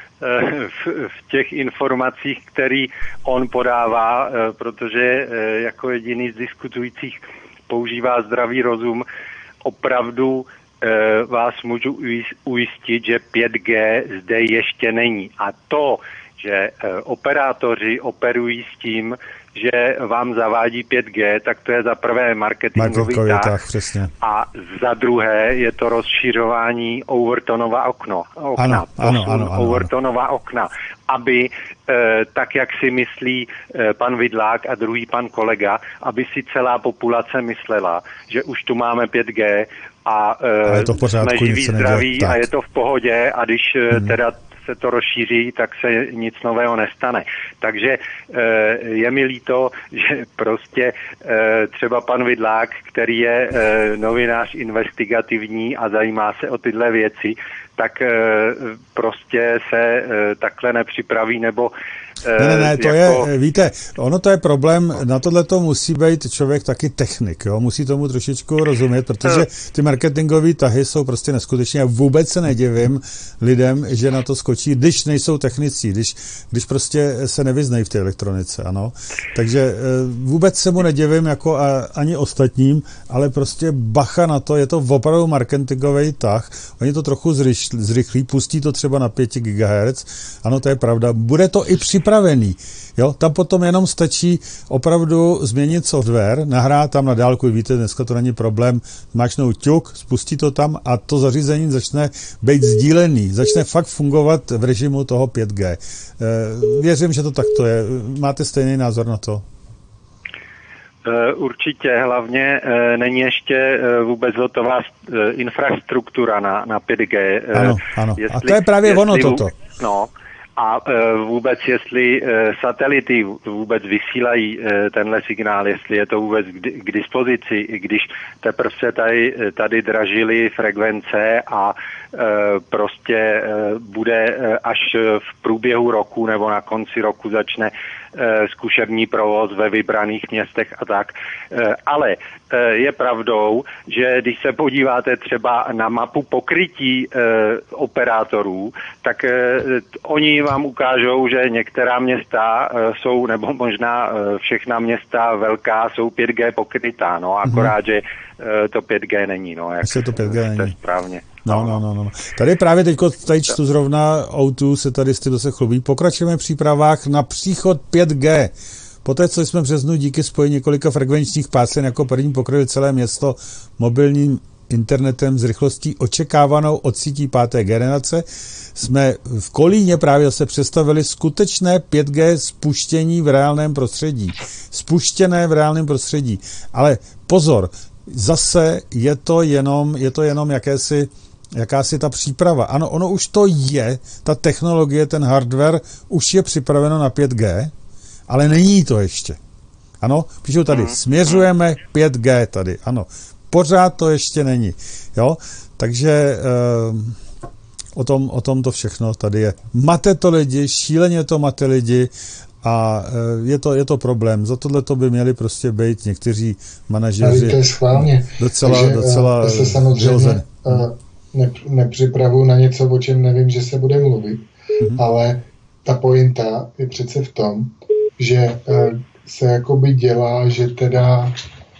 v, v těch informacích, které on podává, protože jako jediný z diskutujících používá zdravý rozum. Opravdu vás můžu ujistit, že pět G zde ještě není. A to, že operátoři operují s tím, že vám zavádí pět G, tak to je za prvé marketingový tah, tak, přesně. A za druhé je to rozšířování Overtonova okno, okna, ano, ano, ano, ano, Overtonova okna, aby e, tak, jak si myslí e, pan Vidlák a druhý pan kolega, aby si celá populace myslela, že už tu máme pět G a, e, a je to v pořádku, jsme živí, zdraví a je to v pohodě a když hmm. teda se to rozšíří, tak se nic nového nestane. Takže je mi líto, že prostě třeba pan Vidlák, který je novinář investigativní a zajímá se o tyhle věci, tak prostě se takhle nepřipraví nebo Ne, ne, ne, to jako... je, víte, ono to je problém, na tohle to musí být člověk taky technik, jo, musí tomu trošičku rozumět, protože ty marketingové tahy jsou prostě neskutečné a vůbec se nedivím lidem, že na to skočí, když nejsou technicí, když, když prostě se nevyznají v té elektronice, ano, takže vůbec se mu nedivím jako a, ani ostatním, ale prostě bacha na to, je to opravdu marketingový tah, oni to trochu zrychlí, pustí to třeba na pět gigahertzů, ano, to je pravda, bude to i připravený. Jo, tam potom jenom stačí opravdu změnit software, nahrát tam na dálku, víte, dneska to není problém, zmáčknout ťuk, spustí to tam a to zařízení začne být sdílený, začne fakt fungovat v režimu toho pět G. Věřím, že to takto je. Máte stejný názor na to? Určitě, hlavně není ještě vůbec hotová infrastruktura na, na pět G. Ano, ano. Jestli, a to je právě ono toto. No, a vůbec jestli satelity vůbec vysílají tenhle signál, jestli je to vůbec k dispozici, i když teprve se tady, tady dražily frekvence a prostě bude až v průběhu roku nebo na konci roku začne zkušební provoz ve vybraných městech a tak. Ale je pravdou, že když se podíváte třeba na mapu pokrytí operátorů, tak oni vám ukážou, že některá města jsou, nebo možná všechna města velká jsou pět G pokrytá, no akorát, že to pět G není, no, jak to pět G není. Správně. No, no, no, no. Tady právě teďko, tady čtu zrovna, O dva se tady s tím zase chlubí. Pokračujeme v přípravách na příchod pět G. Poté, co jsme v březnu díky spojení několika frekvenčních pásem jako první pokryli celé město mobilním internetem s rychlostí očekávanou od sítí páté generace, jsme v Kolíně právě zase představili skutečné pět G spuštění v reálném prostředí. Spuštěné v reálném prostředí. Ale pozor, zase je to jenom, je to jenom jakési, jakási ta příprava. Ano, ono už to je, ta technologie, ten hardware už je připraveno na pět G, ale není to ještě. Ano, píšou tady, směřujeme pět G tady, ano. Pořád to ještě není. Jo? Takže eh, o tom, o tom to všechno tady je. Mate to lidi, šíleně to mate lidi a eh, je, to, je to problém. Za tohle to by měli prostě být někteří manažeři. Ale to je schválně. Docela, Takže, docela to se samozřejmě ne, nepřipravuju na něco, o čem nevím, že se bude mluvit, mm-hmm. ale ta pointa je přece v tom, že eh, se jakoby dělá, že teda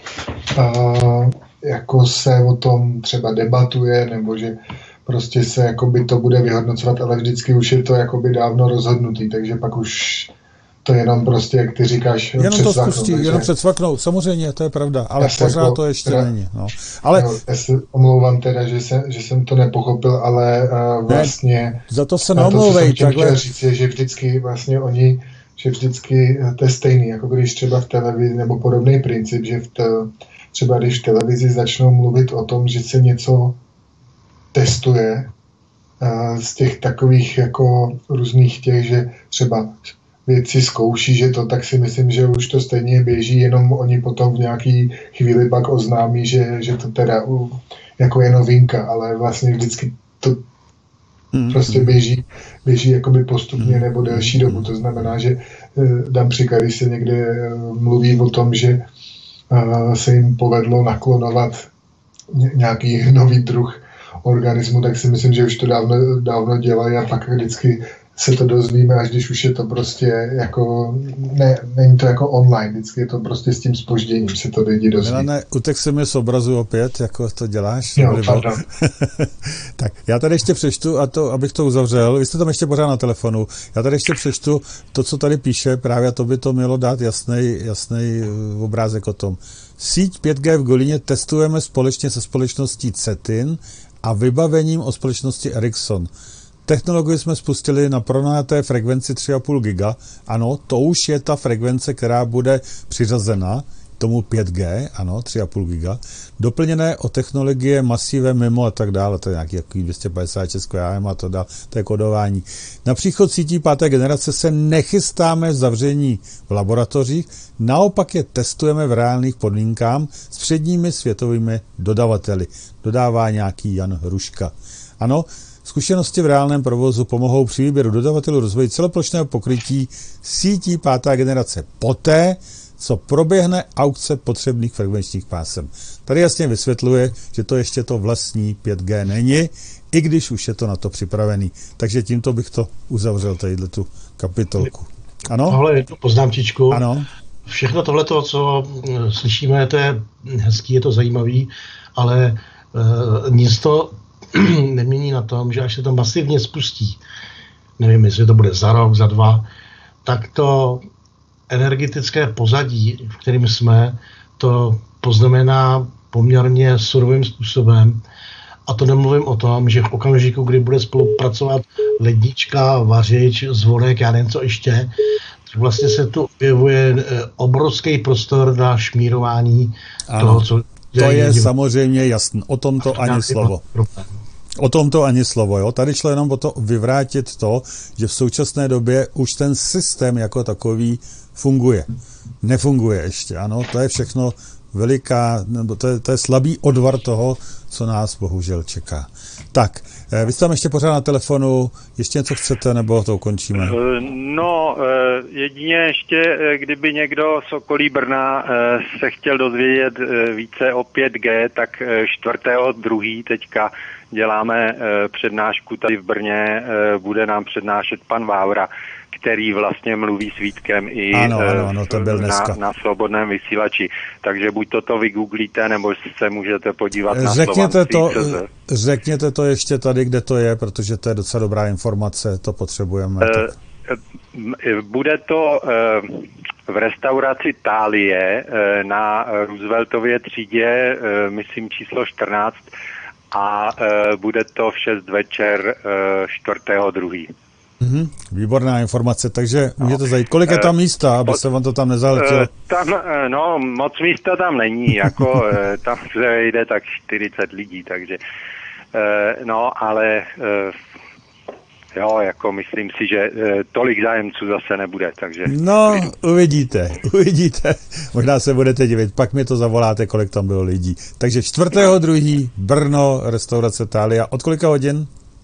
eh, jako se o tom třeba debatuje, nebo že prostě se jakoby to bude vyhodnocovat, ale vždycky už je to jakoby dávno rozhodnutý, takže pak už to jenom prostě, jak ty říkáš, jenom to zkusí, takže... jenom předsvaknou, samozřejmě, to je pravda, ale pořád jako, to ještě teda, není. No. Ale... Jo, já se omlouvám teda, že jsem, že jsem to nepochopil, ale uh, vlastně ne, za to se neomlouvej. To, co jsem chtěl říct, je, že vždycky vlastně oni, že vždycky to je stejný, jako když třeba v televizi, nebo podobný princip, že v te, třeba když v televizi začnou mluvit o tom, že se něco testuje uh, z těch takových jako různých těch, že třeba věci zkouší, že to, tak si myslím, že už to stejně běží, jenom oni potom v nějaký chvíli pak oznámí, že, že to teda uh, jako je novinka, ale vlastně vždycky to mm. prostě běží, běží jakoby postupně mm. nebo delší dobu. To znamená, že uh, dám příklad, když se někde uh, mluví o tom, že uh, se jim povedlo naklonovat ně, nějaký nový druh organismu, tak si myslím, že už to dávno, dávno dělají a pak vždycky se to dozvíme, až když už je to prostě jako, ne, není to jako online, vždycky je to prostě s tím zpožděním, se to lidi dozví. Milane, utek se mi z obrazu opět, jako to děláš. Jo, pardon. Tak, já tady ještě přečtu, a to, abych to uzavřel, vy jste tam ještě pořád na telefonu, já tady ještě přečtu to, co tady píše, právě to by to mělo dát jasný, jasný obrázek o tom. Síť pět G v Golíně testujeme společně se společností Cetin a vybavením o společnosti Ericsson. Technologii jsme spustili na pronajaté frekvenci tři a půl giga. Ano, to už je ta frekvence, která bude přiřazena tomu pět G, ano, tři a půl giga. Doplněné o technologie Massive Mimo a tak dále, to je nějaký dvě stě padesát šest Q M a to dále, to je kodování. Na příchod sítí páté generace se nechystáme zavření v laboratořích, naopak je testujeme v reálných podmínkách s předními světovými dodavateli. Dodává nějaký Jan Hruška. Ano, zkušenosti v reálném provozu pomohou při výběru dodavatelů rozvoji celoplošného pokrytí sítí pátá generace poté, co proběhne aukce potřebných frekvenčních pásem. Tady jasně vysvětluje, že to ještě to vlastní pět G není, i když už je to na to připravený. Takže tímto bych to uzavřel, tadyhle tu kapitolku. Ano? Tohle je to poznámčičku. Ano. Všechno tohleto, co slyšíme, to je hezký, je to zajímavý, ale uh, nic to nemění na tom, že až se to masivně spustí, nevím, jestli to bude za rok, za dva, tak to energetické pozadí, v kterém jsme, to poznamená poměrně surovým způsobem. A to nemluvím o tom, že v okamžiku, kdy bude spolupracovat lednička, vařič, zvonek, já nevím co ještě, vlastně se tu objevuje obrovský prostor na šmírování ano, toho, co to je divá. Samozřejmě jasné. O tom to ani slovo. O tom to ani slovo. Jo? Tady šlo jenom o to vyvrátit to, že v současné době už ten systém jako takový funguje. Nefunguje ještě. Ano, to je všechno veliká, nebo to je, to je slabý odvar toho, co nás bohužel čeká. Tak, vy jste tam ještě pořád na telefonu, ještě něco chcete, nebo to ukončíme? No, jedině ještě, kdyby někdo z okolí Brna se chtěl dozvědět více o pět G, tak čtvrtého druhého teďka děláme přednášku tady v Brně, bude nám přednášet pan Vávra, který vlastně mluví s Vítkem i ano, ano, ano, to byl na, na svobodném vysílači. Takže buď toto vygooglíte, nebo se můžete podívat na řekněte to, řekněte to ještě tady, kde to je, protože to je docela dobrá informace, to potřebujeme. Uh, bude to uh, v restauraci Tálie uh, na Rooseveltově třídě, uh, myslím číslo čtrnáct, a uh, bude to v šest večer uh, čtvrtého druhého Mm-hmm, výborná informace, takže no. Můžete zajít. Kolik je tam místa, aby se vám to tam nezaletělo? Tam, no, moc místa tam není, jako tam se jde tak čtyřicet lidí, takže no, ale jo, jako myslím si, že tolik zájemců zase nebude, takže... No, uvidíte, uvidíte, možná se budete divit, pak mi to zavoláte, kolik tam bylo lidí. Takže čtvrtého druhého Brno, restaurace Thalia, od kolika hodin?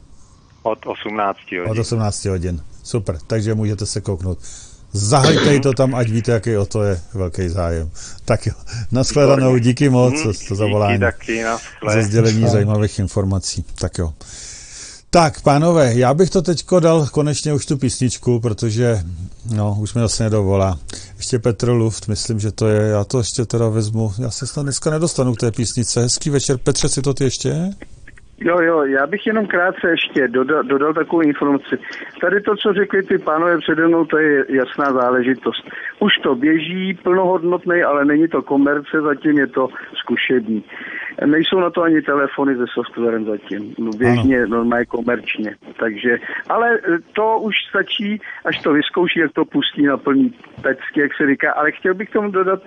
Od osmnácti hodin. Od osmnácti hodin. Super, takže můžete se kouknout. Zahajte to tam, ať víte, jaký o to je velký zájem. Tak jo, nashledanou, díky moc za to zavolání. Taky, za sdělení zajímavých informací. Tak jo. Tak, pánové, já bych to teďko dal konečně už tu písničku, protože no, už mi zase nedovolá. Ještě Petr Luft, myslím, že to je, já to ještě teda vezmu, já se snad dneska nedostanu k té písnice. Hezký večer, Petře, si to ty ještě? Jo, jo, já bych jenom krátce ještě dodal, dodal takovou informaci. Tady to, co řekli ty pánové přede mnou, to je jasná záležitost. Už to běží, plnohodnotný, ale není to komerce, zatím je to zkušební. Nejsou na to ani telefony se softwarem zatím, no, běžně, normálně komerčně. Takže, ale to už stačí, až to vyzkouší, jak to pustí na plný pecky, jak se říká. Ale chtěl bych tomu dodat,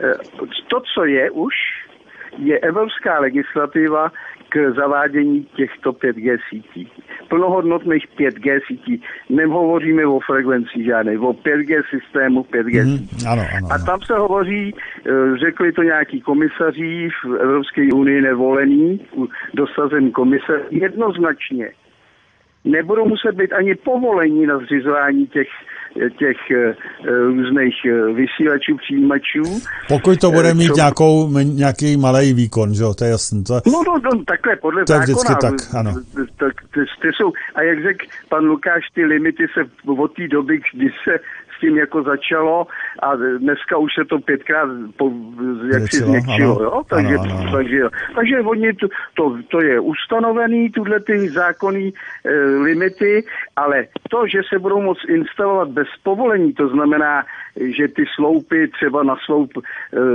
to, co je už, je evropská legislativa k zavádění těchto pět G sítí. Plnohodnotných pět G sítí. Nehovoříme o frekvenci žádné, o pět G systému, pět G mm, sítí. Ano, ano, a tam se hovoří, řekli to nějaký komisaří v Evropské unii nevolený, dosazen komisař, jednoznačně. Nebudou muset být ani povolení na zřizování těch těch uh, různých uh, vysílačů, přijímačů. Pokud to bude mít co... nějakou, nějaký malý výkon, že jo, to je jasný. To... No, no, no, takhle, podle to zákona. vždycky tak, ano. Tak, ty, ty jsou, a jak řekl pan Lukáš, ty limity se od té doby, kdy se s tím jako začalo a dneska už se to pětkrát po, jak si změkčilo, jo? Takže, ano, ano. takže, jo. takže oni to, to, to je ustanovený, tuhle ty zákonný e, limity, ale to, že se budou moct instalovat bez povolení, to znamená, že ty sloupy, třeba na sloup e,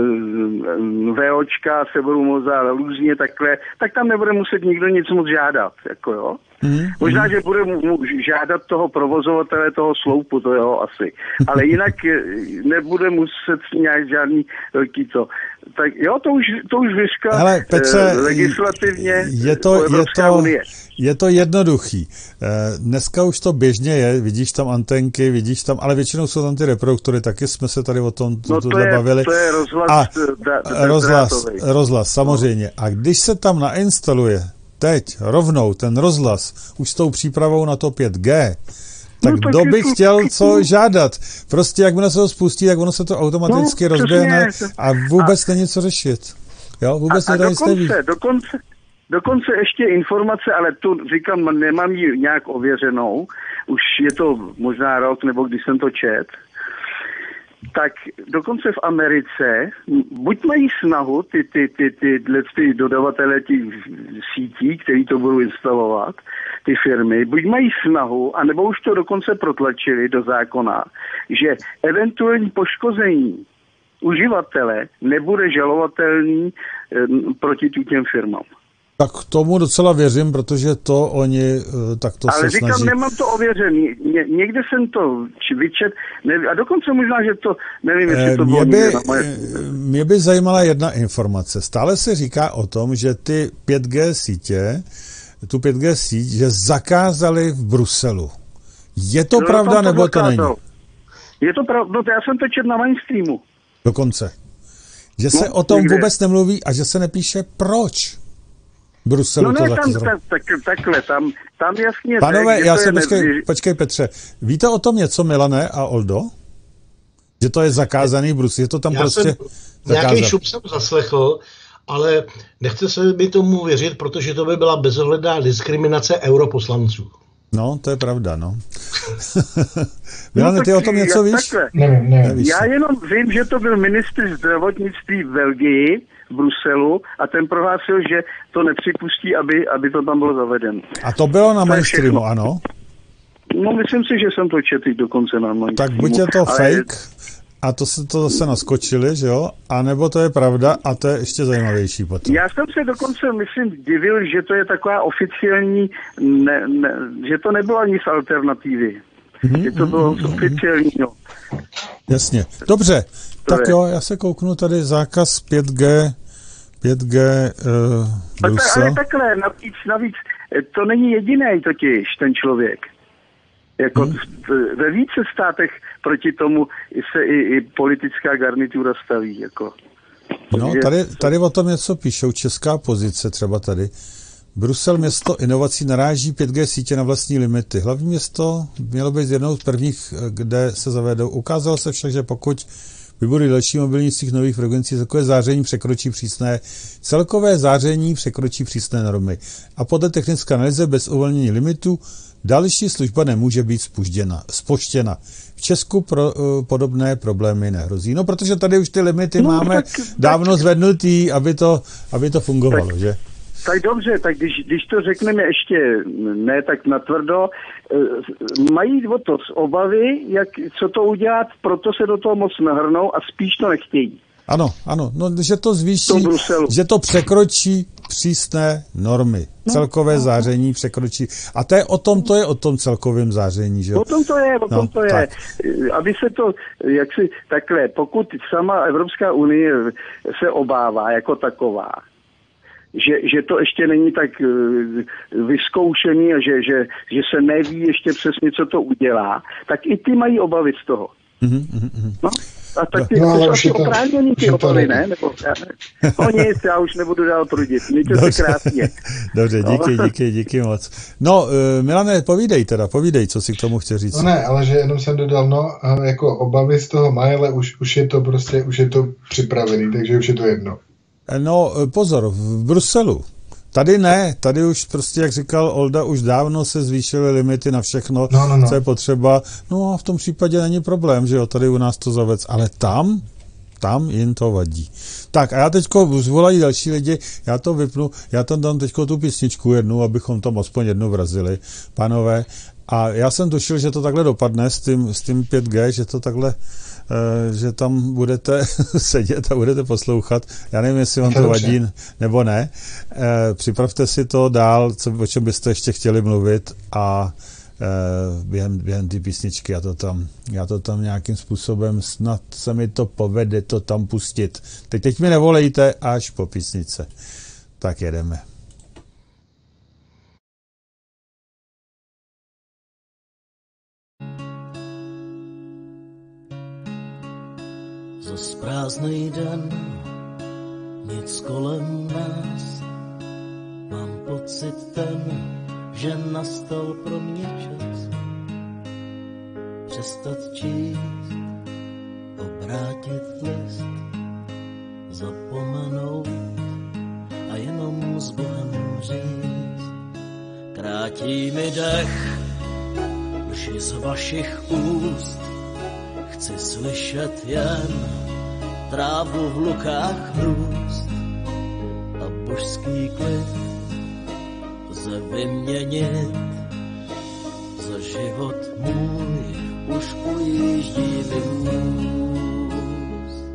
VOčka se budou moct dát různě takhle, tak tam nebude muset nikdo nic moc žádat, jako jo. Mm, Možná, mm. že bude mu žádat toho provozovatele toho sloupu, to jo, asi. Ale jinak nebude muset nějak žádný velký to. Tak jo, to už, to už vyška Hele, Petře, eh, legislativně je to, je, to, je to jednoduchý. Eh, dneska už to běžně je, vidíš tam antenky, vidíš tam, ale většinou jsou tam ty reproduktory, taky jsme se tady o tom no to je, bavili. To je rozhlas. A, da, da, rozhlas, rozhlas, samozřejmě. No. A když se tam nainstaluje teď rovnou ten rozhlas už s tou přípravou na to pět G, tak no, kdo by chtěl co žádat? Prostě jakmile se to spustí, tak ono se to automaticky no, rozběhne a vůbec a, není co řešit. Jo, vůbec a, a nic neví. Dokonce, dokonce ještě informace, ale tu říkám, nemám ji nějak ověřenou, už je to možná rok, nebo když jsem to čet, tak dokonce v Americe buď mají snahu ty, ty, ty, ty, ty, ty dodavatele těch sítí, který to budou instalovat, ty firmy, buď mají snahu, anebo už to dokonce protlačili do zákona, že eventuální poškození uživatele nebude žalovatelný eh, proti těm firmám. Tak tomu docela věřím, protože to oni tak to Ale se říkám, snaží. nemám to ověřený. Ně, někde jsem to vyčet, nevím, a dokonce možná, že to, nevím, jestli to bylo mě by, na moje... mě by zajímala jedna informace. Stále se říká o tom, že ty pět G sítě, tu pět G síť, že zakázali v Bruselu. Je to no, pravda, to nebo to není? Je to pravda, no to já jsem to četl na mainstreamu. Dokonce. Že No, se o tom někde. vůbec nemluví a že se nepíše proč. Bruselu No to ne, tam, zakázalo. tak, tak, takhle, tam, tam jasně... Pánové, řek, já že se to je počkej, nezvě- počkej Petře. Víte o tom něco, Milane a Oldo? Že to je zakázaný v Bruselu, je to tam Já prostě jsem zakázané. nějaký šup jsem zaslechl, ale nechce se mi tomu věřit, protože to by byla bezohledná diskriminace europoslanců. No, to je pravda, no. Milane, ty o tom něco víš? Takhle. Nevím, nevím. Nevíš. Já jenom vím, že to byl ministr zdravotnictví v Belgii, v Bruselu, a ten prohlásil, že to nepřipustí, aby, aby to tam bylo zavedeno. A to bylo na To je mainstreamu, všechno. ano? No, myslím si, že jsem to četl i dokonce na mainstreamu. Tak buď je to Ale- fake, a to se to zase naskočili, že jo? A nebo to je pravda a to je ještě zajímavější potom. Já jsem se dokonce, myslím, divil, že to je taková oficiální, ne, ne, že to nebylo nic alternativy. Mhm, Že to bylo mhm, mhm. oficiálního. Jasně. Dobře, To tak je. jo, já se kouknu tady zákaz pět G, pět G uh, Ale, Brusel. ale takhle, navíc, navíc, to není jediný totiž ten člověk. Jako Hmm. v- ve více státech proti tomu se i, i politická garnitura staví. Jako. No, Takže- tady, tady o tom něco píšou, česká pozice třeba tady. Brusel, město inovací, naráží pět G sítě na vlastní limity. Hlavní město mělo být jednou z prvních, kde se zavedou. Ukázalo se však, že pokud vybudují další mobilní síť nových frekvencí, takové záření překročí přísné, celkové záření překročí přísné normy. A podle technické analýzy bez uvolnění limitů další služba nemůže být spuštěna, spoštěna. V Česku pro, uh, podobné problémy nehrozí. No, protože tady už ty limity No, máme tak- dávno zvednutý, aby to, aby to fungovalo, Tak- že? Tak dobře, tak když, když to řekneme ještě ne tak natvrdo, eh, mají o to z obavy, jak, co to udělat, proto se do toho moc nahrnou a spíš to nechtějí. Ano, ano, no, že to zvýší, To Bruselu. že to překročí přísné normy. No, Celkové záření překročí. A to je o tom, to je o tom celkovém záření, že jo? O tom to je, o tom No, to je. tak. Aby se to, jak si takhle, pokud sama Evropská unie se obává jako taková, že, že to ještě není tak uh, vyzkoušený a že, že, že se neví ještě přesně, co to udělá, tak i ty mají obavy z toho. Mhm, mhm, mhm. No, a tak ty, No, no, ale to už jsou je asi to- oprávněný už ty je to obavy, ne. ne? Nebo, já ne? No nic, já už nebudu dál prudit. Mějte se Dobře. krásně. Dobře, No. díky, díky, díky moc. No, uh, Milane, povídej teda, povídej, co si k tomu chci říct. No ne, ale že jenom jsem dodal, no, a jako obavy z toho mají, ale už, už je to prostě, už je to připravený, takže už je to jedno. No, pozor, v Bruselu. Tady ne, tady už prostě, jak říkal Olda, už dávno se zvýšily limity na všechno, No, no, no. co je potřeba. No a v tom případě není problém, že jo, tady u nás to zavec. Ale tam, tam jim to vadí. Tak a já teďko už volají další lidi, já to vypnu, já tam dám teďko tu písničku jednu, abychom tam aspoň jednu vrazili, pánové. A já jsem tušil, že to takhle dopadne s tím, s tím pět G, že to takhle, uh, že tam budete sedět a budete poslouchat. Já nevím, jestli vám to vadí nebo ne. Uh, připravte si to dál, co, o čem byste ještě chtěli mluvit a uh, během, během ty písničky já to, tam, já to tam nějakým způsobem snad se mi to povede to tam pustit. Teď, teď mi nevolejte až po písnice. Tak jedeme. Zas prázdnej den, nic kolem nás. Mám pocit ten, že nastal pro mě čas přestat číst, obrátit list, zapomenout a jenom s Bohem říct. Krátí mi dech, lži z vašich úst, chci slyšet jen trávu v lukách růst a božský klid lze vyměnit za život můj, už ujíždí mi vůz.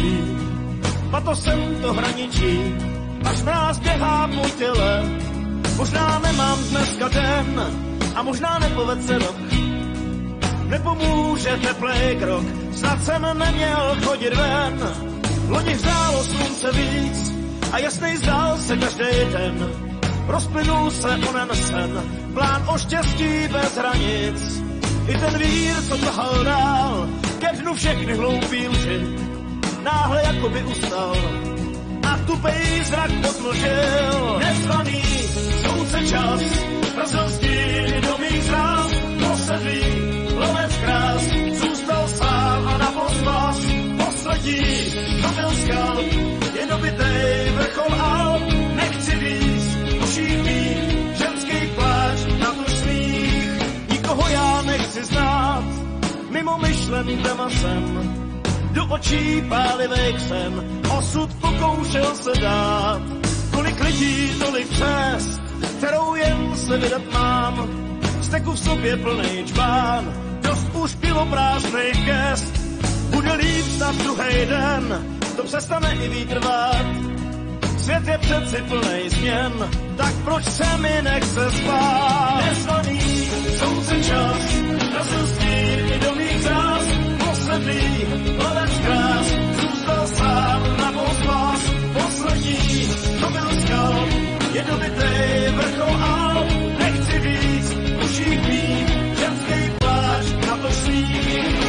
hraničí, a to sem to hraničí, až nás běhá můj těle. Možná nemám dneska den a možná nepoved se rok. Nepomůže teplej krok, snad jsem neměl chodit ven. Loni hřálo slunce víc a jasnej zdál se každý den. Rozplynul se onen sen, plán o štěstí bez hranic. I ten vír, co tahal dál, ke dnu všechny hloupý lži, náhle jakoby ustal a tupej zrak podmlžil. Nezvaný slunce čas, vrazil stíny do mých zrás, posedlý lovec krás, zůstal sám a na pospas. Poslední, co byl skal, je dobitej vrchol Alp. Nechci víc očích mých, ženský pláč na tu smích. Nikoho já nechci znát, mimo myšlenkama jsem, do očí pálivých sen, osud pokoušel se dát. Kolik lidí, tolik cest, kterou jen se vydat mám. Steku v sobě plnej čbán, dost už pivo prázdnej gest. Bude líp snad druhej den, to přestane i výtrvat. Svět je přeci plnej změn, tak proč se mi nechce spát? Nezvaný slunce čas, razil stín i do mých zás. Posledný lovec krás, zůstal sám na pospas. Poslední, to byl skal, je dobitej vrchol Alp. Nechci víc uších mít, ženský pláč na to smích.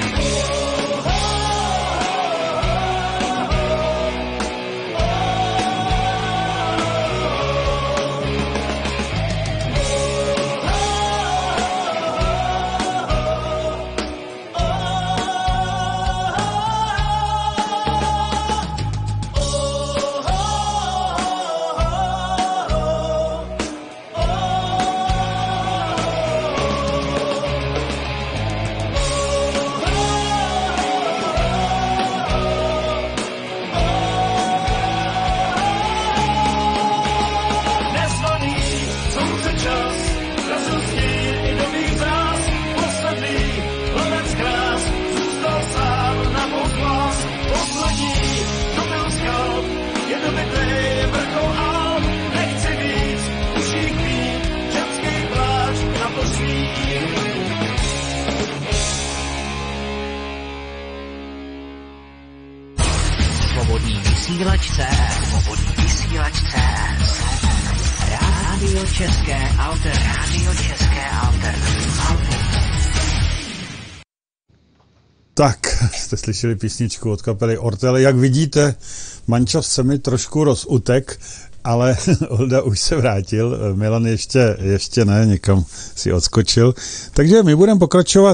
Tak, jste slyšeli písničku od kapely Ortel. Jak vidíte, mančas se mi trošku rozutek, ale Olda už se vrátil, Milan ještě, ještě ne, někam si odskočil. Takže my budeme pokračovat,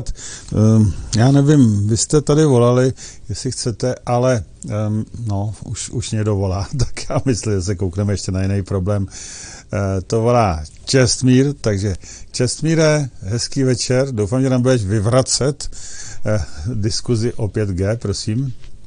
já nevím, vy jste tady volali, jestli chcete, ale no, už, už někdo volá, tak já myslím, že se koukneme ještě na jiný problém. To volá Čestmír, takže Čestmíre, hezký večer, doufám, že nám budeš vyvracet eh, diskuzi o pět G, prosím.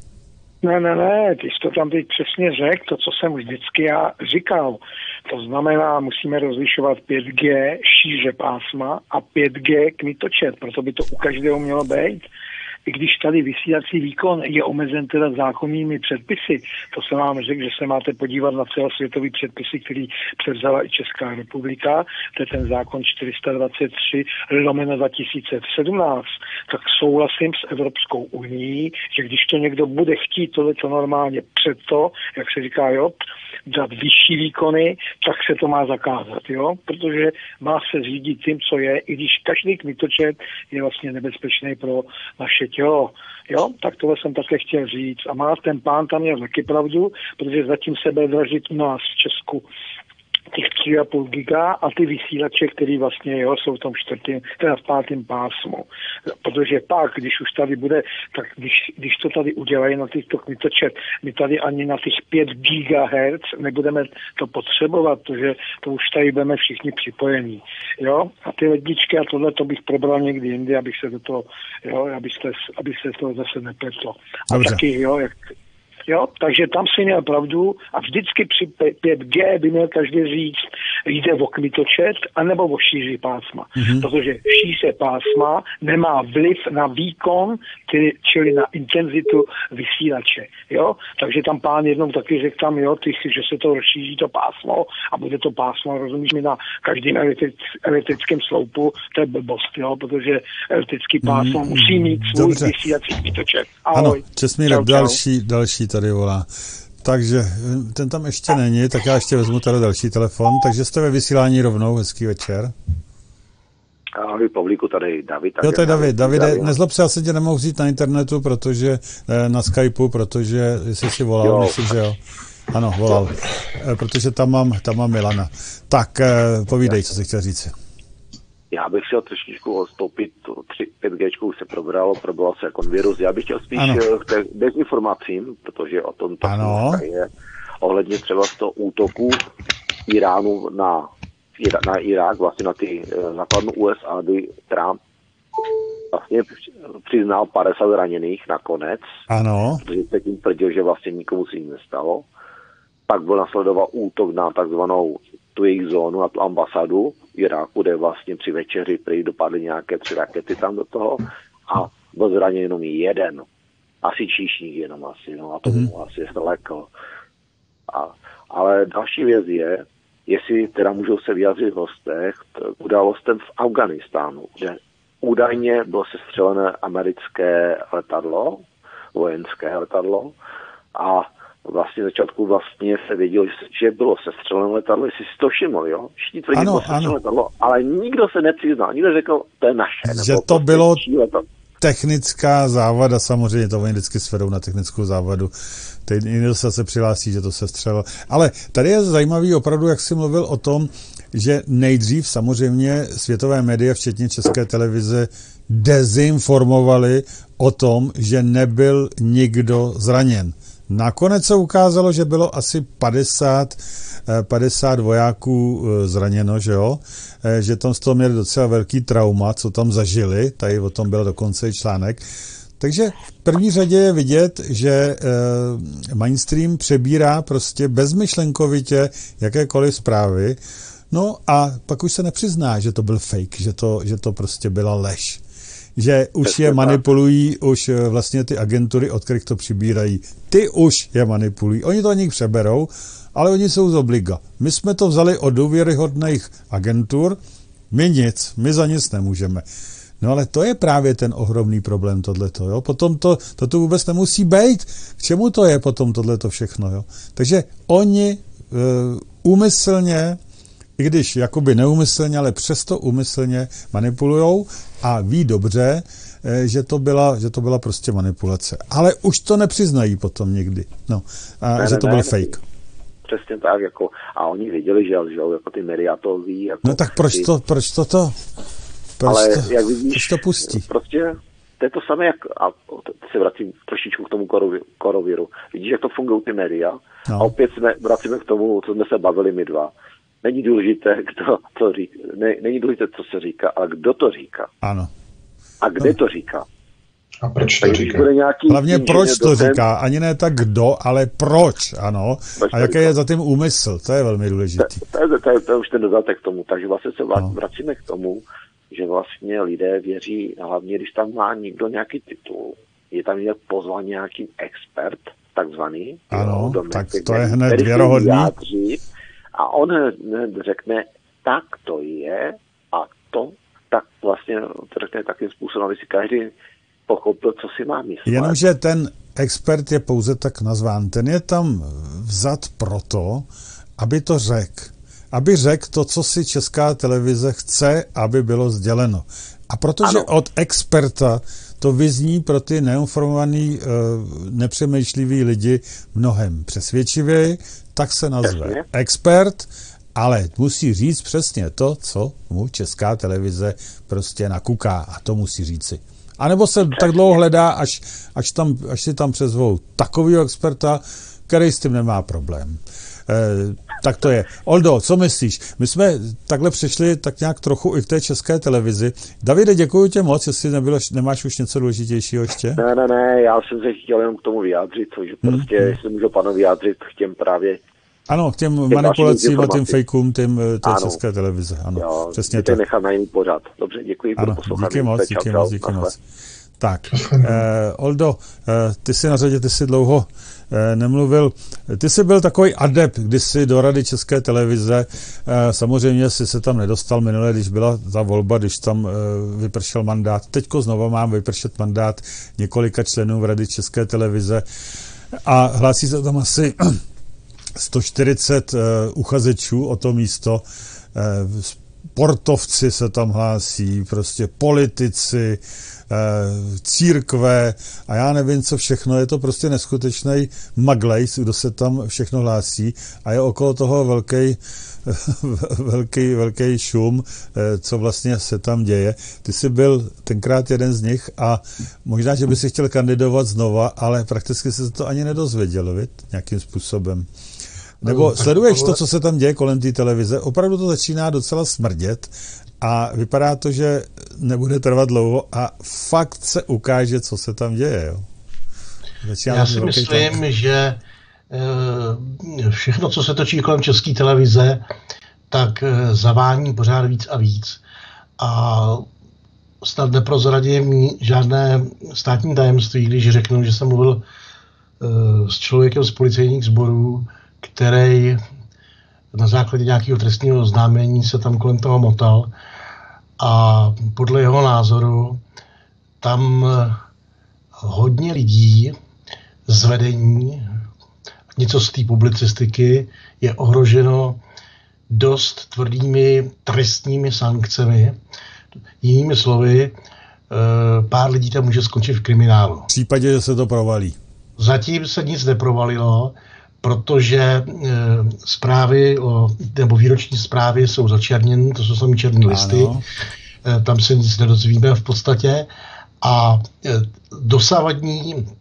Ne, ne, ne, ty jsi to tam teď přesně řekl, to, co jsem vždycky já říkal. To znamená, musíme rozlišovat pět G šíře pásma a pět G kmitočet, proto by to u každého mělo být. I když tady vysílací výkon je omezen teda zákonnými předpisy, to se vám řekl, že se máte podívat na celosvětový předpisy, který převzala i Česká republika, to je ten zákon čtyři sta dvacet tři lomeno dva tisíce sedmnáct, tak souhlasím s Evropskou unií, že když to někdo bude chtít tohleto normálně před to, jak se říká, jo, dát vyšší výkony, tak se to má zakázat, jo, protože má se řídit tím, co je, i když každý kmitočet je vlastně nebezpečný pro naše tělo, jo, tak tohle jsem také chtěl říct a má ten pán tam měl taky pravdu, protože zatím se bude dražit u nás v Česku těch tři a půl giga a ty vysílače, který vlastně jo, jsou v tom čtvrtém, teda v pátém pásmu. Protože pak, když už tady bude, tak když, když to tady udělají na těchto kmitočet, my tady ani na těch pět gigahertz nebudeme to potřebovat, protože to už tady budeme všichni připojení. Jo? A ty ledničky a tohle to bych probral někdy jindy, abych se do toho, jo, abyste, aby se to zase nepletlo. A Dobře. taky, jo, jak Jo, takže tam si měl pravdu a vždycky při pět G by měl každý říct, jde o kmitočet anebo o šíři pásma. Mhm. Protože šíře pásma nemá vliv na výkon, tedy, čili na intenzitu vysílače. Jo? Takže tam pán jednou taky řekl tam, jo, ty, že se to rozšíří to pásmo a bude to pásmo, rozumíš mi, na každém elektric, elektrickém sloupu, to je blbost, jo, protože elektrický pásmo mm, musí mít svůj dobře. vysílací kmitočet. Ano, Ahoj. Česmíre, Čau, čau. další, další tady volá. Takže ten tam ještě není, tak já ještě vezmu tady další telefon. Takže jste ve vysílání rovnou, hezký večer. Ahoj, Pavlíku, tady David. Jo, to je David. Davide, nezlob se, já se tě nemohu vzít na internetu, protože na Skypeu, protože jsi si volal, jo. Myslím, že jo. Ano, volal. Jo. Protože tam mám, tam mám Milana. Tak, povídej, co jsi chtěl říct. Já bych chtěl trošičku odstoupit, pět G už se probralo, probralo se jako virus. Já bych chtěl spíš k té dezinformacím, protože o tom tak je, ohledně třeba z toho útoku Iránu na, na Irák, vlastně na ty základnu U S A, kdy Trump vlastně přiznal padesát raněných nakonec. Ano. Protože se tím tvrdil, že vlastně nikomu si nic nestalo. Pak byl nasledoval útok na takzvanou tu jejich zónu, na tu ambasádu Iráku, kde vlastně při večeři prý dopadly nějaké tři rakety tam do toho a byl zraněn jenom jeden. Asi číšník jenom asi, no a to mm. asi je daleko. A, ale další věc je, jestli teda můžou se vyjádřit v hostech k událostem v Afganistánu, kde údajně bylo sestřelené americké letadlo, vojenské letadlo a vlastně v začátku vlastně se vědělo, že bylo sestřelené letadlo, jestli si to všiml, jo? Všichni tvrdí, že bylo sestřelené letadlo, ale nikdo se nepřiznal, nikdo řekl, to je naše. Že to bylo technická závada, samozřejmě to oni vždycky svedou na technickou závadu. Teď někdo se zase přihlásí, že to sestřelil. Ale tady je zajímavý opravdu, jak jsi mluvil o tom, že nejdřív samozřejmě světové média, včetně České televize, dezinformovali o tom, že nebyl nikdo zraněn. Nakonec se ukázalo, že bylo asi padesát, padesát vojáků zraněno, že jo? Že tam z toho měli docela velký trauma, co tam zažili, tady o tom byl dokonce i článek. Takže v první řadě je vidět, že mainstream přebírá prostě bezmyšlenkovitě jakékoliv zprávy, no a pak už se nepřizná, že to byl fake, že to, že to prostě byla lež. Že už je manipulují, už vlastně ty agentury, od kterých to přibírají, ty už je manipulují. Oni to od nich přeberou, ale oni jsou z obliga. My jsme to vzali od důvěryhodných agentur, my nic, my za nic nemůžeme. No ale to je právě ten ohromný problém tohleto, jo. Potom to, to tu vůbec nemusí být. K čemu to je potom tohleto všechno, jo. Takže oni uh, úmyslně, i když jakoby neúmyslně, ale přesto úmyslně manipulujou a ví dobře, že to byla, že to byla prostě manipulace. Ale už to nepřiznají potom nikdy. No, a ne, že to ne, byl ne, fake. Přesně tak, jako, a oni věděli, že lžou, jako ty média to ví. Jako no tak proč ty... to, proč to to? Proč ale to, jak vidíš, proč to pustí? Prostě to je to samé, jak, a se vracím trošičku k tomu koroviru. Vidíš, jak to fungují ty média? No. A opět jsme vracíme k tomu, co jsme se bavili my dva. Není důležité, kdo to říká. Ne, není důležité, co se říká, ale kdo to říká. Ano. A kde no. to říká. A proč to říká? Hlavně proč to docent, říká. Ani ne tak kdo, ale proč, ano. Proč a jaký říká? Je za tím úmysl. To je velmi důležité. To, to, to, to, to je už ten dodatek k tomu. Takže vlastně se no. vracíme k tomu, že vlastně lidé věří, hlavně když tam má někdo nějaký titul, je tam někdo pozvan nějaký expert, takzvaný. Ano, jo, tak to je hned věrohodný. A on řekne, tak to je a to, tak vlastně to řekne takým způsobem, aby si každý pochopil, co si má myslet. Jenomže ten expert je pouze tak nazván. Ten je tam vzat proto, aby to řekl. Aby řekl to, co si Česká televize chce, aby bylo sděleno. A protože ano. od experta to vyzní pro ty neinformovaný, nepřemýšlivý lidi mnohem přesvědčivěji, tak se nazve přesně. expert, ale musí říct přesně to, co mu Česká televize prostě nakuká, a to musí říci. A nebo se přesně. tak dlouho hledá, až, až, tam, až si tam přezvou takovýho experta, který s tím nemá problém. E, tak to je. Oldo, co myslíš? My jsme takhle přišli tak nějak trochu i k té České televizi. Davide, děkuji tě moc, jestli nebylo, nemáš už něco důležitějšího ještě? Ne, ne, ne, já jsem se chtěl jenom k tomu vyjádřit, což hmm. prostě, hmm. jestli můžu panu vyjádřit k těm právě Ano, k těm manipulacím a těm fakeům, těm té České televize. Ano, jo, přesně tak. Nechat na jiný pořad. Dobře, děkuji. Ano, díky moc, díky čau, moc, díky moc. Tak, eh, Oldo, eh, ty jsi na řadě, ty jsi dlouho eh, nemluvil. Ty jsi byl takový adept kdysi do Rady České televize. Eh, samozřejmě jsi se tam nedostal minule, když byla ta volba, když tam eh, vypršel mandát. Teďko znova mám vypršet mandát několika členů v Rady České televize a hlásí se tam asi sto čtyřicet uh, uchazečů o to místo. Uh, sportovci se tam hlásí, prostě politici, uh, církve a já nevím, co všechno. Je to prostě neskutečný maglejs, kdo se tam všechno hlásí a je okolo toho velký velký, velký šum, co vlastně se tam děje. Ty jsi byl tenkrát jeden z nich a možná, že by si chtěl kandidovat znova, ale prakticky se to ani nedozvěděl, viď? Nějakým způsobem. Nebo sleduješ to, co se tam děje kolem té televize? Opravdu to začíná docela smrdět a vypadá to, že nebude trvat dlouho a fakt se ukáže, co se tam děje. Jo? Já si myslím, tam. že všechno, co se točí kolem České televize, tak zavání pořád víc a víc. A snad neprozradím žádné státní tajemství, když řeknu, že jsem mluvil s člověkem z policejních sborů, který na základě nějakého trestního oznámení se tam kolem toho motal a podle jeho názoru tam hodně lidí z vedení, něco z té publicistiky je ohroženo dost tvrdými trestními sankcemi. Jinými slovy, pár lidí tam může skončit v kriminálu. V případě, že se to provalí. Zatím se nic neprovalilo, protože e, zprávy o, nebo výroční zprávy jsou začerněny, to jsou samý černý listy, e, tam se nic nedozvíme v podstatě a e, dosavadní e,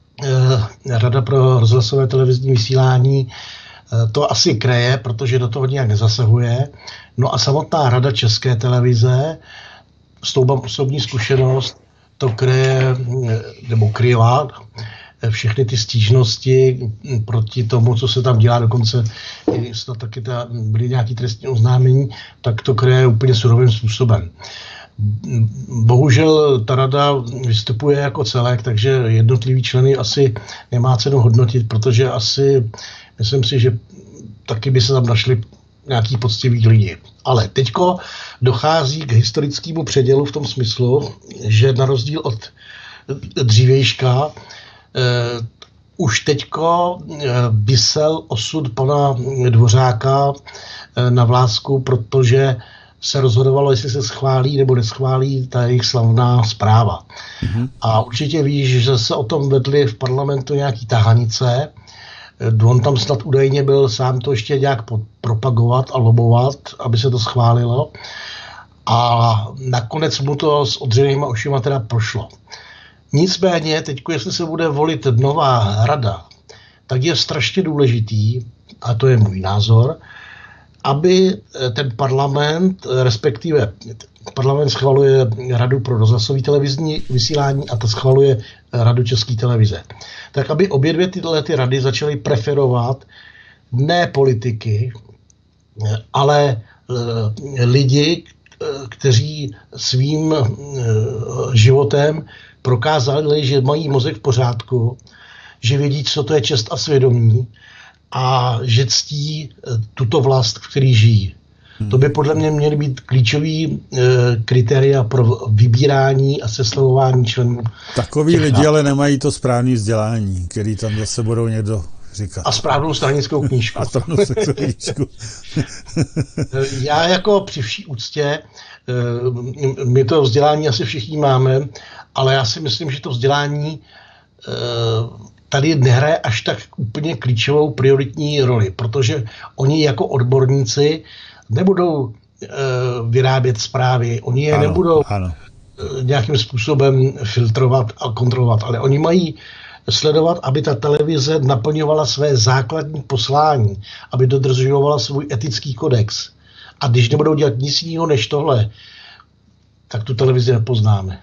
Rada pro rozhlasové televizní vysílání e, to asi kreje, protože do toho nějak nezasahuje. No a samotná Rada České televize, s tou mám osobní zkušenost, to kreje, nebo kryla všechny ty stížnosti proti tomu, co se tam dělá, dokonce to taky ta, byly nějaký trestní oznámení, tak to kryje úplně surovým způsobem. Bohužel ta rada vystupuje jako celek, takže jednotlivý členy asi nemá cenu hodnotit, protože asi, myslím si, že taky by se tam našli nějaký poctiví lidi. Ale teďko dochází k historickému předělu v tom smyslu, že na rozdíl od dřívějška uh, už teďko uh, visel osud pana Dvořáka uh, na vlásku, protože se rozhodovalo, jestli se schválí nebo neschválí ta jejich slavná zpráva. Mm-hmm. A určitě víš, že se o tom vedly v parlamentu nějaký tahanice. On tam snad údajně byl sám to ještě nějak propagovat a lobovat, aby se to schválilo. A nakonec mu to s odřenýma očima teda prošlo. Nicméně, teď, jestli se bude volit nová rada, tak je strašně důležitý, a to je můj názor, aby ten parlament, respektive parlament schvaluje Radu pro rozhlasové televizní vysílání a ta schvaluje Radu České televize. Tak aby obě dvě tyhle ty rady začaly preferovat ne politiky, ale lidi, kteří svým životem prokázali, že mají mozek v pořádku, že vědí, co to je čest a svědomí a že ctí tuto vlast, v který žijí. Hmm. To by podle mě měly být klíčový e, kritéria pro vybírání a sestavování členů. Takoví lidi ale nemají to správné vzdělání, který tam zase budou někdo říkat. A správnou stranickou knížku. A správnou stranickou knížku. Já jako při vší úctě, e, my to vzdělání asi všichni máme, ale já si myslím, že to vzdělání e, tady nehraje až tak úplně klíčovou prioritní roli, protože oni jako odborníci nebudou e, vyrábět zprávy, oni je ano, nebudou ano. E, nějakým způsobem filtrovat a kontrolovat, ale oni mají sledovat, aby ta televize naplňovala své základní poslání, aby dodržovala svůj etický kodex. A když nebudou dělat nic jiného než tohle, tak tu televizi nepoznáme.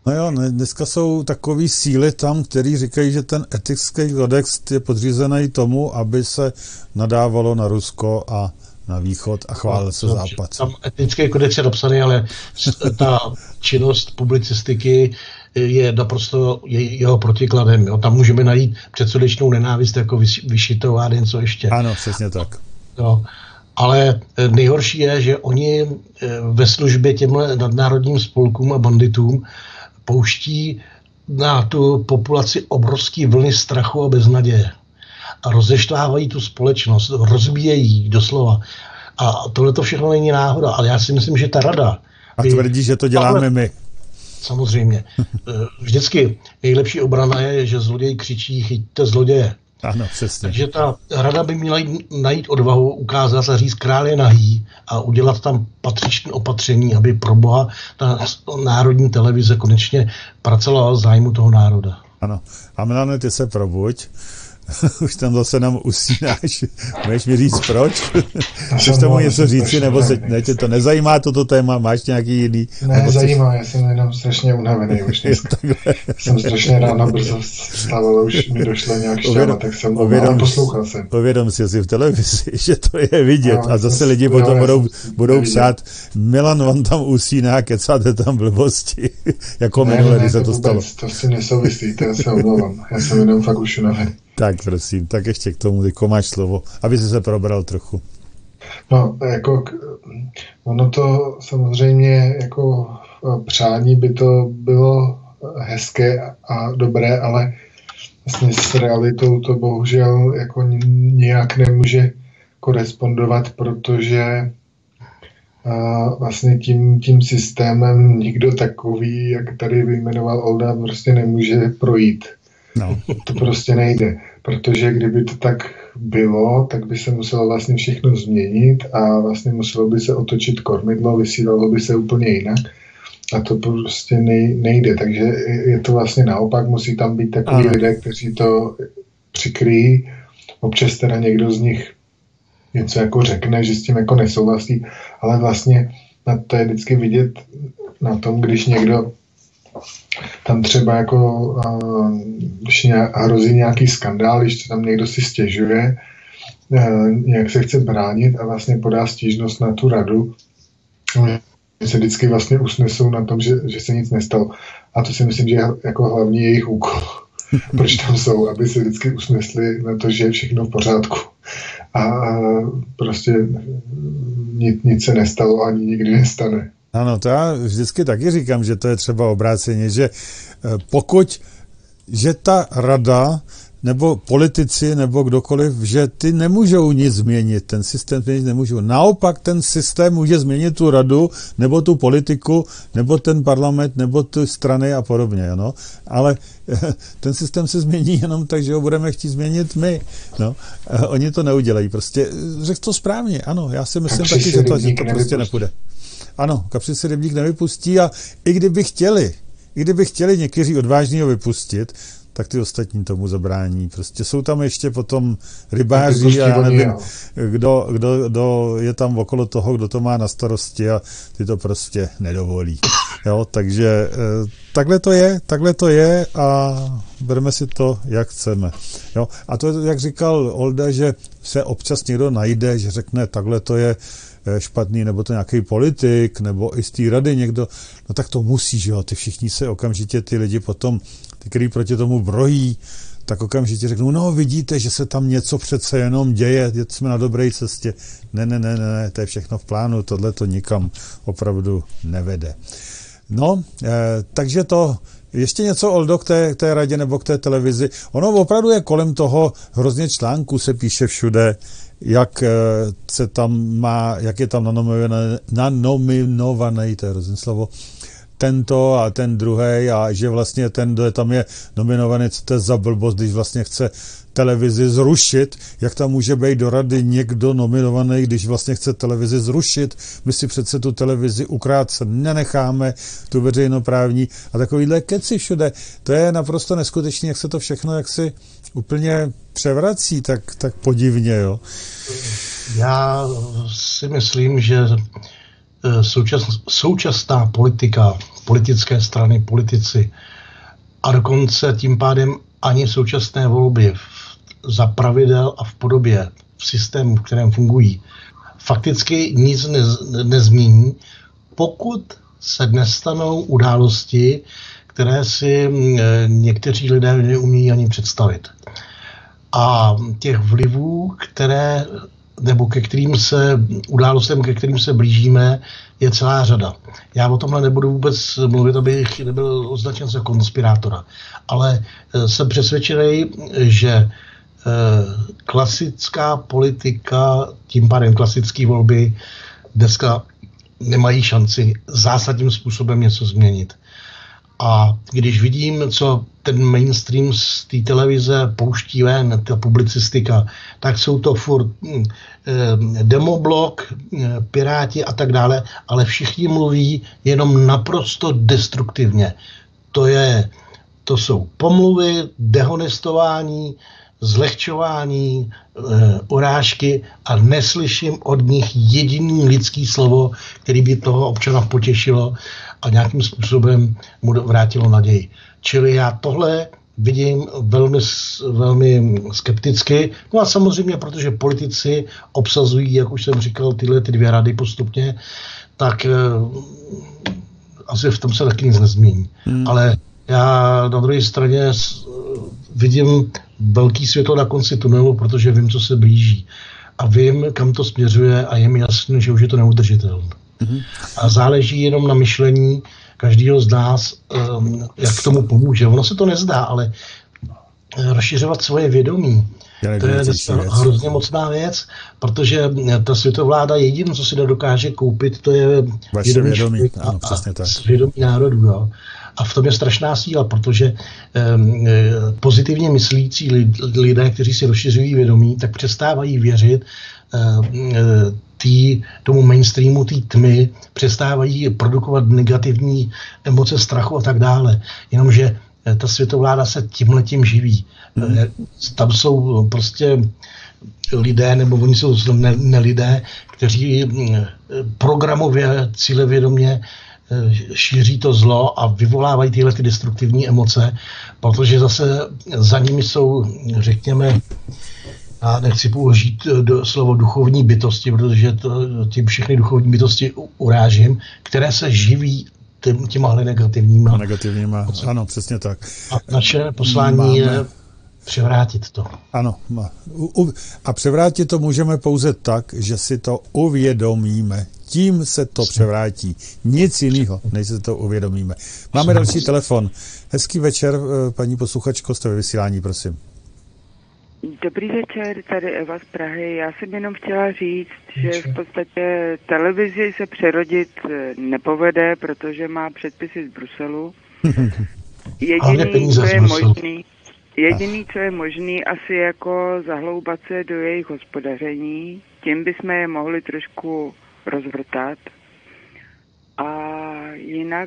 No jo, dneska jsou takový síly tam, který říkají, že ten etický kodex je podřízený tomu, aby se nadávalo na Rusko a na východ a chválil se no, západ. Tam etický kodex je napsaný, ale ta činnost publicistiky je naprosto jeho protikladem. Jo. Tam můžeme najít předsudečnou nenávist jako vyšitou a něco ještě. Ano, přesně tak. Jo. Ale nejhorší je, že oni ve službě těmhle nadnárodním spolkům a banditům pouští na tu populaci obrovský vlny strachu a beznaděje. A rozeštávají tu společnost, rozbíjejí doslova. A tohle to všechno není náhoda, ale já si myslím, že ta rada... A tvrdí, že to děláme ale, my. Samozřejmě. Vždycky nejlepší obrana je, že zloděj křičí, chyťte zloděje. Ano, přesně. Takže ta rada by měla najít odvahu, ukázat a říct, král je nahý a udělat tam patřičné opatření, aby pro boha ta národní televize konečně pracovala v zájmu toho národa. Ano. A Milane, ty se probuď. Už tam zase nám usínáš. Můžeš mi říct proč? Chceš tomu něco říci, nebo se ne, tě to nezajímá toto téma? Máš nějaký jiný? Ne, zajímá, chceš... já jsem jenom strašně unavený už dneska. Jsem strašně ráno brzo vstával, už mi došlo nějak šťáva, tak jsem ovědom, poslouchal jsem. Povědom si asi v televizi, že to je vidět no, a zase lidi jo, potom budou, budou psát, Milan on tam usíná, kecáte tam blbosti, jako ne, minule, ne, když se to, to stalo. To s tím nesouvisí, to se omlouvám. Já jsem jenom fakt už unavený. Tak prosím, tak ještě k tomu, tyko máš slovo, aby jsi se probral trochu. No, jako ono to samozřejmě jako přání by to bylo hezké a dobré, ale vlastně s realitou to bohužel jako nijak nemůže korespondovat, protože uh, vlastně tím, tím systémem nikdo takový, jak tady vyjmenoval Olda, prostě nemůže projít. No. To prostě nejde, protože kdyby to tak bylo, tak by se muselo vlastně všechno změnit a vlastně muselo by se otočit kormidlo, vysílalo by se úplně jinak a to prostě nej, nejde, takže je to vlastně naopak, musí tam být takový lidé, kteří to přikryjí, občas teda někdo z nich něco jako řekne, že s tím jako nesouhlasí, ale vlastně na to je vždycky vidět na tom, když někdo tam třeba jako, když hrozí nějaký skandál, když tam někdo si stěžuje, nějak se chce bránit a vlastně podá stížnost na tu radu, se vždycky vlastně usnesou na tom, že, že se nic nestalo. A to si myslím, že je jako hlavní jejich úkol. Proč tam jsou, aby se vždycky usnesli na to, že je všechno v pořádku. A prostě nic, nic se nestalo ani nikdy nestane. Ano, to já vždycky taky říkám, že to je třeba obráceně, že pokud, že ta rada nebo politici nebo kdokoliv, že ty nemůžou nic změnit, ten systém změnit nemůžou. Naopak ten systém může změnit tu radu nebo tu politiku nebo ten parlament nebo ty strany a podobně, no. Ale ten systém se změní jenom tak, že ho budeme chtít změnit my. No. Oni to neudělají. Prostě řekl to správně, ano, já si myslím taky, že to, že to prostě nepůjde. Ano, kapři si rybník nevypustí a i kdyby chtěli, i kdyby chtěli někteří odvážní ho vypustit, tak ty ostatní tomu zabrání. Prostě jsou tam ještě potom rybáři a já nevím, kdo, kdo, kdo je tam okolo toho, kdo to má na starosti a ty to prostě nedovolí. Jo, takže takhle to je, takhle to je a bereme si to, jak chceme. Jo, a to, jak říkal Olda, že se občas někdo najde, že řekne, takhle to je špatný, nebo to nějaký politik, nebo i z té rady někdo, no tak to musí, že jo, ty všichni se okamžitě, ty lidi potom, ty, kteří proti tomu brojí, tak okamžitě řeknou, no vidíte, že se tam něco přece jenom děje, jsme na dobré cestě. Ne, ne, ne, ne, to je všechno v plánu, tohle to nikam opravdu nevede. No, eh, takže to, ještě něco, Oldo, k té, k té radě nebo k té televizi. Ono opravdu je kolem toho hrozně článků, se píše všude, jak se tam má, jak je tam nanominovaný, nanominovaný, to je hrozný slovo, tento a ten druhej a že vlastně ten, kdo je tam je nominovaný, co to je za blbost, když vlastně chce televizi zrušit, jak tam může být do rady někdo nominovaný, když vlastně chce televizi zrušit, my si přece tu televizi ukrácet nenecháme, tu veřejnoprávní a takovýhle keci všude. To je naprosto neskutečné, jak se to všechno jaksi úplně převrací, tak, tak podivně, jo. Já si myslím, že součas, současná politika politické strany, politici a dokonce tím pádem ani současné volby v, za pravidel a v podobě, v systému, v kterém fungují, fakticky nic nez, nezmění, pokud se nestanou události, které si někteří lidé neumějí ani představit. A těch vlivů, které, nebo ke kterým se, událostem, ke kterým se blížíme, je celá řada. Já o tomhle nebudu vůbec mluvit, abych nebyl označen za konspirátora. Ale jsem přesvědčený, že klasická politika, tím pádem klasické volby, dneska nemají šanci zásadním způsobem něco změnit. A když vidím, co ten mainstream z té televize pouští ven, ta publicistika, tak jsou to furt eh, demoblok, eh, Piráti a tak dále, ale všichni mluví jenom naprosto destruktivně. To, je, to jsou pomluvy, dehonestování, zlehčování, e, urážky a neslyším od nich jediný lidský slovo, který by toho občana potěšilo a nějakým způsobem mu vrátilo naději. Čili já tohle vidím velmi, velmi skepticky. No a samozřejmě, protože politici obsazují, jak už jsem říkal, tyhle ty dvě rady postupně, tak e, asi v tom se taky nic nezmění. Hmm. Ale já na druhé straně vidím velký světlo na konci tunelu, protože vím, co se blíží. A vím, kam to směřuje a je mi jasné, že už je to neudržitelné. Mm-hmm. A záleží jenom na myšlení každého z nás, um, jak k tomu pomůže. Ono se to nezdá, ale rozšiřovat svoje vědomí, to je hrozně mocná věc, protože ta světovláda jediné, co si nedokáže koupit, to je vědomí, vědomí. Ano, přesně tak. Vědomí národů. Jo. A v tom je strašná síla, protože um, pozitivně myslící lidé, kteří si rozšiřují vědomí, tak přestávají věřit um, tý, tomu mainstreamu, té tmy, přestávají produkovat negativní emoce strachu a tak dále. Jenomže ta světovláda se tímhletím živí. Hmm. Tam jsou prostě lidé, nebo oni jsou ne, ne lidé, kteří programově, cílevědomě šíří to zlo a vyvolávají tyhle ty destruktivní emoce, protože zase za nimi jsou, řekněme, já nechci použít do slovo duchovní bytosti, protože to, tím všechny duchovní bytosti urážím, které se živí těmahle negativníma. negativníma. Ano, přesně tak. A naše poslání Máme... je převrátit to. Ano. A převrátit to můžeme pouze tak, že si to uvědomíme. Tím se to převrátí. Nic jiného, než se to uvědomíme. Máme další telefon. Hezký večer, paní posluchačko, jste ve vysílání, prosím. Dobrý večer, tady Eva z Prahy. Já jsem jenom chtěla říct, že v podstatě televizi se přerodit nepovede, protože má předpisy z Bruselu. Jediný, co je možný, jediný, co je možný, asi jako zahloubat se do jejich hospodaření. Tím bychom je mohli trošku rozvrtat. A jinak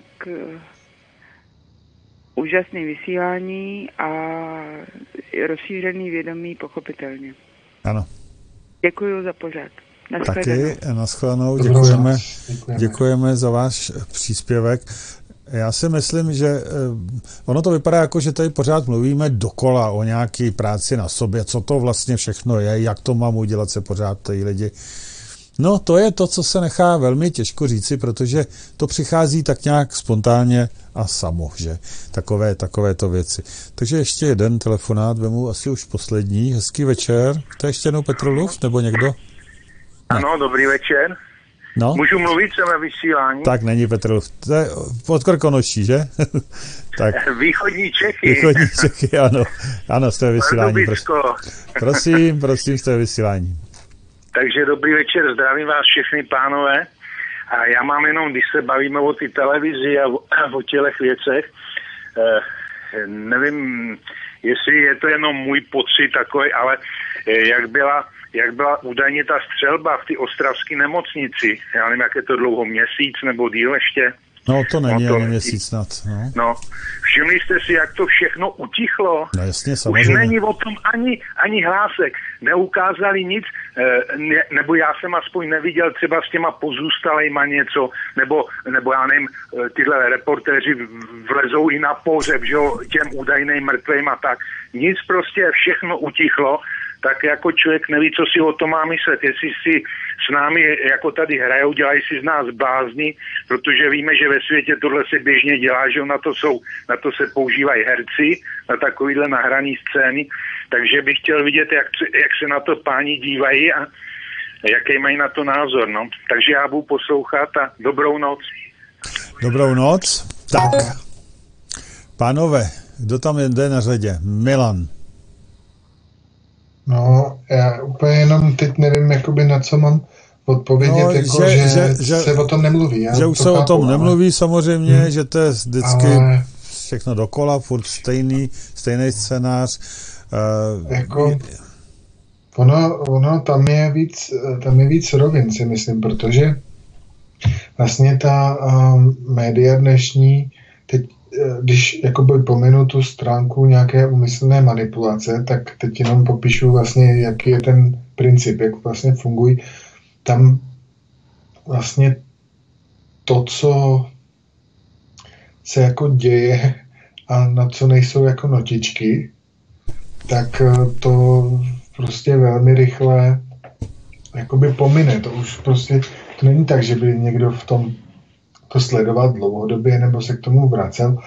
úžasné vysílání a rozšířený vědomí pochopitelně. Ano. Děkuji za pořad. Taky, nashledanou, děkujeme, děkujeme za váš příspěvek. Já si myslím, že ono to vypadá jako, že tady pořád mluvíme dokola o nějaké práci na sobě, co to vlastně všechno je, jak to mám udělat se pořád tady lidi. No, to je to, co se nechá velmi těžko říci, protože to přichází tak nějak spontánně a samo, že? Takové, takovéto věci. Takže ještě jeden telefonát, vemu asi už poslední. Hezký večer. To je ještě jednou Petrolův, nebo někdo? Ne. Ano, dobrý večer. No? Můžu mluvit, jsem ve vysílání? Tak není Petrolův. To je pod Krkonoší, že? Tak. Východní Čechy. Východní Čechy, ano. Ano, jste ve vysílání. Prosím, prosím, prosím, jste ve vysílání. Takže dobrý večer, zdravím vás všechny, pánové. A já mám jenom, když se bavíme o ty televizi a o, o těch věcech, eh, nevím, jestli je to jenom můj pocit takový, ale eh, jak byla, jak byla údajně ta střelba v té ostravské nemocnici, já nevím, jak je to dlouho, měsíc nebo díl ještě. No to není no, to, ani měsíc snad. No. no, Všimli jste si, jak to všechno utichlo? No jasně, samozřejmě. Už není o tom ani, ani hlásek. Neukázali nic, ne, nebo já jsem aspoň neviděl třeba s těma pozůstalejma něco, nebo, nebo já nevím, tyhle reportéři vlezou i na pohřeb, že jo, těm údajným mrtvým a tak. Nic prostě, všechno utichlo, tak jako člověk neví, co si o tom má myslet. Jestli si s námi jako tady hrajou, dělají si z nás blázni, protože víme, že ve světě tohle se běžně dělá, že na to, jsou, na to se používají herci, na takovýhle nahraný scény, takže bych chtěl vidět, jak, jak se na to páni dívají a jaký mají na to názor. No. Takže já budu poslouchat a dobrou noc. Dobrou noc. Tak, pánové, kdo tam jde na řadě? Milan. No, já úplně jenom teď nevím, jakoby na co mám odpovědět, no, jako, že, že, že se o tom nemluví. Já že už to se chápu, o tom ale... nemluví samozřejmě, hmm. že to je vždycky ale... všechno dokola, furt stejný, stejný scénář. Uh, jako, ono, ono tam je víc, tam je víc rovin, si myslím, protože vlastně ta um, média dnešní, teď když jakoby pominu tu stránku nějaké úmyslné manipulace, tak teď jenom popíšu vlastně, jaký je ten princip, jak vlastně fungují. Tam vlastně to, co se jako děje a na co nejsou jako notičky, tak to prostě velmi rychle jakoby pomine. To už prostě, to není tak, že by někdo v tom to sledoval dlouhodobě nebo se k tomu vracel.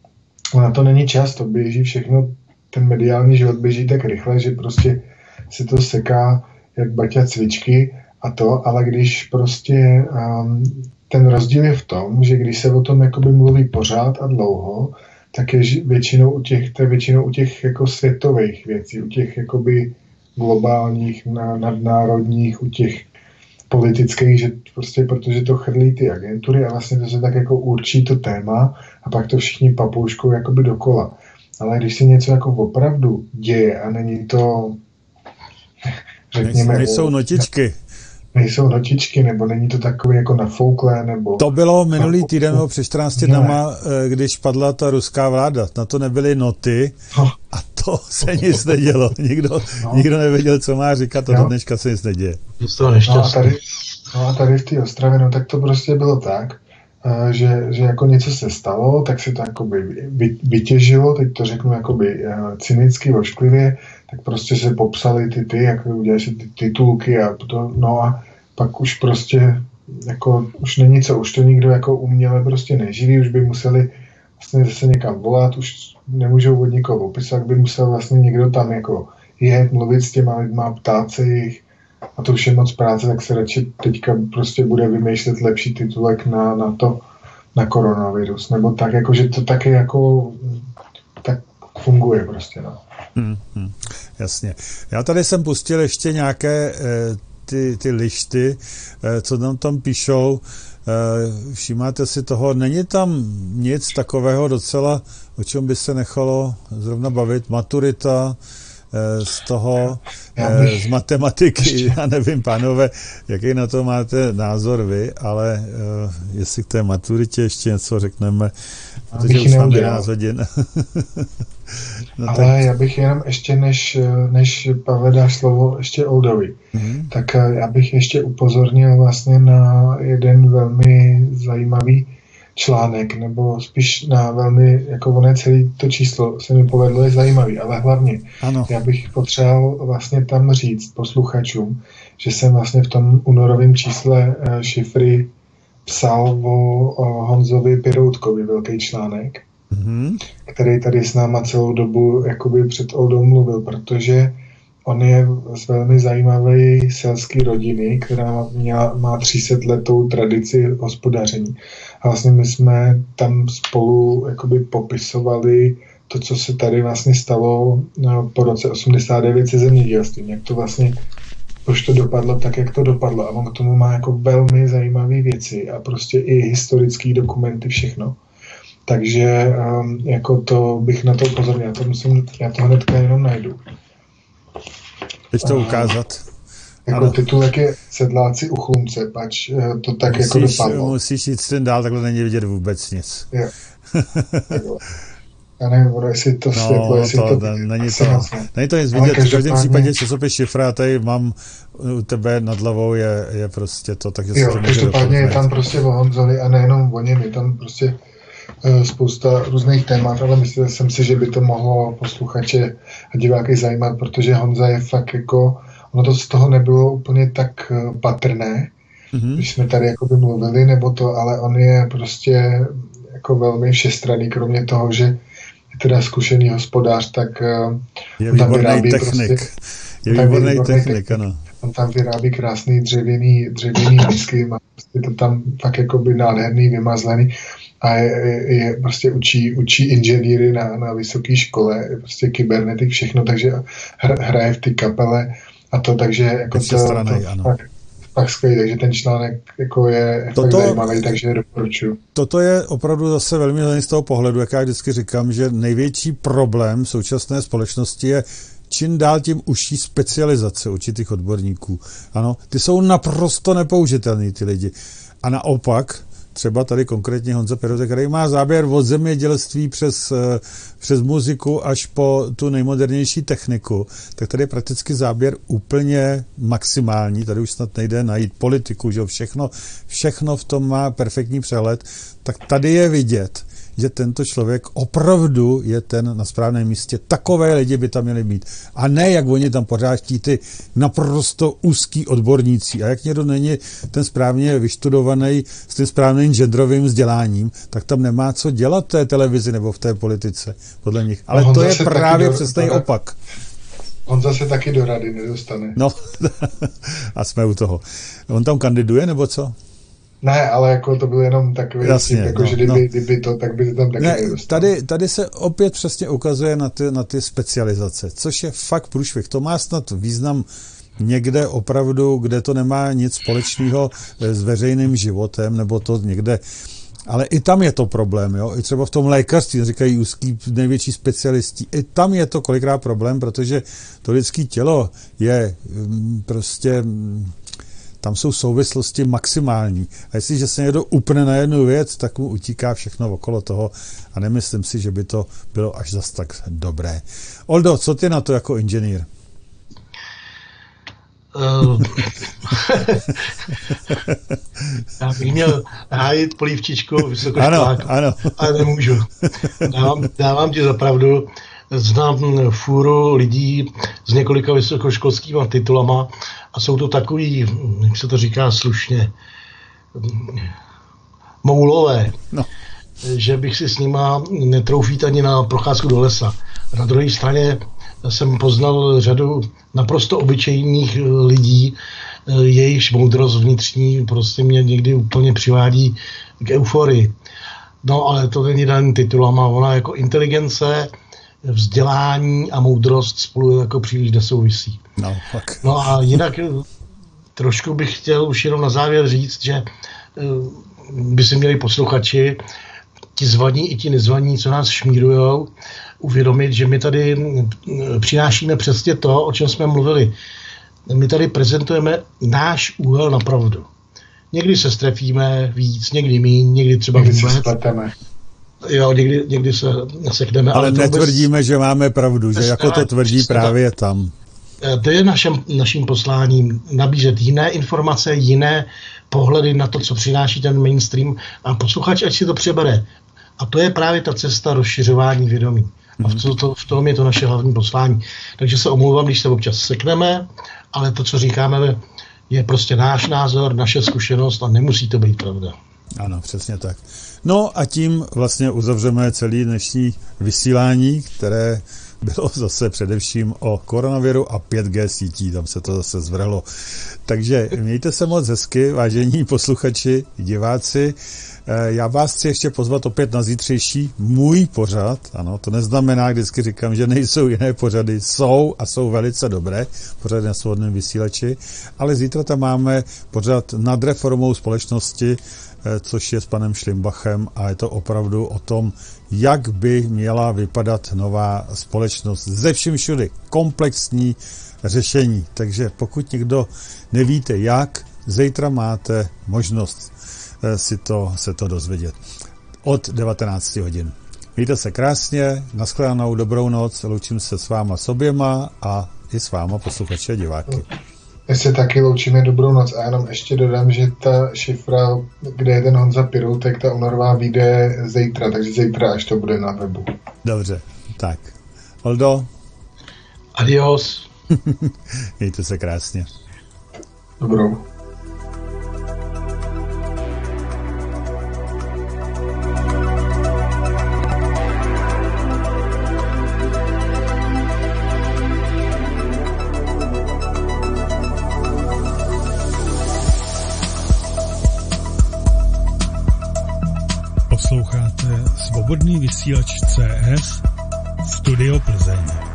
Na to není čas, to běží všechno, ten mediální život běží tak rychle, že prostě se to seká jak baťa cvičky a to, ale když prostě um, ten rozdíl je v tom, že když se o tom jakoby mluví pořád a dlouho, tak je většinou u těch, to je většinou u těch jako světových věcí, u těch jakoby globálních, nadnárodních, u těch politických, že prostě protože to chrlí ty agentury a vlastně to se tak jako určí to téma a pak to všichni papouškou jakoby dokola. Ale když se něco jako opravdu děje a není to, řekněme... Nejsou notičky. Nejsou notičky, nebo není to takové jako nafouklé, nebo... To bylo minulý týden, nebo před čtrnácti dnama, když padla ta ruská vláda. Na to nebyly noty a to se nic nedělo. Nikdo, no. nikdo nevěděl, co má říkat a do dneška se nic neděje. No a tady, no a tady v té Ostravě, no tak to prostě bylo tak, že, že jako něco se stalo, tak se to jakoby vytěžilo, teď to řeknu jakoby cynicky, ošklivě, tak prostě se popsali ty ty, jak udělají se ty titulky a to, no a pak už prostě jako už není co, už to nikdo jako uměle prostě neživí, už by museli vlastně zase někam volat, už nemůžou od nikoho opisovat, by musel vlastně někdo tam jako jet, mluvit s těma lidma, ptát se jich a to už je moc práce, tak se radši teďka prostě bude vymýšlet lepší titulek na, na to, na koronavirus, nebo tak, jako, že to taky jako tak funguje prostě, no. Hmm, hmm, jasně. Já tady jsem pustil ještě nějaké eh, ty, ty lišty, eh, co tam tam píšou. Eh, všímáte si toho, není tam nic takového docela, o čem by se nechalo zrovna bavit, maturita, z toho, z matematiky, já nevím, pánové, jaký na to máte názor vy, ale uh, jestli k té maturitě ještě něco řekneme, protože už máme jedenáct hodin. No, ale tak... já bych jenom ještě, než, než Pavle dáš slovo ještě Oldovi, mm-hmm. tak já bych ještě upozornil vlastně na jeden velmi zajímavý článek, nebo spíš na velmi, jako ono celé to číslo se mi povedlo, je zajímavý, ale hlavně ano. Já bych potřeboval vlastně tam říct posluchačům, že jsem vlastně v tom únorovém čísle Šifry psal o, o Honzovi Piroutkovi velký článek, mm-hmm. který tady s náma celou dobu jakoby před Oldou mluvil, protože on je z velmi zajímavé selské rodiny, která měla, má tři sta letou tradici hospodaření. A vlastně my jsme tam spolu jakoby popisovali to, co se tady vlastně stalo no, po roce osmdesát devět se zemědělstvím. Jak to vlastně, už to dopadlo tak, jak to dopadlo. A on k tomu má jako velmi zajímavé věci a prostě i historické dokumenty, všechno. Takže um, jako to bych na to upozornil. Já to, musím, já to hnedka jenom najdu. Chceš to ukázat? Jako ano. Titulek je Sedláci u Chlumce, pač to tak musíš, jako dopadlo. Musíš jít ten dál, takhle není vidět vůbec nic. Jo. Já nevím, jestli to světlo, no, jestli to, to... Není to, není to nic vidět, v každém případě časopis Šifra, tady mám u tebe nad hlavou, je, je prostě to, takže jo, každopádně je tam prostě o Honzovi a nejenom o něm, je tam prostě uh, spousta různých témat, ale myslel jsem si, že by to mohlo posluchače a diváky zajímat, protože Honza je fakt jako, ono to z toho nebylo úplně tak uh, patrné, mm-hmm. když jsme tady jakoby mluvili, nebo to, ale on je prostě jako velmi všestranný, kromě toho, že je teda zkušený hospodář, tak uh, je výborný technik. Prostě, je výborný technik, technik, ano. On tam vyrábí krásný dřevěný, dřevěný disky, má prostě to tam fakt jakoby nádherný, vymazlený a je, je, je prostě učí, učí inženýry na, na vysoké škole, je prostě kybernetik, všechno, takže hraje v ty kapele a to, takže jako to, stranej, to fakt, fakt skvělý, takže ten článek jako je toto, fakt zajímavý, takže doporučuji. Toto je opravdu zase velmi zajímavý z toho pohledu, jak já vždycky říkám, že největší problém současné společnosti je čím dál tím užší specializace určitých odborníků. Ano, ty jsou naprosto nepoužitelný, ty lidi. A naopak, třeba tady konkrétně Honza Perotek, který má záběr od zemědělství přes, přes muziku až po tu nejmodernější techniku, tak tady je prakticky záběr úplně maximální. Tady už snad nejde najít politiku, že všechno, všechno v tom má perfektní přehled. Tak tady je vidět, že tento člověk opravdu je ten na správném místě. Takové lidi by tam měli být. A ne, jak oni tam pořád ty naprosto úzký odborníci. A jak někdo není ten správně vyštudovaný s tím správným genderovým vzděláním, tak tam nemá co dělat v té televizi nebo v té politice, podle nich. Ale no, to je právě do, přesný do, opak. On zase taky do rady nedostane. No, a jsme u toho. On tam kandiduje, nebo co? Ne, ale jako to byl jenom takový, jasně, jako, no, že kdyby, no. kdyby to, tak by to tam taky ne, nedostal. Tady, tady se opět přesně ukazuje na ty, na ty specializace, což je fakt průšvih. To má snad význam někde opravdu, kde to nemá nic společného s veřejným životem, nebo to někde, ale i tam je to problém, jo? I třeba v tom lékařství, říkají úzký největší specialisti, i tam je to kolikrát problém, protože to lidské tělo je prostě... Tam jsou souvislosti maximální. A jestliže se někdo upne na jednu věc, tak mu utíká všechno okolo toho a nemyslím si, že by to bylo až zas tak dobré. Oldo, co ty na to jako inženýr? Uh, já bych měl hájit polívčičku vysokoškoláku, ano, ano. ale nemůžu. Dávám, dávám ti za pravdu. Znám fůru lidí s několika vysokoškolskými titulama a jsou to takový, jak se to říká slušně, moulové, no. Že bych si s nima netroufít ani na procházku do lesa. Na druhé straně jsem poznal řadu naprosto obyčejných lidí, jejichž moudrost vnitřní prostě mě někdy úplně přivádí k euforii. No ale to není daný titulama, ona jako inteligence, vzdělání a moudrost spolu jako příliš nesouvisí. No, tak. No a jinak trošku bych chtěl už jenom na závěr říct, že by si měli posluchači, ti zvaní i ti nezvaní, co nás šmírujou, uvědomit, že my tady přinášíme přesně to, o čem jsme mluvili. My tady prezentujeme náš úhel na pravdu. Někdy se strefíme víc, někdy míň, někdy třeba někdy vůbec. Se spleteme. Jo, někdy, někdy se nasekneme. Ale, ale netvrdíme, vůbec... že máme pravdu, že jako to tvrdí přesně právě tak. tam. To je našem, naším posláním nabízet jiné informace, jiné pohledy na to, co přináší ten mainstream a posluchač, ať si to přebere. A to je právě ta cesta rozšiřování vědomí. A v, to, to, v tom je to naše hlavní poslání. Takže se omlouvám, když se občas sekneme, ale to, co říkáme, je prostě náš názor, naše zkušenost a nemusí to být pravda. Ano, přesně tak. No a tím vlastně uzavřeme celý dnešní vysílání, které bylo zase především o koronaviru a pět G sítí, tam se to zase zvrhlo. Takže mějte se moc hezky, vážení posluchači, diváci. Já vás chci ještě pozvat opět na zítřejší můj pořad. Ano, to neznamená, vždycky říkám, že nejsou jiné pořady. Jsou a jsou velice dobré pořady na svobodném vysílači, ale zítra tam máme pořad nad reformou společnosti, což je s panem Šlimbachem a je to opravdu o tom, jak by měla vypadat nová společnost. Ze vším všudy komplexní řešení. Takže pokud někdo nevíte jak, zítra máte možnost si to, se to dozvědět. Od devatenácti hodin. Mějte se krásně, nashledanou, dobrou noc, loučím se s váma s oběma a i s váma posluchači a diváky. My se taky loučíme, dobrou noc a jenom ještě dodám, že ta šifra, kde je ten Honza Piroutek, ta únorová vyjde zítra, takže zítra, až to bude na webu. Dobře, tak. Oldo? Adios. Mějte se krásně. Dobrou. Posloucháte Svobodný vysílač C S Studio Plzeň.